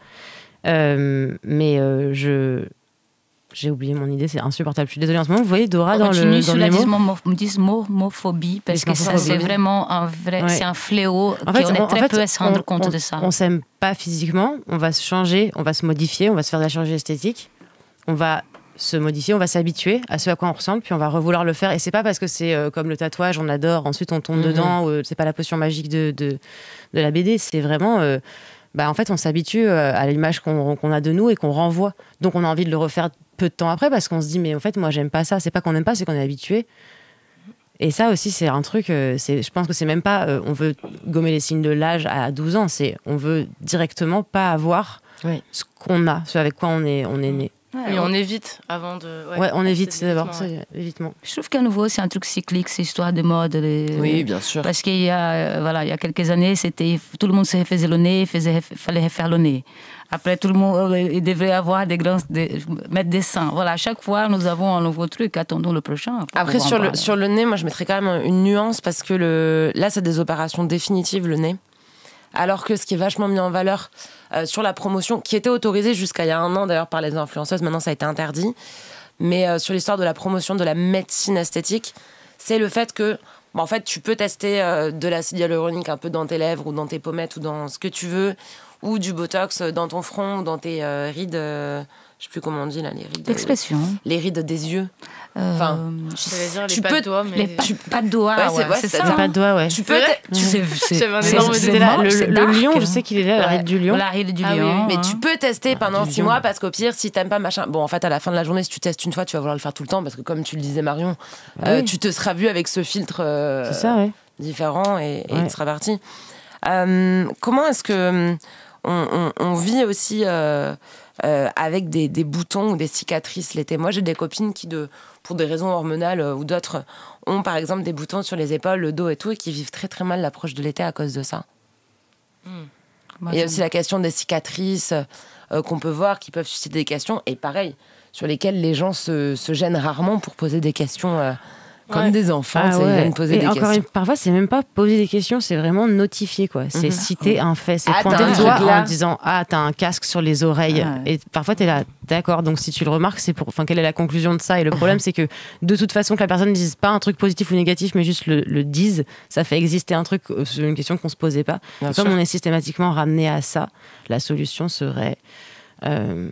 Euh, mais euh, je... J'ai oublié mon idée, c'est insupportable. Je suis désolée en ce moment. Vous voyez Dora dans le, dans sur le la mémo dysmorphophie, parce que ça, c'est vraiment un, vrai, ouais. c'est un fléau. En fait, on est on, très en fait, peu à se rendre on, compte on, de ça. On ne s'aime pas physiquement, on va se changer, on va se modifier, on va se faire de la chirurgie esthétique, on va se modifier, on va s'habituer à ce à quoi on ressemble, puis on va revouloir le faire. Et c'est pas parce que c'est euh, comme le tatouage, on adore, ensuite on tombe mm-hmm. dedans, ou, euh, c'est pas la potion magique de, de, de la B D, c'est vraiment... Euh, bah, en fait, on s'habitue à l'image qu'on, qu'on a de nous et qu'on renvoie. Donc, on a envie de le refaire peu de temps après parce qu'on se dit, mais en fait, moi, j'aime pas ça. C'est pas qu'on n'aime pas, c'est qu'on est habitué. Et ça aussi, c'est un truc, euh, c'est, je pense que c'est même pas, euh, on veut gommer les signes de l'âge à douze ans, c'est on veut directement pas avoir oui. ce qu'on a, ce avec quoi on est, on est né. Ouais, et on évite avant de. Ouais, ouais on évite c'est d'abord, c'est évitement. Je trouve qu'à nouveau, c'est un truc cyclique, c'est histoire de mode. Les... Oui, bien sûr. Parce qu'il y a, euh, voilà, il y a quelques années, c'était tout le monde se faisait le nez, faisait, fallait faire le nez. Après, tout le monde, il devrait avoir des grands, des, mettre des seins. Voilà, à chaque fois, nous avons un nouveau truc. Attendons le prochain. Après, sur le, sur le nez, moi, je mettrais quand même une nuance parce que le, là, c'est des opérations définitives, le nez. Alors que ce qui est vachement mis en valeur euh, sur la promotion, qui était autorisée jusqu'à il y a un an d'ailleurs par les influenceuses, maintenant ça a été interdit, mais euh, sur l'histoire de la promotion de la médecine esthétique, c'est le fait que, bon, en fait, tu peux tester euh, de l'acide hyaluronique un peu dans tes lèvres ou dans tes pommettes ou dans ce que tu veux, ou du botox dans ton front ou dans tes euh, rides, euh, je sais plus comment on dit là, les rides. L'expression. Euh, les rides des yeux. Enfin, euh, je dire les tu pas peux de doigts, mais les pas, pas de doigts, ouais, c'est, ouais, c'est c'est ça. ça. Pas de doigts, ouais. Tu peux. Tu sais, c'est, un c'est, énorme c'est, là, c'est le, c'est le dark, lion, hein. je sais qu'il est là, la ride du lion. La ride du ah, lion. Oui, oui. Mais hein. tu peux tester pendant du six lion. mois parce qu'au pire, si t'aimes pas machin. Bon, en fait, à la fin de la journée, si tu testes une fois, tu vas vouloir le faire tout le temps parce que, comme tu le disais, Marion, Ah, euh, oui. tu te seras vu avec ce filtre euh, c'est ça, ouais. différent et, et Ouais. tu seras parti. Euh, comment est-ce que on, on, on vit aussi euh, euh, avec des, des boutons ou des cicatrices l'été? Moi, j'ai des copines qui, de, pour des raisons hormonales euh, ou d'autres, ont par exemple des boutons sur les épaules, le dos et tout, et qui vivent très très mal l'approche de l'été à cause de ça. Moi, Et il y a aussi la question des cicatrices euh, qu'on peut voir, qui peuvent susciter des questions, et pareil, sur lesquelles les gens se, se gênent rarement pour poser des questions euh, comme Ouais. des enfants. Ah tu sais, ouais. Ils viennent poser Et des encore questions. une, parfois, c'est même pas poser des questions, c'est vraiment notifier, quoi. C'est Mhm. citer un fait, c'est Ah, pointer t'as un le doigt truc là. en disant ah t'as un casque sur les oreilles. Ah ouais. Et parfois t'es là, d'accord. Donc si tu le remarques, c'est pour. Enfin, quelle est la conclusion de ça? Et le problème, c'est que de toute façon, que la personne ne dise pas un truc positif ou négatif, mais juste le, le dise, ça fait exister un truc euh, sur une question qu'on se posait pas. Bien Et comme sûr. on est systématiquement ramené à ça, la solution serait. euh,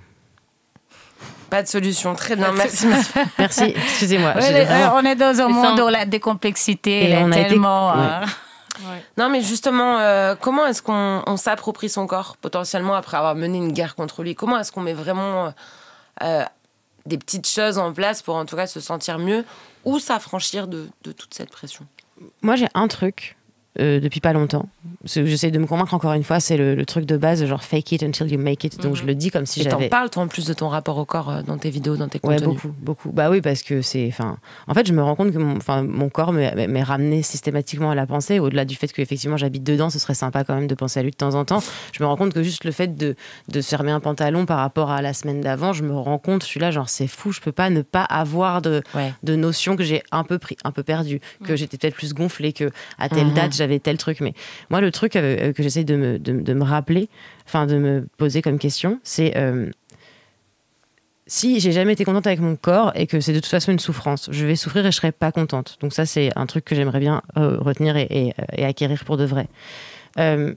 Pas de solution. Très bien, merci. merci. Merci, excusez-moi. Ouais, j'ai les- vraiment- on est dans un Mais monde ça, où la décomplexité Et elle on est a été- tellement. ouais. euh, Ouais. Non, mais justement, euh, comment est-ce qu'on on s'approprie son corps, potentiellement, après avoir mené une guerre contre lui? Comment est-ce qu'on met vraiment euh, des petites choses en place pour, en tout cas, se sentir mieux ou s'affranchir de, de toute cette pression? Moi, j'ai un truc euh, depuis pas longtemps. Ce que j'essaie de me convaincre encore une fois, c'est le, le truc de base, genre fake it until you make it. Donc Mhm. je le dis comme si Et t'en j'avais. parles, toi, en plus de ton rapport au corps euh, dans tes vidéos, dans tes Ouais, contenus. beaucoup, beaucoup. Bah oui, parce que c'est. Enfin, en fait, je me rends compte que mon, enfin, mon corps m'est m'est ramené systématiquement à la pensée. Au-delà du fait qu'effectivement j'habite dedans, ce serait sympa quand même de penser à lui de temps en temps. Je me rends compte que juste le fait de, de se fermer un pantalon par rapport à la semaine d'avant, je me rends compte, je suis là, genre c'est fou, je peux pas ne pas avoir de, Ouais. de notions que j'ai un peu pris, un peu perdu, que j'étais peut-être plus gonflée, que à telle Mhm. date j'avais tel truc. Mais moi, le truc euh, que j'essaie de me, de, de me rappeler, enfin de me poser comme question, c'est euh, si j'ai jamais été contente avec mon corps et que c'est de toute façon une souffrance, je vais souffrir et je serai pas contente. Donc ça, c'est un truc que j'aimerais bien euh, retenir et, et, et acquérir pour de vrai. Euh,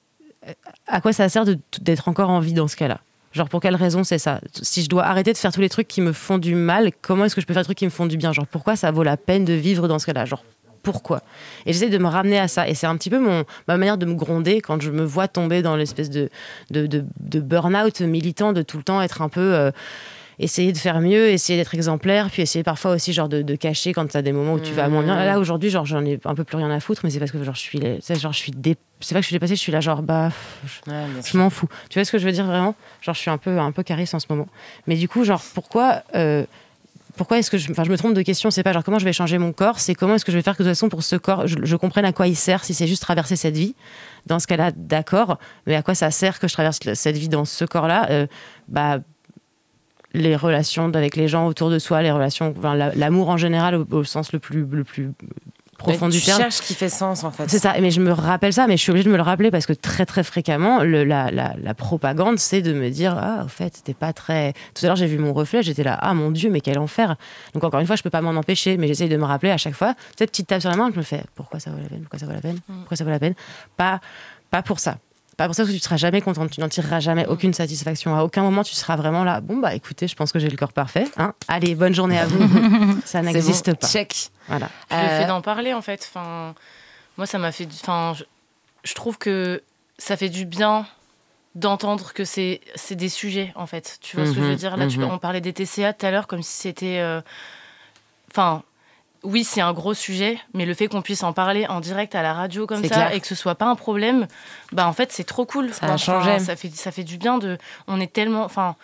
à quoi ça sert de- d'être encore en vie dans ce cas-là? Genre, pour quelle raison c'est ça? Si je dois arrêter de faire tous les trucs qui me font du mal, comment est-ce que je peux faire des trucs qui me font du bien? Genre, pourquoi ça vaut la peine de vivre dans ce cas-là? Genre, pourquoi? Et j'essaie de me ramener à ça. Et c'est un petit peu mon, ma manière de me gronder quand je me vois tomber dans l'espèce de, de, de, de burn-out militant, de tout le temps être un peu... euh, essayer de faire mieux, essayer d'être exemplaire, puis essayer parfois aussi genre de, de cacher quand tu as des moments où tu vas moins bien. Là, aujourd'hui, genre, j'en ai un peu plus rien à foutre, mais c'est parce que genre, je suis, tu sais, genre, je suis dé... c'est pas que je suis dépassée, je suis là genre, bah... je- Ouais, bien sûr. je m'en fous. Tu vois ce que je veux dire vraiment? Genre, je suis un peu, un peu cariste en ce moment. Mais du coup, genre, pourquoi, euh, pourquoi est-ce que je, enfin, je me trompe de question? C'est pas genre comment je vais changer mon corps, c'est comment est-ce que je vais faire que de toute façon pour ce corps, je, je comprenne à quoi il sert, si c'est juste traverser cette vie. Dans ce cas-là, d'accord. Mais à quoi ça sert que je traverse le- cette vie dans ce corps-là? Euh, Bah, les relations avec les gens autour de soi, les relations, enfin, la- l'amour en général au, au sens le plus, le plus profond Mais du tu terme. cherches ce qui fait sens, en fait. C'est ça, mais je me rappelle ça, mais je suis obligée de me le rappeler parce que très très fréquemment, le- la, la, la propagande, c'est de me dire ah, au fait, t'es pas très. Tout à l'heure, j'ai vu mon reflet, j'étais là, ah mon Dieu, mais quel enfer. Donc encore une fois, je peux pas m'en empêcher, mais j'essaye de me rappeler à chaque fois. Cette petite tape sur la main, je me fais pourquoi ça vaut la peine, pourquoi ça vaut la peine, pourquoi ça vaut la peine. Pas, pas pour ça. Pas pour ça que tu ne seras jamais contente, tu n'en tireras jamais aucune satisfaction. À aucun moment, tu seras vraiment là. Bon, bah écoutez, je pense que j'ai le corps parfait. Hein. Allez, bonne journée à vous. Ça C'est n'existe bon. pas. Check. Voilà. Puis le Euh, fait d'en parler, en fait, enfin, moi, ça m'a fait... du- Enfin, je, je trouve que ça fait du bien d'entendre que c'est c'est des sujets, en fait. Tu vois ce que je veux Mhm, dire? Là, tu, mhm. on parlait des T C A tout à l'heure comme si c'était... euh, Enfin... oui, c'est un gros sujet, mais le fait qu'on puisse en parler en direct à la radio comme C'est ça clair. et que ce soit pas un problème, bah en fait c'est trop cool. Ça quoi. a changé. Enfin, ça fait ça fait du bien de. On est tellement. Enfin,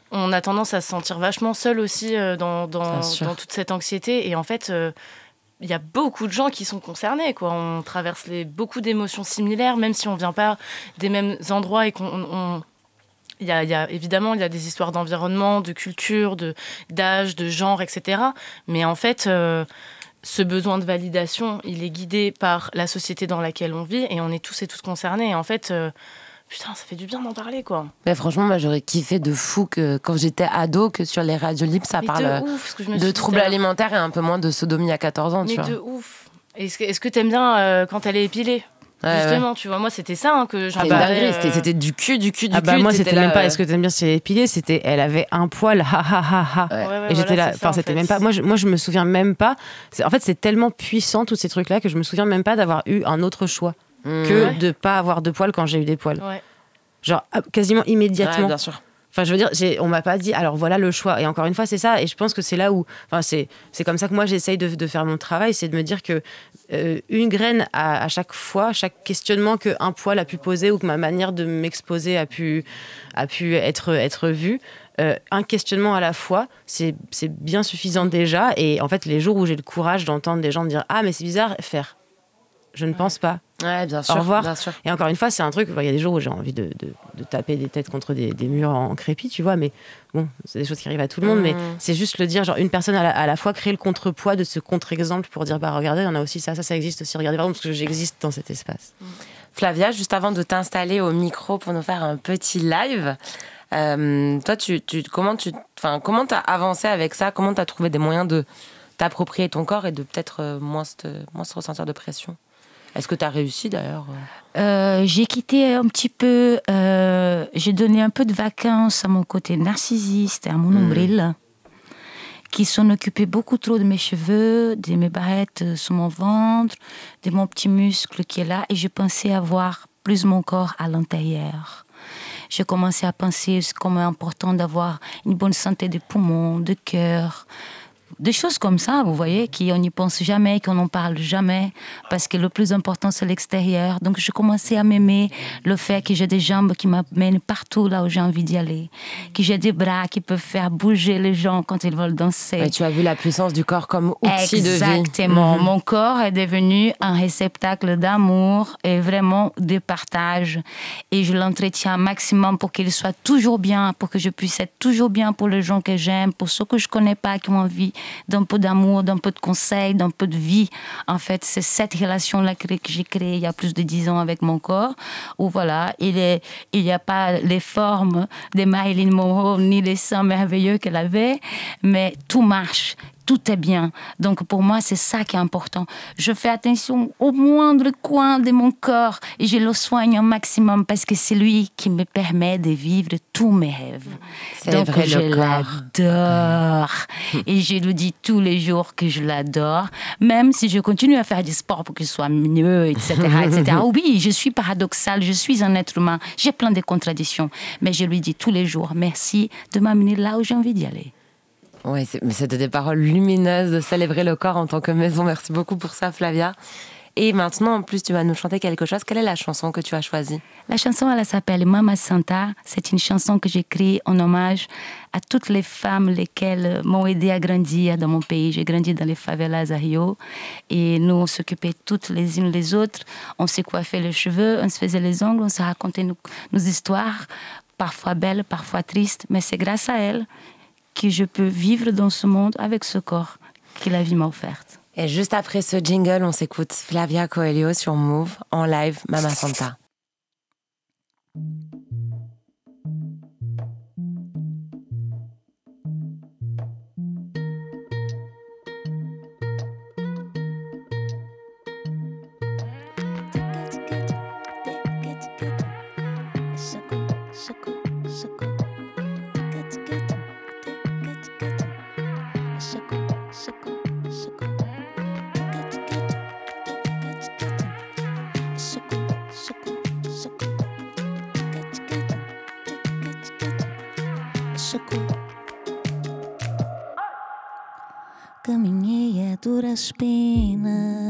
on a tendance à se sentir vachement seul aussi euh, dans, dans, dans toute cette anxiété. Et en fait, il euh, y a beaucoup de gens qui sont concernés, quoi. On traverse les, beaucoup d'émotions similaires, même si on ne vient pas des mêmes endroits et qu'on... On, Il y a, il y a, évidemment, il y a des histoires d'environnement, de culture, de, d'âge, de genre, et cetera. Mais en fait, euh, ce besoin de validation, il est guidé par la société dans laquelle on vit et on est tous et toutes concernés. Et en fait, euh, putain, ça fait du bien d'en parler, quoi. Mais franchement, moi, j'aurais kiffé de fou que quand j'étais ado, que sur les radios libres, ça Mais parle de, ouf, que je me de troubles alimentaires et un peu moins de sodomie à quatorze ans, Mais tu vois. de ouf. Est-ce que, est-ce que t'aimes bien euh, quand elle est épilée ? Ouais, Justement, ouais. tu vois, moi, c'était ça hein, que j'en C'était parlais. dinguerie, euh... c'était, c'était du cul, du cul, du ah cul. bah moi, c'était là, même pas euh... est-ce que t'aimes bien si elle est épilée, c'était elle avait un poil, ha ha ha ha. Ouais. Ouais, ouais, et j'étais voilà, là, enfin, ça, c'était en fait. même pas. Moi je, moi, je me souviens même pas. C'est, en fait, c'est tellement puissant, tous ces trucs-là, que je me souviens même pas d'avoir eu un autre choix mmh. que Ouais. de pas avoir de poils quand j'ai eu des poils. Ouais. Genre, quasiment immédiatement. Ouais, bien sûr. Enfin, je veux dire, j'ai, on m'a pas dit, alors voilà le choix. Et encore une fois, c'est ça. Et je pense que c'est là où. Enfin, c'est, c'est comme ça que moi, j'essaye de, de faire mon travail. C'est de me dire que euh, une graine à, à chaque fois, chaque questionnement qu'un poil a pu poser ou que ma manière de m'exposer a pu, a pu être, être vue, euh, un questionnement à la fois, c'est, c'est bien suffisant déjà. Et en fait, les jours où j'ai le courage d'entendre des gens me dire ah, mais c'est bizarre, faire. Je ne Ouais. pense pas. Ouais, bien sûr. Au revoir. Bien sûr. Et encore une fois, c'est un truc, il y a des jours où j'ai envie de, de, de taper des têtes contre des, des murs en crépi, tu vois, mais bon, c'est des choses qui arrivent à tout le monde, Mmh. mais c'est juste le dire, genre une personne à la, à la fois créer le contrepoids de ce contre-exemple pour dire, bah regardez, il y en a aussi ça, ça, ça existe aussi, regardez, par exemple, parce que j'existe dans cet espace. Flavia, juste avant de t'installer au micro pour nous faire un petit live, euh, toi, tu, tu, comment tu enfin, comment t'as avancé avec ça ? Comment t'as trouvé des moyens de t'approprier ton corps et de peut-être euh, moins, se, moins se ressentir de pression ? Est-ce que tu as réussi d'ailleurs ? Euh, j'ai quitté un petit peu, euh, j'ai donné un peu de vacances à mon côté narcissiste et à mon nombril, qui s'en occupait beaucoup trop de mes cheveux, de mes barrettes sur mon ventre, de mon petit muscle qui est là, et je pensais avoir plus mon corps à l'intérieur. J'ai commencé à penser comment c'est important d'avoir une bonne santé des poumons, de cœur, des choses comme ça, vous voyez, qu'on n'y pense jamais, qu'on n'en parle jamais, parce que le plus important, c'est l'extérieur. Donc, je commençais à m'aimer le fait que j'ai des jambes qui m'amènent partout là où j'ai envie d'y aller, que j'ai des bras qui peuvent faire bouger les gens quand ils veulent danser. Ouais, tu as vu la puissance du corps comme outil de vie. Exactement. Mmh. Mon corps est devenu un réceptacle d'amour et vraiment de partage. Et je l'entretiens un maximum pour qu'il soit toujours bien, pour que je puisse être toujours bien pour les gens que j'aime, pour ceux que je ne connais pas, qui ont envie d'un peu d'amour, d'un peu de conseils, d'un peu de vie. En fait, c'est cette relation-là que j'ai créée il y a plus de dix ans avec mon corps, où voilà, il est, il n'y a pas les formes de Marilyn Monroe, ni les seins merveilleux qu'elle avait, mais tout marche. Tout est bien. Donc, pour moi, c'est ça qui est important. Je fais attention au moindre coin de mon corps et je le soigne au maximum parce que c'est lui qui me permet de vivre tous mes rêves. C'est Donc, vrai, je le corps. l'adore. Et je lui dis tous les jours que je l'adore, même si je continue à faire du sport pour qu'il soit mieux, et cetera, et cetera. Oui, je suis paradoxale, je suis un être humain, j'ai plein de contradictions, mais je lui dis tous les jours, merci de m'amener là où j'ai envie d'y aller. Oui, c'est, mais c'était des paroles lumineuses de célébrer le corps en tant que maison. Merci beaucoup pour ça, Flavia. Et maintenant, en plus, tu vas nous chanter quelque chose. Quelle est la chanson que tu as choisie ? La chanson, elle s'appelle Mama Santa. C'est une chanson que j'ai créée en hommage à toutes les femmes lesquelles m'ont aidé à grandir dans mon pays. J'ai grandi dans les favelas à Rio. Et nous, on s'occupait toutes les unes les autres. On se coiffait les cheveux, on se faisait les ongles, on se racontait nos, nos histoires, parfois belles, parfois tristes. Mais c'est grâce à elles que je peux vivre dans ce monde avec ce corps que la vie m'a offerte. Et juste après ce jingle, on s'écoute Flavia Coelho sur Move en live Mama Santa. Caminhei a duras penas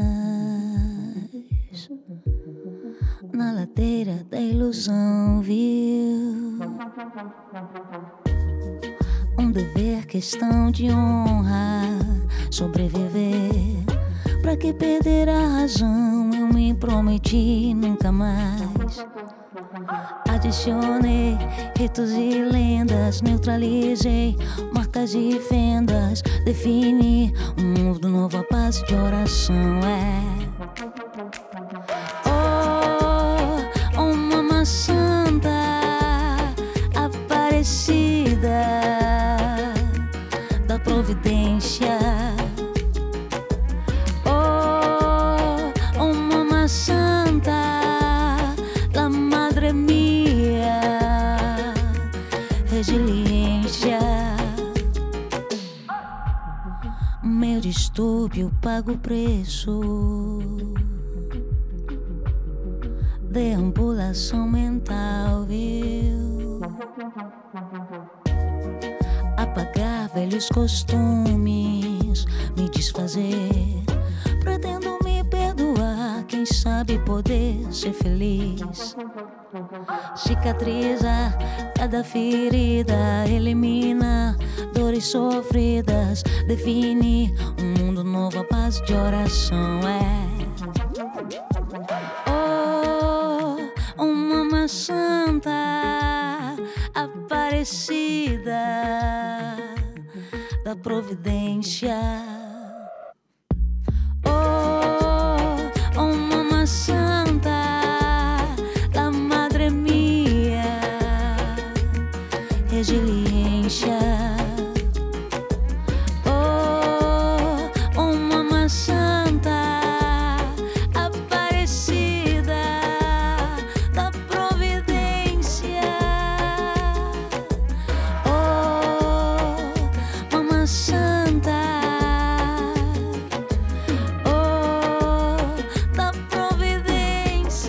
na ladeira da ilusão, viu? Um dever, questão de honra, sobreviver. Pra que perder a razão? Eu me prometi nunca mais. Adicionei ritos e lendas, neutralizei marcas e fendas. Defini um mundo novo à base de oração. É oh, uma mama santa aparecida da providência. Oh, uma mama santa, la madre mia, resiliência. Meu distúrbio paga o preço. Deambulação mental, viu? Apagar velhos costumes, me desfazer. Pretendo me perdoar, quem sabe poder ser feliz. Cicatriza cada ferida, elimina dores sofridas. Define um mundo novo à base de oração. É oh, uma mama santa aparecida da providência. Oh, uma mama santa, la madre mia, resiliência. Oh, uma mama santa aparecida da providência. Oh, mama santa, oh, da providência.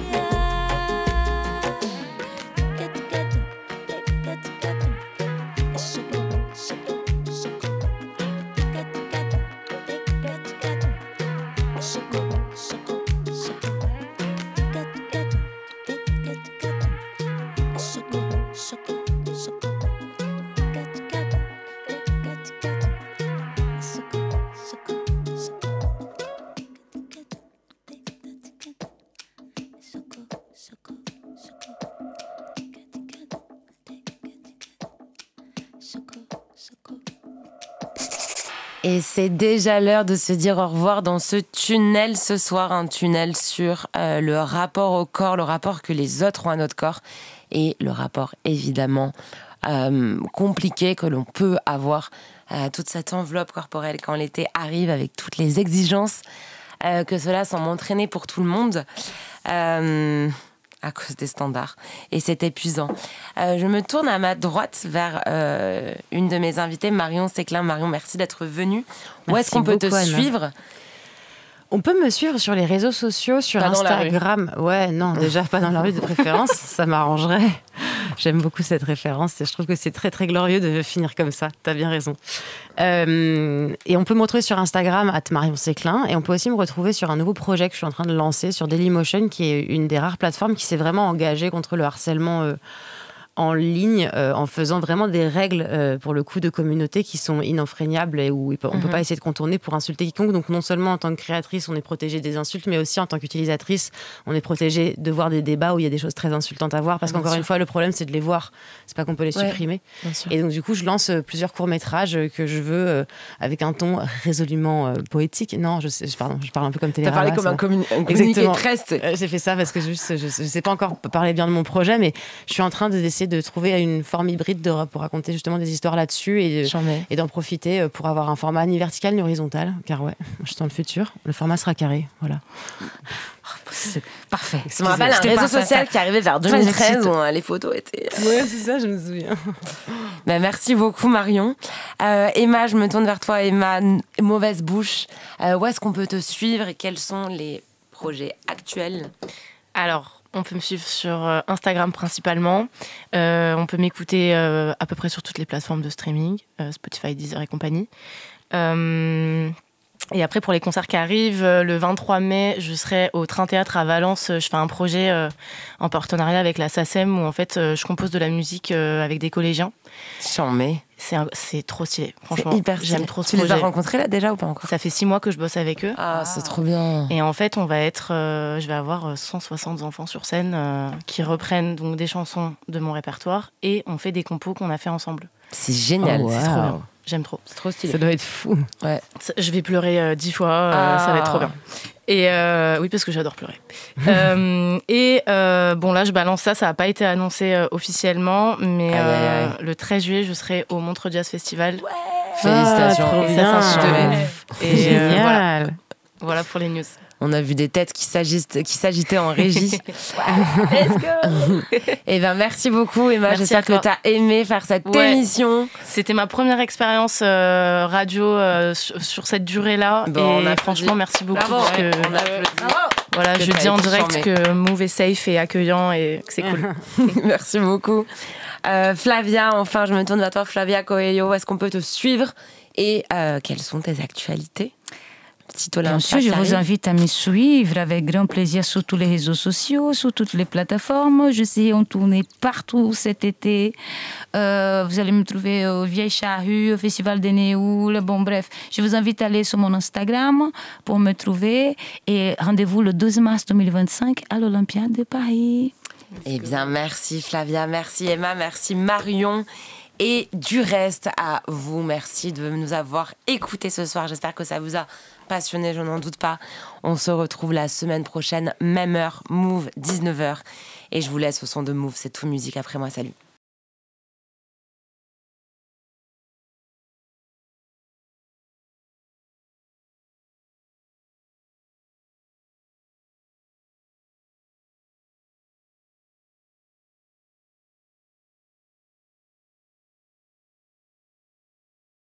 Et c'est déjà l'heure de se dire au revoir dans ce tunnel ce soir, un tunnel sur euh, le rapport au corps, le rapport que les autres ont à notre corps et le rapport évidemment euh, compliqué que l'on peut avoir à toute cette enveloppe corporelle quand l'été arrive avec toutes les exigences euh, que cela semble entraîner pour tout le monde. Euh, à cause des standards. Et c'est épuisant. Euh, je me tourne à ma droite vers euh, une de mes invitées, Marion Séclin. Marion, merci d'être venue. Où Merci est-ce qu'on peut beaucoup, te Anna. suivre ? On peut me suivre sur les réseaux sociaux, sur Pas dans la Instagram. Ouais, non, déjà pas dans la rue de préférence, ça m'arrangerait. J'aime beaucoup cette référence et je trouve que c'est très très glorieux de finir comme ça. T'as bien raison. Euh, et on peut me retrouver sur Instagram arobase Marion Séclin et on peut aussi me retrouver sur un nouveau projet que je suis en train de lancer sur Dailymotion, qui est une des rares plateformes qui s'est vraiment engagée contre le harcèlement euh, en ligne, euh, en faisant vraiment des règles euh, pour le coup de communauté qui sont ininfréniables et où on ne peut Mhm. pas essayer de contourner pour insulter quiconque. Donc non seulement en tant que créatrice, on est protégé des insultes, mais aussi en tant qu'utilisatrice, on est protégé de voir des débats où il y a des choses très insultantes à voir. Parce Bien qu'encore sûr. une fois, le problème, c'est de les voir. C'est pas qu'on peut les Ouais. supprimer. Bien sûr. Et donc du coup, je lance euh, plusieurs courts-métrages euh, que je veux euh, avec un ton résolument euh, poétique. Non, je, sais, je, pardon, je parle un peu comme T'as Télérama. parlé comme ça. un, communi- un communiqué de Exactement. presse. tu sais. Euh, J'ai fait ça parce que juste, je ne sais pas encore parler bien de mon projet, mais je suis en train d'essayer de trouver une forme hybride de, pour raconter justement des histoires là-dessus et, de- J'en mets. et d'en profiter pour avoir un format ni vertical ni horizontal. Car ouais, je suis dans le futur, le format sera carré. Voilà. C'est parfait. Ça me Excusez, rappelle un c'était réseau parfait, social ça. qui arrivait vers deux Très mille treize excite. où euh, les photos étaient... Ouais, c'est ça, je me souviens. Ben, merci beaucoup Marion. Euh, Emma, je me tourne vers toi. Emma, n- mauvaise bouche. Euh, où est-ce qu'on peut te suivre et quels sont les projets actuels ? Alors, on peut me suivre sur euh, Instagram principalement. Euh, on peut m'écouter euh, à peu près sur toutes les plateformes de streaming, euh, Spotify, Deezer et compagnie. Euh, Et après, pour les concerts qui arrivent, le vingt-trois mai, je serai au Train Théâtre à Valence. Je fais un projet euh, en partenariat avec la SACEM où en fait, euh, je compose de la musique euh, avec des collégiens. Chambé. C'est, un, c'est trop stylé, franchement. C'est hyper stylé. J'aime trop ce tu projet. les as rencontrés là déjà ou pas encore? Ça fait six mois que je bosse avec eux. Ah, c'est trop bien. Et en fait, on va être, euh, je vais avoir cent soixante enfants sur scène euh, qui reprennent donc des chansons de mon répertoire et on fait des compos qu'on a fait ensemble. C'est génial. Oh, wow. C'est trop bien. J'aime trop. C'est trop stylé. Ça doit être fou. Ouais. Je vais pleurer euh, dix fois, euh, Ah. ça va être trop bien. Et euh, oui, parce que j'adore pleurer. euh, et euh, bon, là, je balance ça, ça n'a pas été annoncé euh, officiellement, mais Aïe, aïe, aïe. euh, le treize juillet, je serai au Montreux Jazz Festival. Félicitations. Ah, trop Et bien. ça, c'est un truc de ouf. Et euh, voilà. Génial. Voilà pour les news. On a vu des têtes qui s'agitent- qui s'agitaient en régie. Let's go. Eh ben merci beaucoup Emma. Merci J'espère à toi. que tu as aimé faire cette Ouais. émission. C'était ma première expérience euh, radio euh, sur, sur cette durée-là. Bon, on et applaudit. franchement, merci beaucoup. Bravo. Parce que, On applaudit. voilà, Parce que je t'as dis en été direct charmée. que Move est safe et accueillant et que c'est cool. Merci beaucoup. Euh, Flavia, enfin, je me tourne vers toi, Flavia Coelho. Où est-ce qu'on peut te suivre et euh, quelles sont tes actualités? Petit Bien Olympia sûr, je qui vous arrive. invite à me suivre avec grand plaisir sur tous les réseaux sociaux, sur toutes les plateformes. Je sais en tourner partout cet été. Euh, vous allez me trouver au Vieille Charrue, au Festival des Néoules. Bon, bref, je vous invite à aller sur mon Instagram pour me trouver. Et rendez-vous le douze mars deux mille vingt-cinq à l'Olympiade de Paris. Eh bien, merci Flavia, merci Emma, merci Marion. Et du reste, à vous, merci de nous avoir écoutés ce soir. J'espère que ça vous a passionné, je n'en doute pas. On se retrouve la semaine prochaine, même heure, Move, dix-neuf heures. Et je vous laisse au son de Move, c'est tout musique après moi, salut.